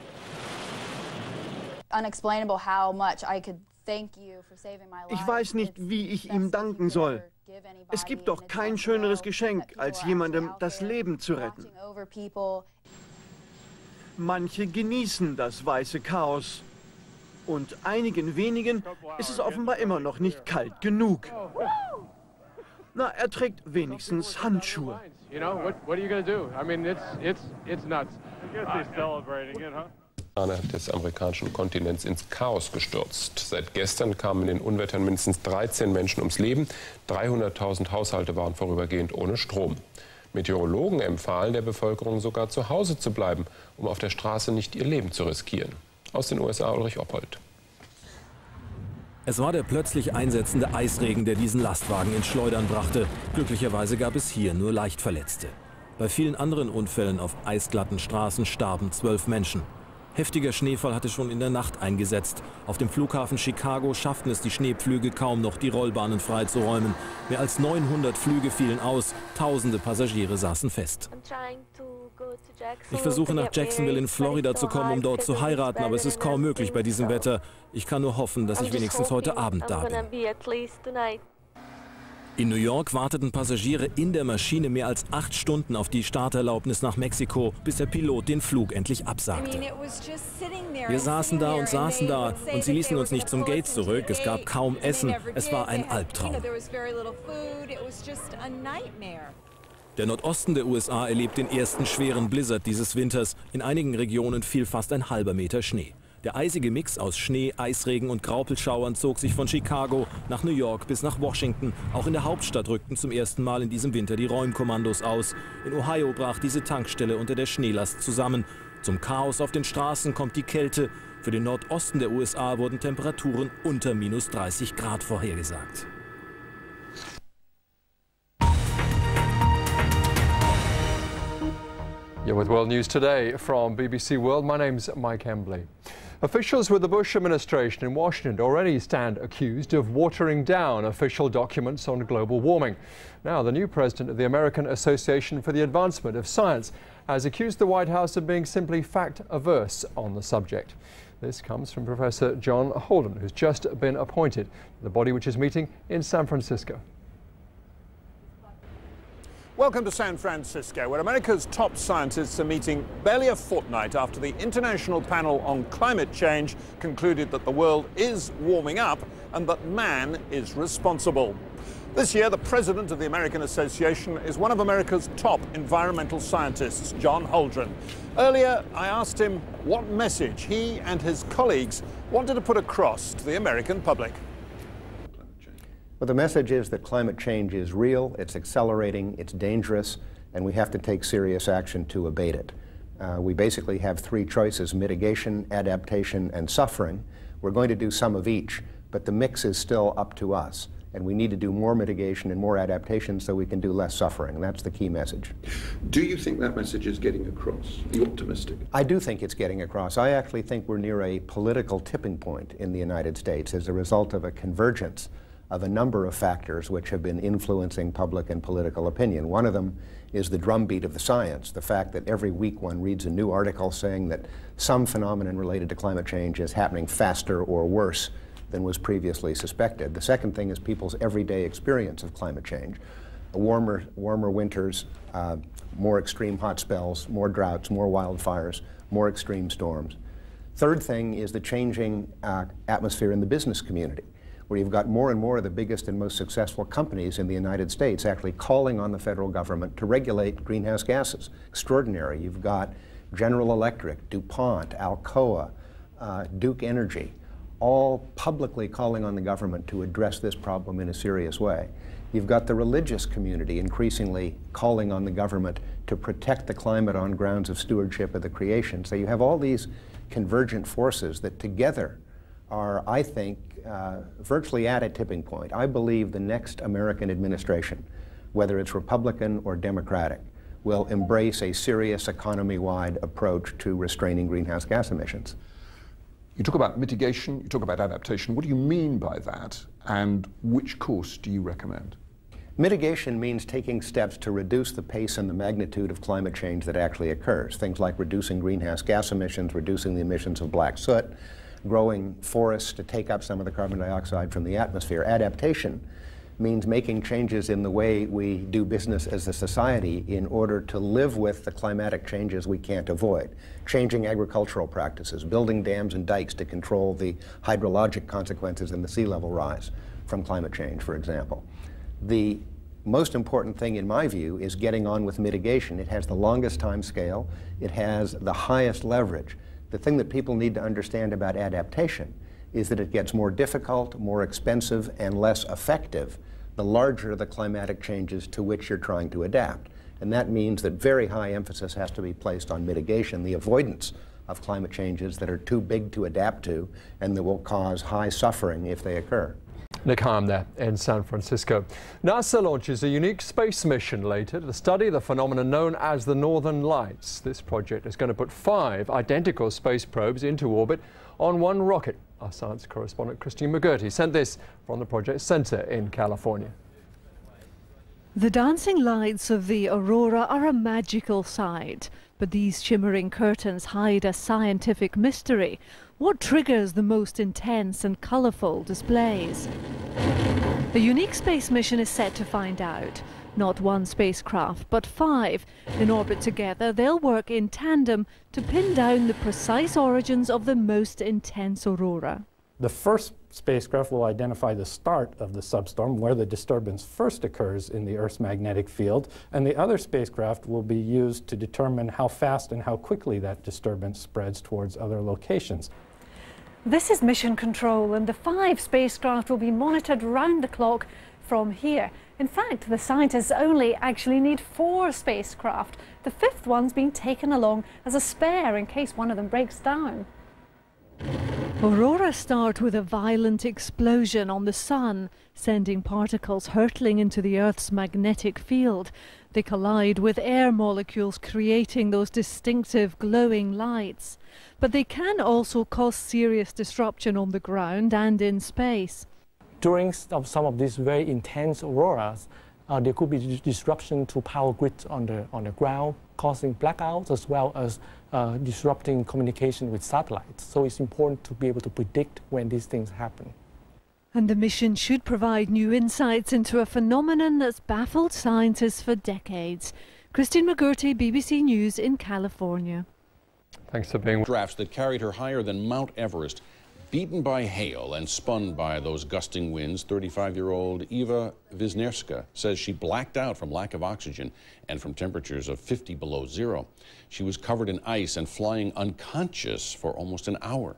Ich weiß nicht, wie ich ihm danken soll. Es gibt doch kein schöneres Geschenk, als jemandem das Leben zu retten. Manche genießen das weiße Chaos. Und einigen wenigen ist es offenbar immer noch nicht kalt genug. Na, er trägt wenigstens Handschuhe. Des amerikanischen Kontinents ins Chaos gestürzt. Seit gestern kamen in den Unwettern mindestens 13 Menschen ums Leben. 300.000 Haushalte waren vorübergehend ohne Strom. Meteorologen empfahlen der Bevölkerung sogar zu Hause zu bleiben, um auf der Straße nicht ihr Leben zu riskieren. Aus den USA Ulrich Oppold. Es war der plötzlich einsetzende Eisregen, der diesen Lastwagen ins Schleudern brachte. Glücklicherweise gab es hier nur leicht Verletzte. Bei vielen anderen Unfällen auf eisglatten Straßen starben 12 Menschen. Heftiger Schneefall hatte schon in der Nacht eingesetzt. Auf dem Flughafen Chicago schafften es die Schneepflüge kaum noch, die Rollbahnen freizuräumen. Mehr als 900 Flüge fielen aus, tausende Passagiere saßen fest. Ich versuche nach Jacksonville in Florida zu kommen, um dort zu heiraten, aber es ist kaum möglich bei diesem Wetter. Ich kann nur hoffen, dass ich wenigstens heute Abend da bin. In New York warteten Passagiere in der Maschine mehr als 8 Stunden auf die Starterlaubnis nach Mexiko, bis der Pilot den Flug endlich absagte. Wir saßen da und sie ließen uns nicht zum Gate zurück. Es gab kaum Essen. Es war ein Albtraum. Der Nordosten der USA erlebt den ersten schweren Blizzard dieses Winters. In einigen Regionen fiel fast ein halber Meter Schnee. Der eisige Mix aus Schnee, Eisregen und Graupelschauern zog sich von Chicago nach New York bis nach Washington. Auch in der Hauptstadt rückten zum ersten Mal in diesem Winter die Räumkommandos aus. In Ohio brach diese Tankstelle unter der Schneelast zusammen. Zum Chaos auf den Straßen kommt die Kälte. Für den Nordosten der USA wurden Temperaturen unter -30 Grad vorhergesagt. You're with World News Today from BBC World. My name's Mike Hembley. Officials with the Bush administration in Washington already stand accused of watering down official documents on global warming. Now, the new president of the American Association for the Advancement of Science has accused the White House of being simply fact-averse on the subject. This comes from Professor John Holden, who's just been appointed to the body which is meeting in San Francisco. Welcome to San Francisco, where America's top scientists are meeting barely a fortnight after the International Panel on Climate Change concluded that the world is warming up and that man is responsible. This year, the president of the American Association is one of America's top environmental scientists, John Holdren. Earlier, I asked him what message he and his colleagues wanted to put across to the American public. Well, the message is that climate change is real, it's accelerating, it's dangerous, and we have to take serious action to abate it. We basically have 3 choices: mitigation, adaptation, and suffering. We're going to do some of each, but the mix is still up to us. And we need to do more mitigation and more adaptation so we can do less suffering. That's the key message. Do you think that message is getting across? Are you optimistic? I do think it's getting across. I actually think we're near a political tipping point in the United States as a result of a convergence of a number of factors which have been influencing public and political opinion. One of them is the drumbeat of the science, the fact that every week one reads a new article saying that some phenomenon related to climate change is happening faster or worse than was previously suspected. The second thing is people's everyday experience of climate change. Warmer winters, more extreme hot spells, more droughts, more wildfires, more extreme storms. Third thing is the changing atmosphere in the business community, where you've got more and more of the biggest and most successful companies in the United States actually calling on the federal government to regulate greenhouse gases. Extraordinary. You've got General Electric, DuPont, Alcoa, Duke Energy, all publicly calling on the government to address this problem in a serious way. You've got the religious community increasingly calling on the government to protect the climate on grounds of stewardship of the creation. So you have all these convergent forces that together are, I think, virtually at a tipping point. I believe the next American administration, whether it's Republican or Democratic, will embrace a serious economy-wide approach to restraining greenhouse gas emissions. You talk about mitigation, you talk about adaptation. What do you mean by that, and which course do you recommend? Mitigation means taking steps to reduce the pace and the magnitude of climate change that actually occurs. Things like reducing greenhouse gas emissions, reducing the emissions of black soot, growing forests to take up some of the carbon dioxide from the atmosphere. Adaptation means making changes in the way we do business as a society in order to live with the climatic changes we can't avoid. Changing agricultural practices, building dams and dikes to control the hydrologic consequences and the sea level rise from climate change, for example. The most important thing, in my view, is getting on with mitigation. It has the longest time scale. It has the highest leverage. The thing that people need to understand about adaptation is that it gets more difficult, more expensive, and less effective the larger the climatic changes to which you're trying to adapt. And that means that very high emphasis has to be placed on mitigation, the avoidance of climate changes that are too big to adapt to and that will cause high suffering if they occur. Nick Harm there in San Francisco. NASA launches a unique space mission later to study the phenomenon known as the Northern Lights. This project is going to put 5 identical space probes into orbit on one rocket. Our science correspondent Christine McGurty sent this from the project center in California. The dancing lights of the aurora are a magical sight, but these shimmering curtains hide a scientific mystery. What triggers the most intense and colorful displays? A unique space mission is set to find out. Not one spacecraft, but 5. In orbit together, they'll work in tandem to pin down the precise origins of the most intense aurora. The first spacecraft will identify the start of the substorm, where the disturbance first occurs in the Earth's magnetic field, and the other spacecraft will be used to determine how fast and how quickly that disturbance spreads towards other locations. This is Mission Control, and the 5 spacecraft will be monitored round the clock from here. In fact, the scientists only actually need 4 spacecraft. The 5th one's being taken along as a spare in case one of them breaks down. Auroras start with a violent explosion on the sun, sending particles hurtling into the Earth's magnetic field. They collide with air molecules, creating those distinctive glowing lights. But they can also cause serious disruption on the ground and in space. During some of these very intense auroras, there could be disruption to power grids on the ground, causing blackouts as well as disrupting communication with satellites. So it's important to be able to predict when these things happen. And the mission should provide new insights into a phenomenon that's baffled scientists for decades. Christine McGurty, BBC News in California. Thanks for being with us. Drafts that carried her higher than Mount Everest. Beaten by hail and spun by those gusting winds, 35-year-old Eva Wisniewska says she blacked out from lack of oxygen and from temperatures of 50 below zero. She was covered in ice and flying unconscious for almost an hour.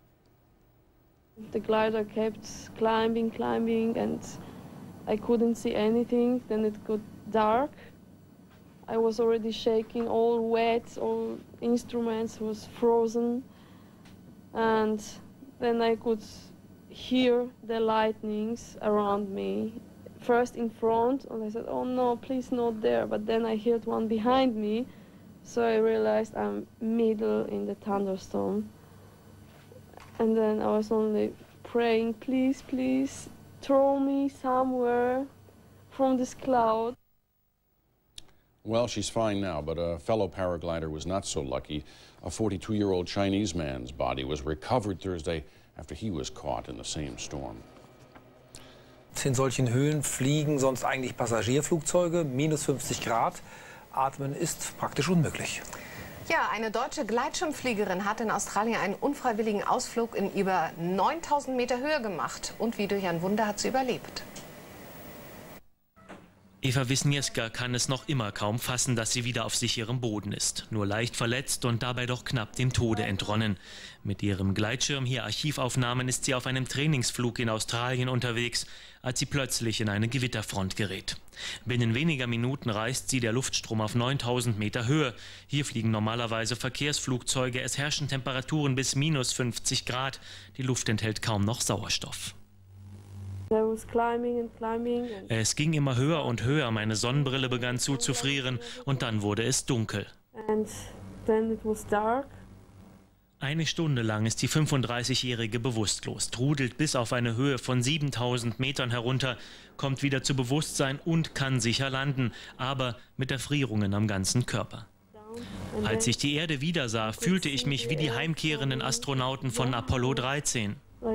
The glider kept climbing, and I couldn't see anything. Then it got dark. I was already shaking, all wet, all instruments was frozen. And then I could hear the lightnings around me. First in front, and I said, oh no, please not there. But then I heard one behind me, so I realized I'm middle in the thunderstorm. And then I was only praying, please, please, throw me somewhere from this cloud. Well, she's fine now, but a fellow paraglider was not so lucky. A 42-year-old Chinese man's body was recovered Thursday after he was caught in the same storm. In solchen Höhen fliegen sonst eigentlich Passagierflugzeuge, minus 50 Grad. Atmen ist praktisch unmöglich. Ja, eine deutsche Gleitschirmfliegerin hat in Australien einen unfreiwilligen Ausflug in über 9000 Meter Höhe gemacht. Und wie durch ein Wunder hat sie überlebt. Eva Wisniewska kann es noch immer kaum fassen, dass sie wieder auf sicherem Boden ist. Nur leicht verletzt und dabei doch knapp dem Tode entronnen. Mit ihrem Gleitschirm, hier Archivaufnahmen, ist sie auf einem Trainingsflug in Australien unterwegs, als sie plötzlich in eine Gewitterfront gerät. Binnen weniger Minuten reißt sie der Luftstrom auf 9000 Meter Höhe. Hier fliegen normalerweise Verkehrsflugzeuge. Es herrschen Temperaturen bis minus 50 Grad. Die Luft enthält kaum noch Sauerstoff. Es ging immer höher und höher, meine Sonnenbrille begann zuzufrieren und dann wurde es dunkel. Eine Stunde lang ist die 35-Jährige bewusstlos, trudelt bis auf eine Höhe von 7000 Metern herunter, kommt wieder zu Bewusstsein und kann sicher landen, aber mit Erfrierungen am ganzen Körper. Als ich die Erde wieder sah, fühlte ich mich wie die heimkehrenden Astronauten von Apollo 13.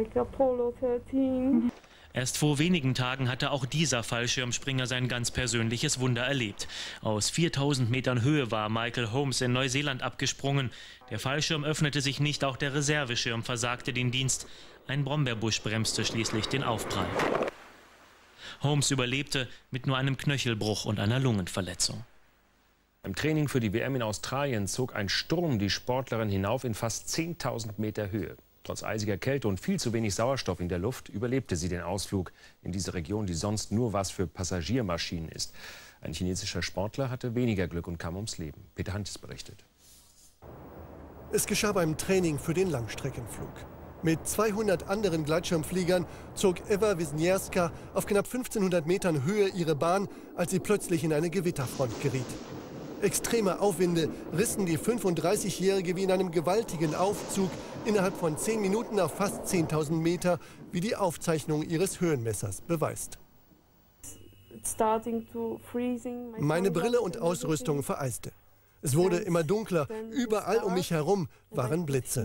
Erst vor wenigen Tagen hatte auch dieser Fallschirmspringer sein ganz persönliches Wunder erlebt. Aus 4000 Metern Höhe war Michael Holmes in Neuseeland abgesprungen. Der Fallschirm öffnete sich nicht, auch der Reserveschirm versagte den Dienst. Ein Brombeerbusch bremste schließlich den Aufprall. Holmes überlebte mit nur einem Knöchelbruch und einer Lungenverletzung. Im Training für die WM in Australien zog ein Sturm die Sportlerin hinauf in fast 10.000 Meter Höhe. Trotz eisiger Kälte und viel zu wenig Sauerstoff in der Luft überlebte sie den Ausflug in diese Region, die sonst nur was für Passagiermaschinen ist. Ein chinesischer Sportler hatte weniger Glück und kam ums Leben. Peter Hantjes berichtet. Es geschah beim Training für den Langstreckenflug. Mit 200 anderen Gleitschirmfliegern zog Eva Wisniewska auf knapp 1500 Metern Höhe ihre Bahn, als sie plötzlich in eine Gewitterfront geriet. Extreme Aufwinde rissen die 35-Jährige wie in einem gewaltigen Aufzug innerhalb von 10 Minuten auf fast 10.000 Meter, wie die Aufzeichnung ihres Höhenmessers beweist. Meine Brille und Ausrüstung vereiste. Es wurde immer dunkler, überall um mich herum waren Blitze.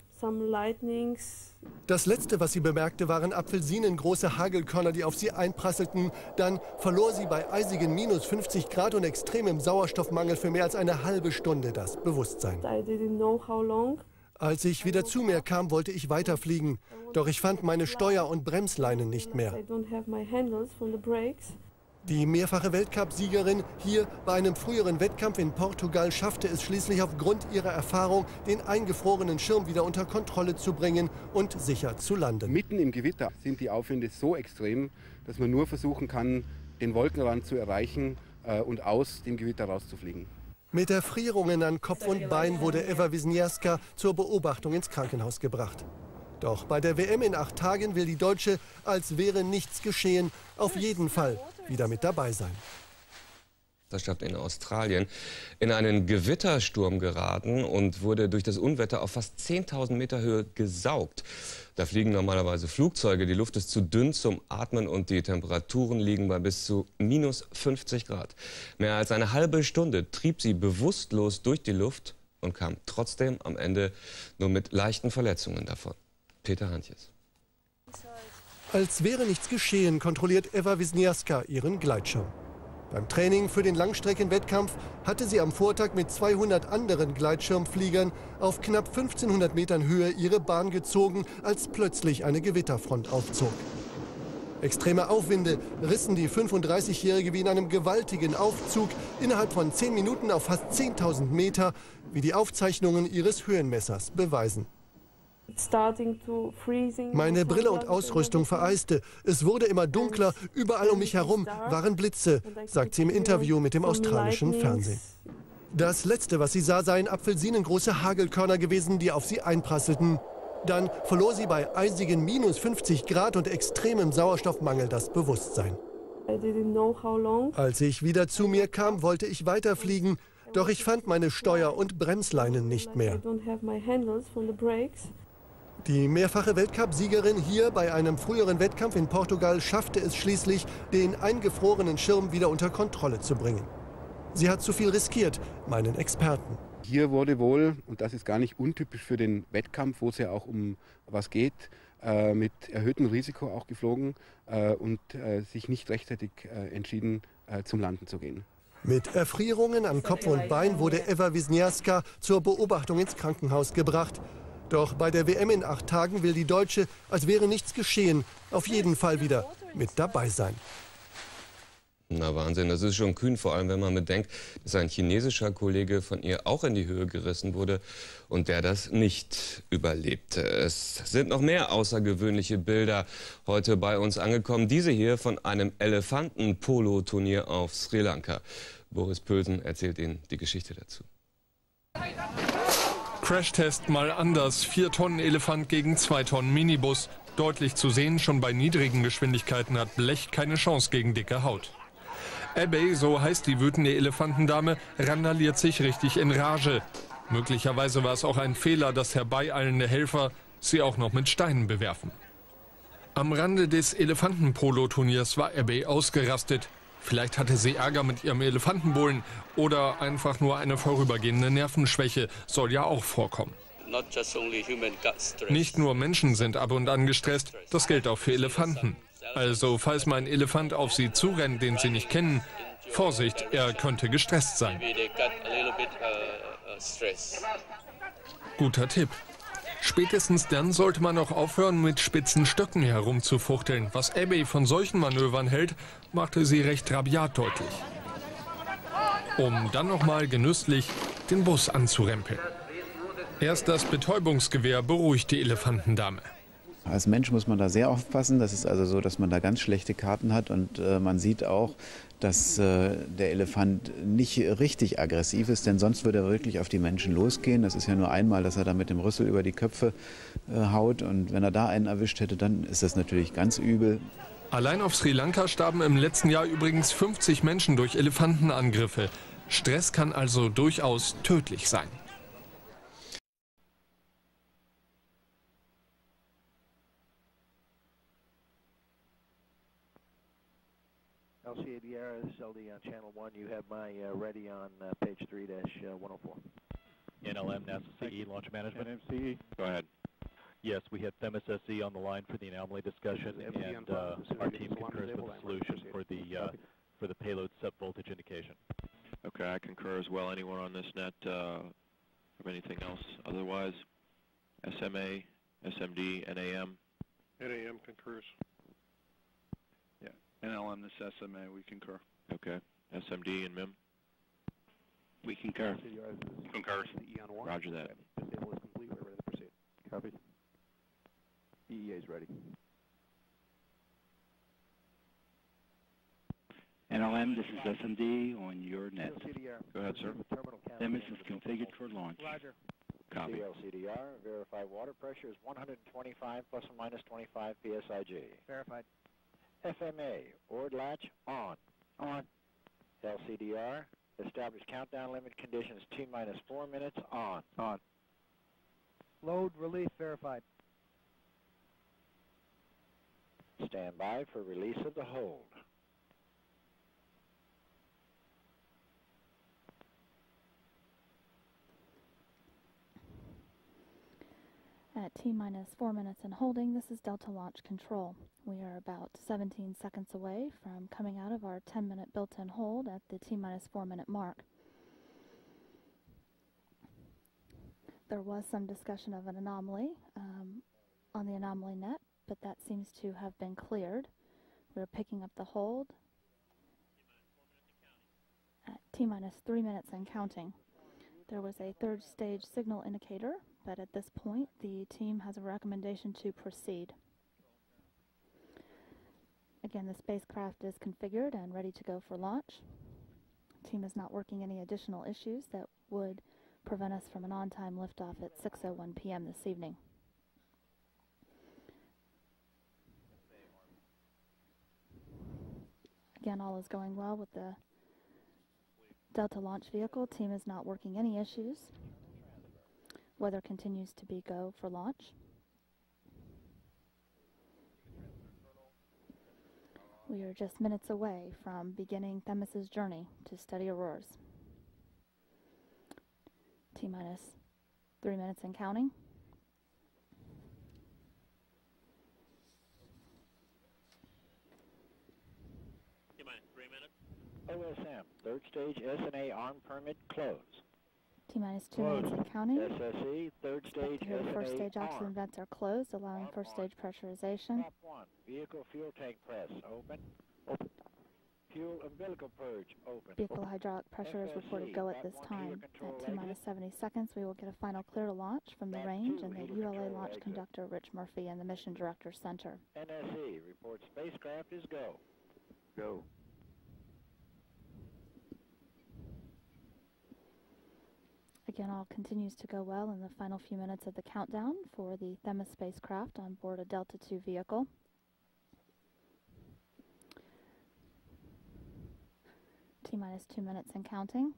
Das Letzte, was sie bemerkte, waren apfelsinengroße Hagelkörner, die auf sie einprasselten. Dann verlor sie bei eisigen minus 50 Grad und extremem Sauerstoffmangel für mehr als eine halbe Stunde das Bewusstsein. Als ich wieder zu mir kam, wollte ich weiterfliegen. Doch ich fand meine Steuer- und Bremsleinen nicht mehr. Die mehrfache Weltcup-Siegerin hier bei einem früheren Wettkampf in Portugal schaffte es schließlich aufgrund ihrer Erfahrung, den eingefrorenen Schirm wieder unter Kontrolle zu bringen und sicher zu landen. Mitten im Gewitter sind die Aufwinde so extrem, dass man nur versuchen kann, den Wolkenrand zu erreichen und aus dem Gewitter rauszufliegen. Mit Erfrierungen an Kopf und Bein wurde Eva Wisniewska zur Beobachtung ins Krankenhaus gebracht. Doch bei der WM in 8 Tagen will die Deutsche, als wäre nichts geschehen, auf jeden Fall wieder mit dabei sein. Das Stadt in Australien in einen Gewittersturm geraten und wurde durch das Unwetter auf fast 10.000 Meter Höhe gesaugt. Da fliegen normalerweise Flugzeuge, die Luft ist zu dünn zum Atmen und die Temperaturen liegen bei bis zu minus 50 Grad. Mehr als eine halbe Stunde trieb sie bewusstlos durch die Luft und kam trotzdem am Ende nur mit leichten Verletzungen davon. Peter Hantjes. Als wäre nichts geschehen, kontrolliert Eva Wisniewska ihren Gleitschirm. Beim Training für den Langstreckenwettkampf hatte sie am Vortag mit 200 anderen Gleitschirmfliegern auf knapp 1500 Metern Höhe ihre Bahn gezogen, als plötzlich eine Gewitterfront aufzog. Extreme Aufwinde rissen die 35-Jährige wie in einem gewaltigen Aufzug innerhalb von 10 Minuten auf fast 10.000 Meter, wie die Aufzeichnungen ihres Höhenmessers beweisen. Meine Brille und Ausrüstung vereiste. Es wurde immer dunkler, überall um mich herum waren Blitze, sagt sie im Interview mit dem australischen Fernsehen. Das Letzte, was sie sah, seien apfelsinengroße Hagelkörner gewesen, die auf sie einprasselten. Dann verlor sie bei eisigen minus 50 Grad und extremem Sauerstoffmangel das Bewusstsein. Als ich wieder zu mir kam, wollte ich weiterfliegen, doch ich fand meine Steuer- und Bremsleinen nicht mehr. Die mehrfache Weltcup-Siegerin hier bei einem früheren Wettkampf in Portugal schaffte es schließlich, den eingefrorenen Schirm wieder unter Kontrolle zu bringen. Sie hat zu viel riskiert, meinen Experten. Hier wurde wohl, und das ist gar nicht untypisch für den Wettkampf, wo es ja auch um was geht, mit erhöhtem Risiko auch geflogen und sich nicht rechtzeitig entschieden, zum Landen zu gehen. Mit Erfrierungen an Kopf und Bein wurde Eva Wisniewska zur Beobachtung ins Krankenhaus gebracht. Doch bei der WM in 8 Tagen will die Deutsche, als wäre nichts geschehen, auf jeden Fall wieder mit dabei sein. Na Wahnsinn, das ist schon kühn, vor allem wenn man bedenkt, dass ein chinesischer Kollege von ihr auch in die Höhe gerissen wurde und der das nicht überlebte. Es sind noch mehr außergewöhnliche Bilder heute bei uns angekommen. Diese hier von einem Elefanten-Polo-Turnier auf Sri Lanka. Boris Pülsen erzählt Ihnen die Geschichte dazu. Crashtest mal anders. 4 Tonnen Elefant gegen 2 Tonnen Minibus. Deutlich zu sehen, schon bei niedrigen Geschwindigkeiten hat Blech keine Chance gegen dicke Haut. Abbey, so heißt die wütende Elefantendame, randaliert sich richtig in Rage. Möglicherweise war es auch ein Fehler, dass herbeieilende Helfer sie auch noch mit Steinen bewerfen. Am Rande des Elefanten-Polo-Turniers war Abbey ausgerastet. Vielleicht hatte sie Ärger mit ihrem Elefantenbullen oder einfach nur eine vorübergehende Nervenschwäche, soll ja auch vorkommen. Nicht nur Menschen sind ab und an gestresst, das gilt auch für Elefanten. Also, falls mal ein Elefant auf Sie zurennt, den Sie nicht kennen, Vorsicht, er könnte gestresst sein. Guter Tipp. Spätestens dann sollte man auch aufhören, mit spitzen Stöcken herumzufuchteln. Was Abbey von solchen Manövern hält, machte sie recht rabiat deutlich. Um dann nochmal genüsslich den Bus anzurempeln. Erst das Betäubungsgewehr beruhigt die Elefantendame. Als Mensch muss man da sehr aufpassen. Das ist also so, dass man da ganz schlechte Karten hat. Und man sieht auch, dass der Elefant nicht richtig aggressiv ist, denn sonst würde er wirklich auf die Menschen losgehen. Das ist ja nur einmal, dass er da mit dem Rüssel über die Köpfe haut. Und wenn er da einen erwischt hätte, dann ist das natürlich ganz übel. Allein auf Sri Lanka starben im letzten Jahr übrigens 50 Menschen durch Elefantenangriffe. Stress kann also durchaus tödlich sein. LCADR, this is LD on channel 1. You have my ready on page 3-104. NLM, NASA CE, launch management. NMCE. Go ahead. Yes, we have Themis SE on the line for the anomaly discussion, and our team concurs with the solution for the payload sub-voltage indication. Okay, I concur as well. Anyone on this net from anything else? Otherwise, SMA, SMD, NAM? NAM concurs. NLM, this SMA, we concur. Okay. SMD and MIM? We concur. Concurs. Roger that. Disable is complete. We're ready to proceed. Copy. EEA is ready. NLM, this is SMD on your net. Go ahead, sir. Themis is configured for launch. Roger. Copy. CLCDR, verify water pressure is 125 plus or minus 25 PSIG. Verified. FMA, ORD latch on. On. LCDR, establish countdown limit conditions T-minus 4 minutes on. On. Load relief verified. Stand by for release of the hold. At T-minus 4 minutes and holding, this is Delta Launch Control. We are about 17 seconds away from coming out of our 10-minute built-in hold at the T-minus 4 minute mark. There was some discussion of an anomaly on the anomaly net, but that seems to have been cleared. We're picking up the hold at T-minus 3 minutes and counting. There was a third stage signal indicator, but at this point the team has a recommendation to proceed. Again, the spacecraft is configured and ready to go for launch. The team is not working any additional issues that would prevent us from an on-time liftoff at 6:01 p.m. this evening. Again, all is going well with the Delta launch vehicle. Team is not working any issues. Weather continues to be go for launch. We are just minutes away from beginning Themis's journey to steady auroras. T-minus 3 minutes and counting. T-minus 3 minutes. OSM, third stage SNA arm permit close. T-minus 2 minutes and counting. SSE, third stage Here the first stage SNA oxygen arm. vents are closed, allowing first stage pressurization. Top 1, vehicle fuel tank press, open. fuel umbilical purge open. Vehicle hydraulic pressure is reported go at this time. At T-minus 70 seconds, we will get a final clear to launch from the range and the ULA launch conductor Rich Murphy and the Mission Director Center. NSE reports spacecraft is go. Go. Again, all continues to go well in the final few minutes of the countdown for the Themis spacecraft on board a Delta II vehicle. T-minus 2 minutes and counting.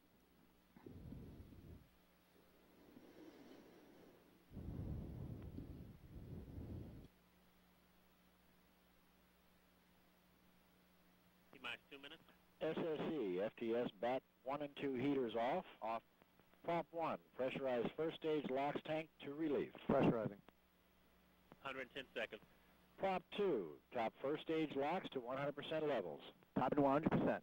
T-minus 2 minutes. SSE, FTS, bat 1 and 2 heaters off. Off. Prop 1, pressurize first stage LOX tank to relief. Pressurizing. 110 seconds. Prop 2, top first stage LOX to 100% levels. Top to 100%.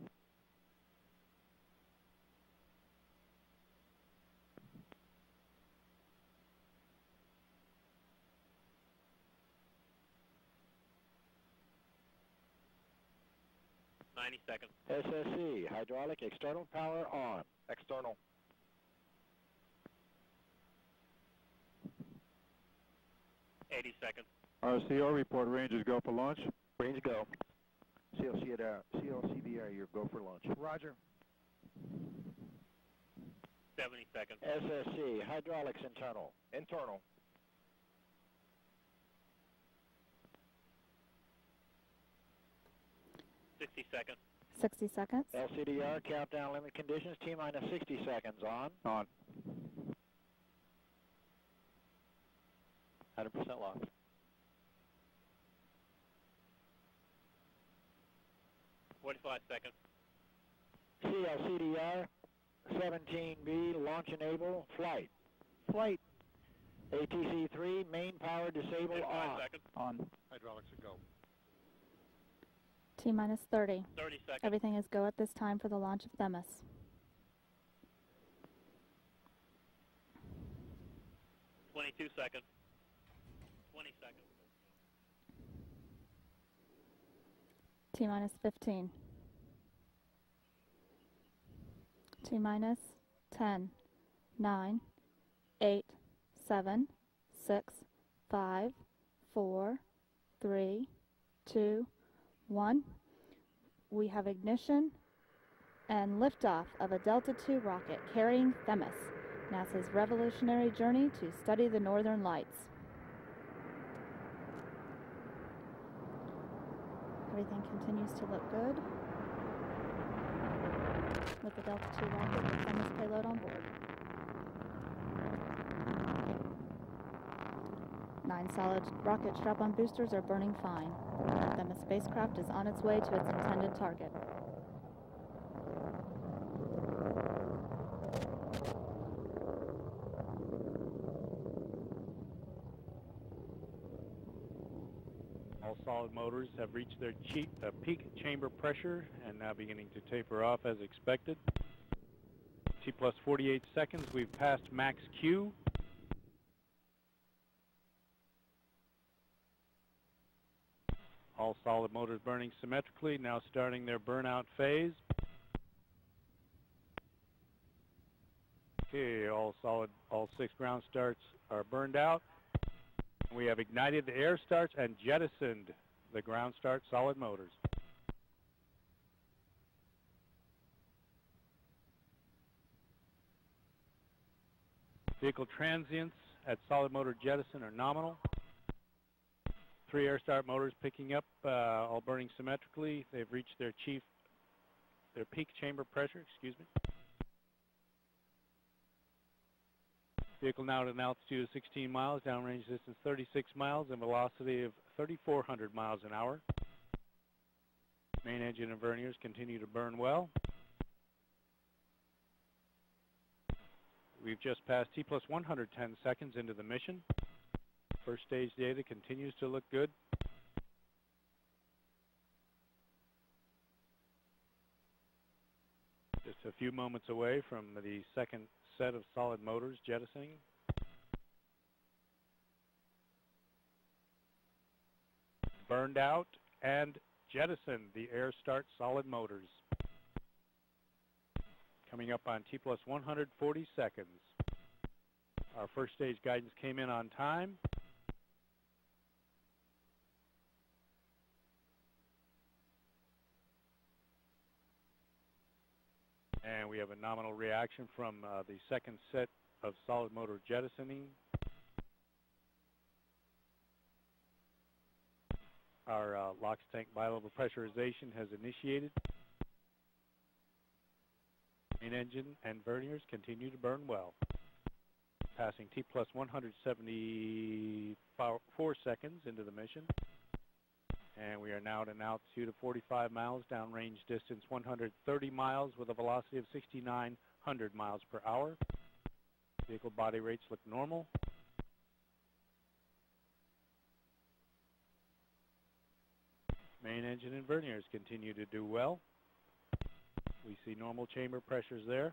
Seconds. SSE, hydraulic external power on. External. Seconds. RCO report ranges go for launch. Range go. CLCDR, your go for launch. Roger. 70 seconds. SSE, hydraulics internal. Internal. Seconds. 60 seconds. LCDR, countdown limit conditions, T-minus 60 seconds. On. On. 100% locked. Seconds. CLCDR, 17B, launch enable, flight. Flight. ATC-3, main power disable, on. Seconds. On. Hydraulics are go. T-minus 30. 30 seconds. Everything is go at this time for the launch of Themis. 22 seconds. 20 seconds. T-minus 15. T-minus 10, 9, 8, 7, 6, 5, 4, 3, 2, 1. We have ignition and liftoff of a Delta II rocket carrying Themis, NASA's revolutionary journey to study the Northern Lights. Everything continues to look good with the Delta II rocket with Themis payload on board. 9 solid rocket strap-on boosters are burning fine. The Themis spacecraft is on its way to its intended target. All solid motors have reached their peak chamber pressure and now beginning to taper off as expected. T plus 48 seconds, we've passed max Q. All solid motors burning symmetrically, now starting their burnout phase. Okay, all 6 ground starts are burned out. We have ignited the air starts and jettisoned the ground start solid motors. Vehicle transients at solid motor jettison are nominal. 3 air start motors picking up, all burning symmetrically. They've reached their peak chamber pressure, Vehicle now at an altitude of 16 miles, downrange distance 36 miles, and velocity of 3,400 miles an hour. Main engine and verniers continue to burn well. We've just passed T plus 110 seconds into the mission. First stage data continues to look good. Just a few moments away from the second set of solid motors jettisoning. Burned out and jettison the air start solid motors. Coming up on T plus 140 seconds. Our first stage guidance came in on time. And we have a nominal reaction from the second set of solid motor jettisoning. Our LOX tank bilevel pressurization has initiated. Main engine and verniers continue to burn well. Passing T plus 174 seconds into the mission. And we are now at an altitude of 45 miles, downrange distance 130 miles with a velocity of 6,900 miles per hour. Vehicle body rates look normal. Main engine and verniers continue to do well. We see normal chamber pressures there.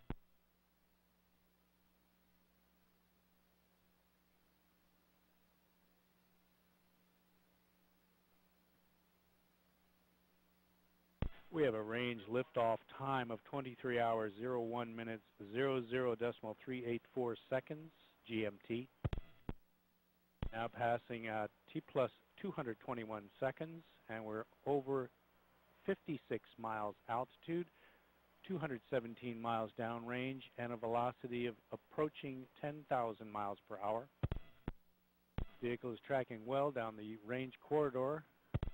We have a range liftoff time of 23 hours, 01 minutes, 00.384 seconds, GMT. Now passing T plus 221 seconds, and we're over 56 miles altitude, 217 miles downrange, and a velocity of approaching 10,000 miles per hour. Vehicle is tracking well down the range corridor.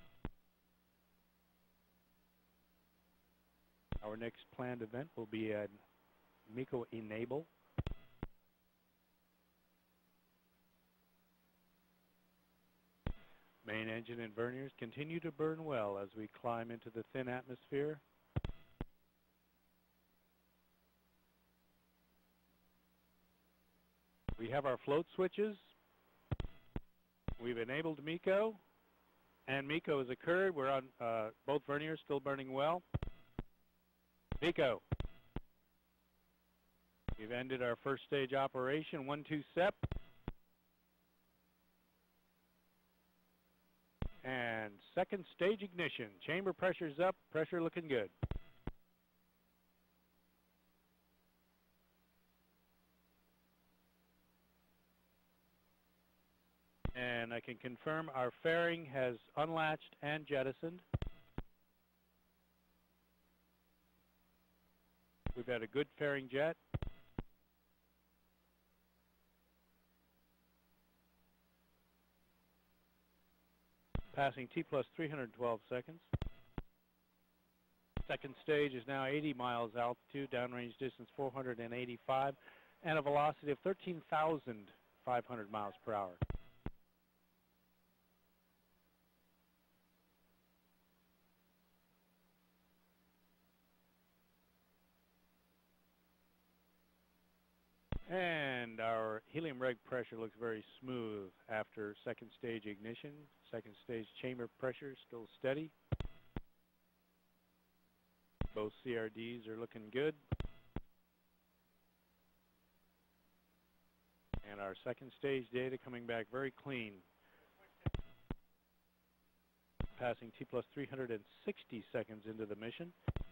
Our next planned event will be at MECO Enable. Main engine and verniers continue to burn well as we climb into the thin atmosphere. We have our float switches. We've enabled MECO, and MECO has occurred. We're on both verniers still burning well. MECO. We've ended our first stage operation, 1-2 SEP. And second stage ignition. Chamber pressure's up, pressure looking good. And I can confirm our fairing has unlatched and jettisoned. We've had a good fairing jet. Passing T plus 312 seconds. Second stage is now 80 miles altitude, downrange distance 485, and a velocity of 13,500 miles per hour. And our helium reg pressure looks very smooth after second stage ignition. Second stage chamber pressure still steady. Both CRDs are looking good. And our second stage data coming back very clean. Passing T plus 360 seconds into the mission.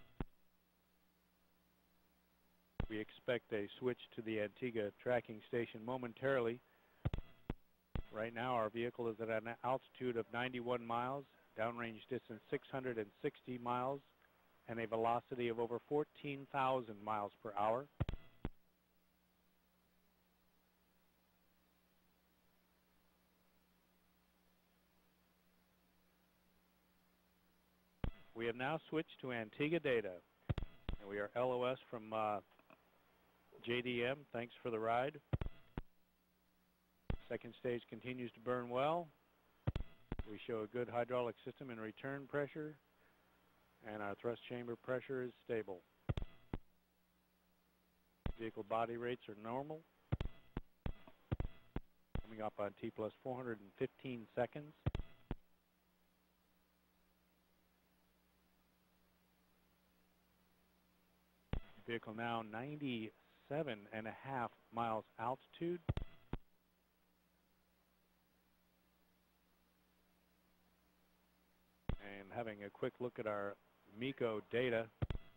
We expect a switch to the Antigua tracking station momentarily. Right now our vehicle is at an altitude of 91 miles, downrange distance 660 miles, and a velocity of over 14,000 miles per hour. We have now switched to Antigua data, and we are LOS from JDM. Thanks for the ride. Second stage continues to burn well. We show a good hydraulic system and return pressure, and our thrust chamber pressure is stable. Vehicle body rates are normal. Coming up on T plus 415 seconds. Vehicle now 97.5 miles altitude. And having a quick look at our MECO data.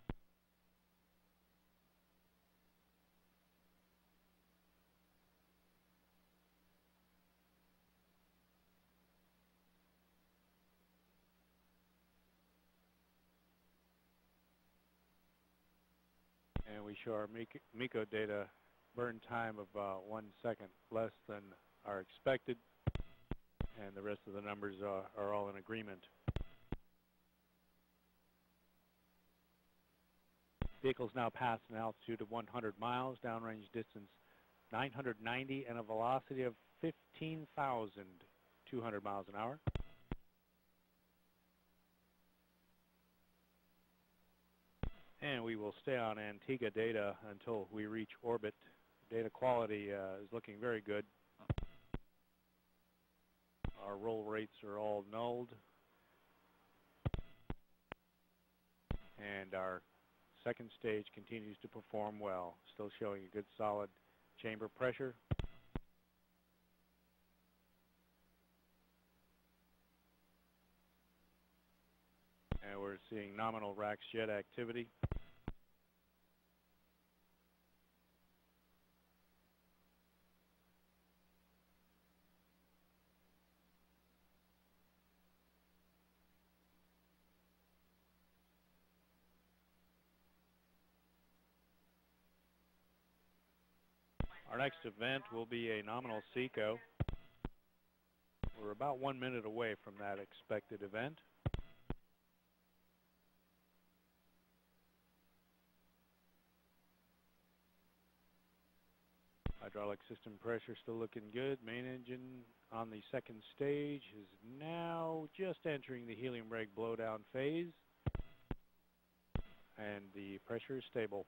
And we show our MECO data burn time of 1 second less than are expected, and the rest of the numbers are all in agreement. Vehicle's now passed an altitude of 100 miles, downrange distance 990, and a velocity of 15,200 miles an hour. And we will stay on Antigua data until we reach orbit. Data quality is looking very good. Our roll rates are all nulled. And our second stage continues to perform well, still showing a good solid chamber pressure. And we're seeing nominal RACS jet activity. Our next event will be a nominal SECO. We're about 1 minute away from that expected event. Hydraulic system pressure still looking good. Main engine on the second stage is now just entering the helium brake blowdown phase, and the pressure is stable.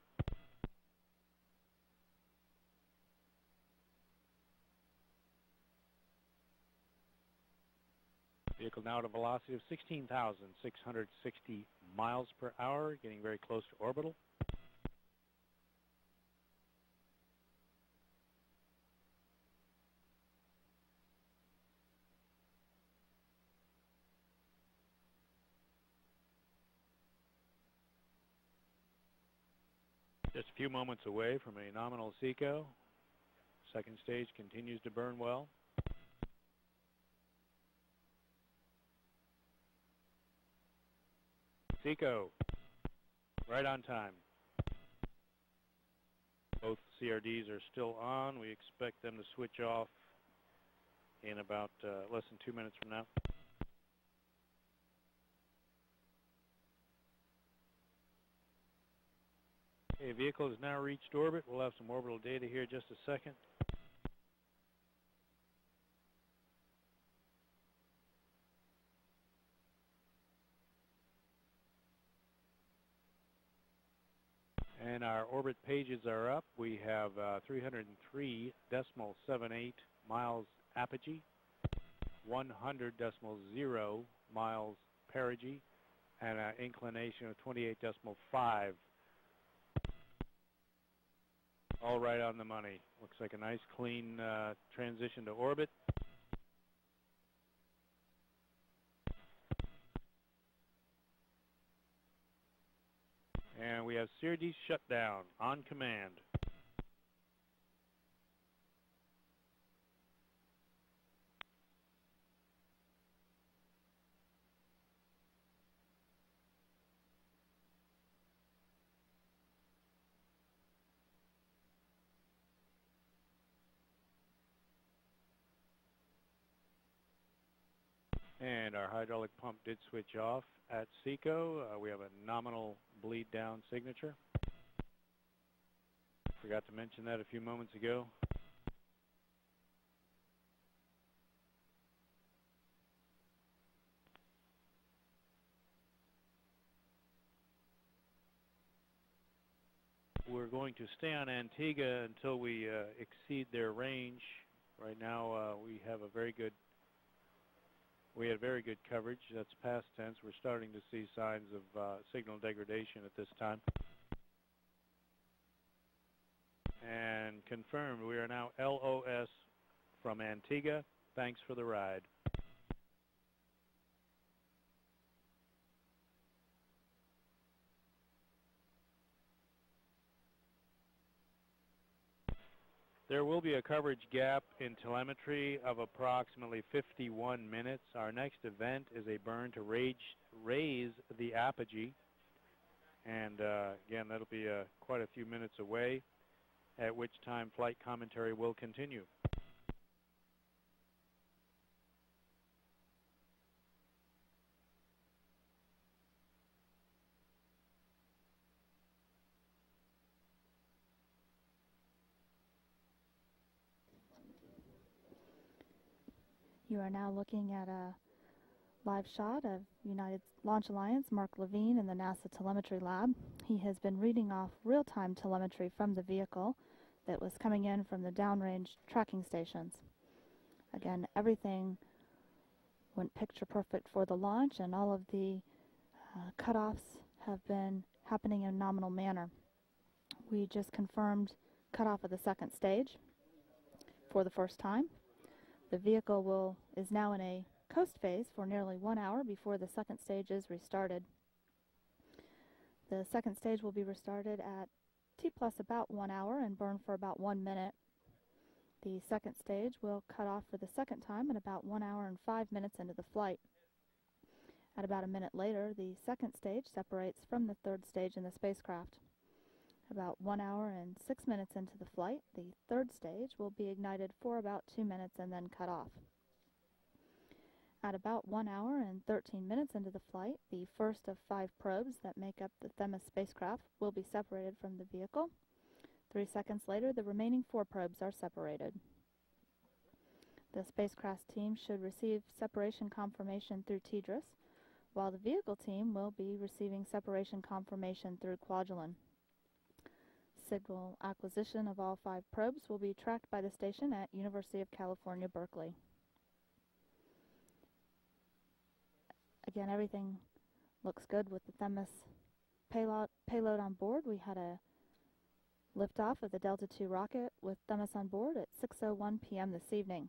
Vehicle now at a velocity of 16,660 miles per hour, getting very close to orbital. Just a few moments away from a nominal SECO. Second stage continues to burn well. SECO, right on time. Both CRDs are still on. We expect them to switch off in about less than 2 minutes from now. Okay, vehicle has now reached orbit. We'll have some orbital data here in just a second. And our orbit pages are up. We have 303.78 miles apogee, 100.0 miles perigee, and an inclination of 28.5. All right on the money. Looks like a nice clean transition to orbit. And we have CRD shutdown on command. And our hydraulic pump did switch off at SECO. We have a nominal bleed down signature. Forgot to mention that a few moments ago. We're going to stay on Antigua until we exceed their range. Right now we had very good coverage. That's past tense. We're starting to see signs of signal degradation at this time. And confirmed, we are now LOS from Antigua. Thanks for the ride. will be a coverage gap in telemetry of approximately 51 minutes. Our next event is a burn to raise the apogee. And again, that'll be quite a few minutes away, at which time flight commentary will continue. You are now looking at a live shot of United Launch Alliance Mark Levine in the NASA Telemetry Lab. He has been reading off real-time telemetry from the vehicle that was coming in from the downrange tracking stations. Again, everything went picture perfect for the launch, and all of the cutoffs have been happening in a nominal manner. We just confirmed cutoff of the second stage for the first time. The vehicle is now in a coast phase for nearly 1 hour before the second stage is restarted. The second stage will be restarted at T plus about 1 hour and burn for about 1 minute. The second stage will cut off for the second time at about 1 hour and 5 minutes into the flight. At about a minute later, the second stage separates from the third stage in the spacecraft. About 1 hour and 6 minutes into the flight, the third stage will be ignited for about 2 minutes and then cut off. At about 1 hour and 13 minutes into the flight, the first of 5 probes that make up the Themis spacecraft will be separated from the vehicle. 3 seconds later, the remaining 4 probes are separated. The spacecraft team should receive separation confirmation through TDRS, while the vehicle team will be receiving separation confirmation through Kwajalein. Signal acquisition of all 5 probes will be tracked by the station at University of California, Berkeley. Again, everything looks good with the Themis payload on board. We had a liftoff of the Delta II rocket with Themis on board at 6:01 p.m. this evening.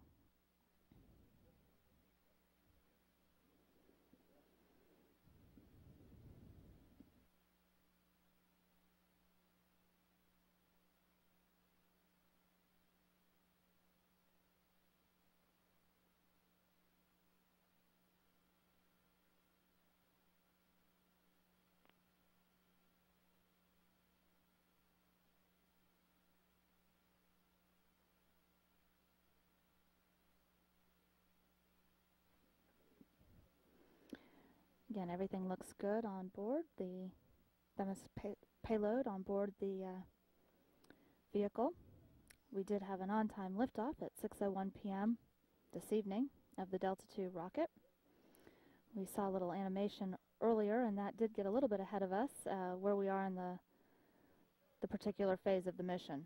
Again, everything looks good on board. The Themis payload on board the vehicle. We did have an on-time liftoff at 6:01 p.m. this evening of the Delta II rocket. We saw a little animation earlier, and that did get a little bit ahead of us where we are in the particular phase of the mission.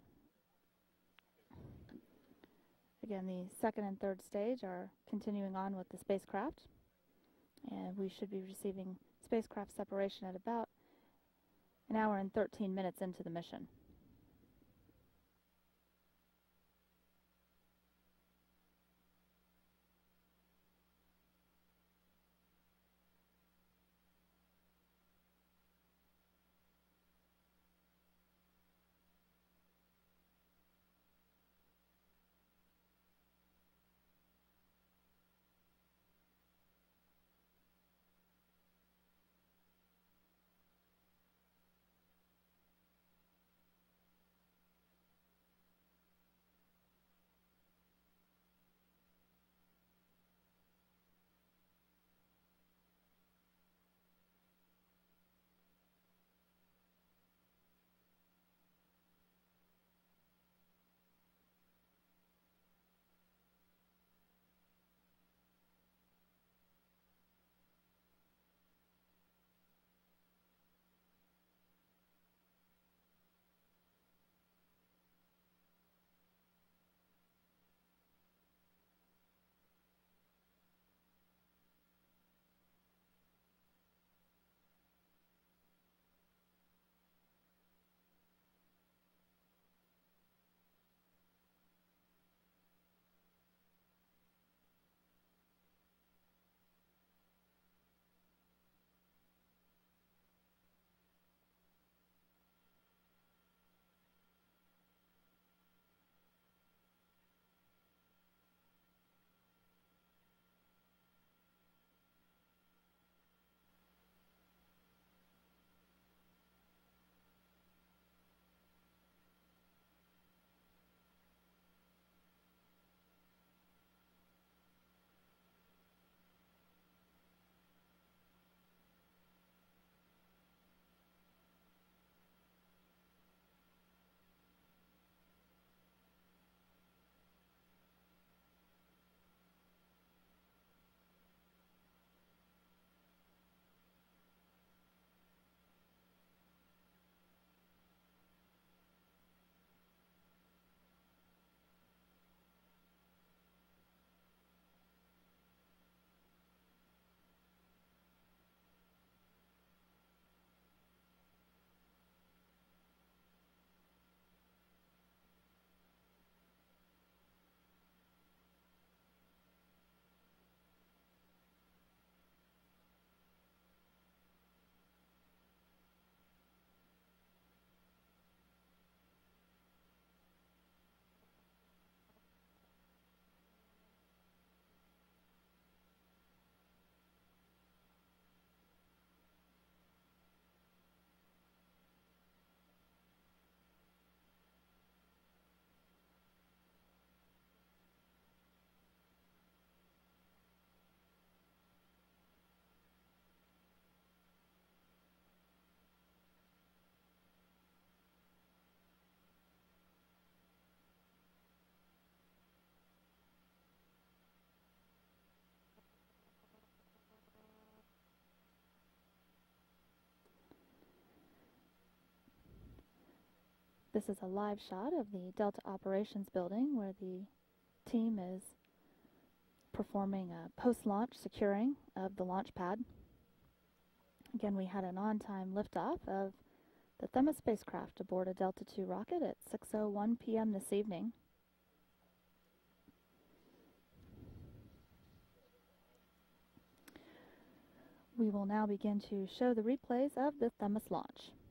Again, the second and third stage are continuing on with the spacecraft, and we should be receiving spacecraft separation at about 1 hour and 13 minutes into the mission. This is a live shot of the Delta Operations Building where the team is performing a post-launch securing of the launch pad. Again, we had an on-time liftoff of the Themis spacecraft aboard a Delta II rocket at 6:01 p.m. this evening. We will now begin to show the replays of the Themis launch.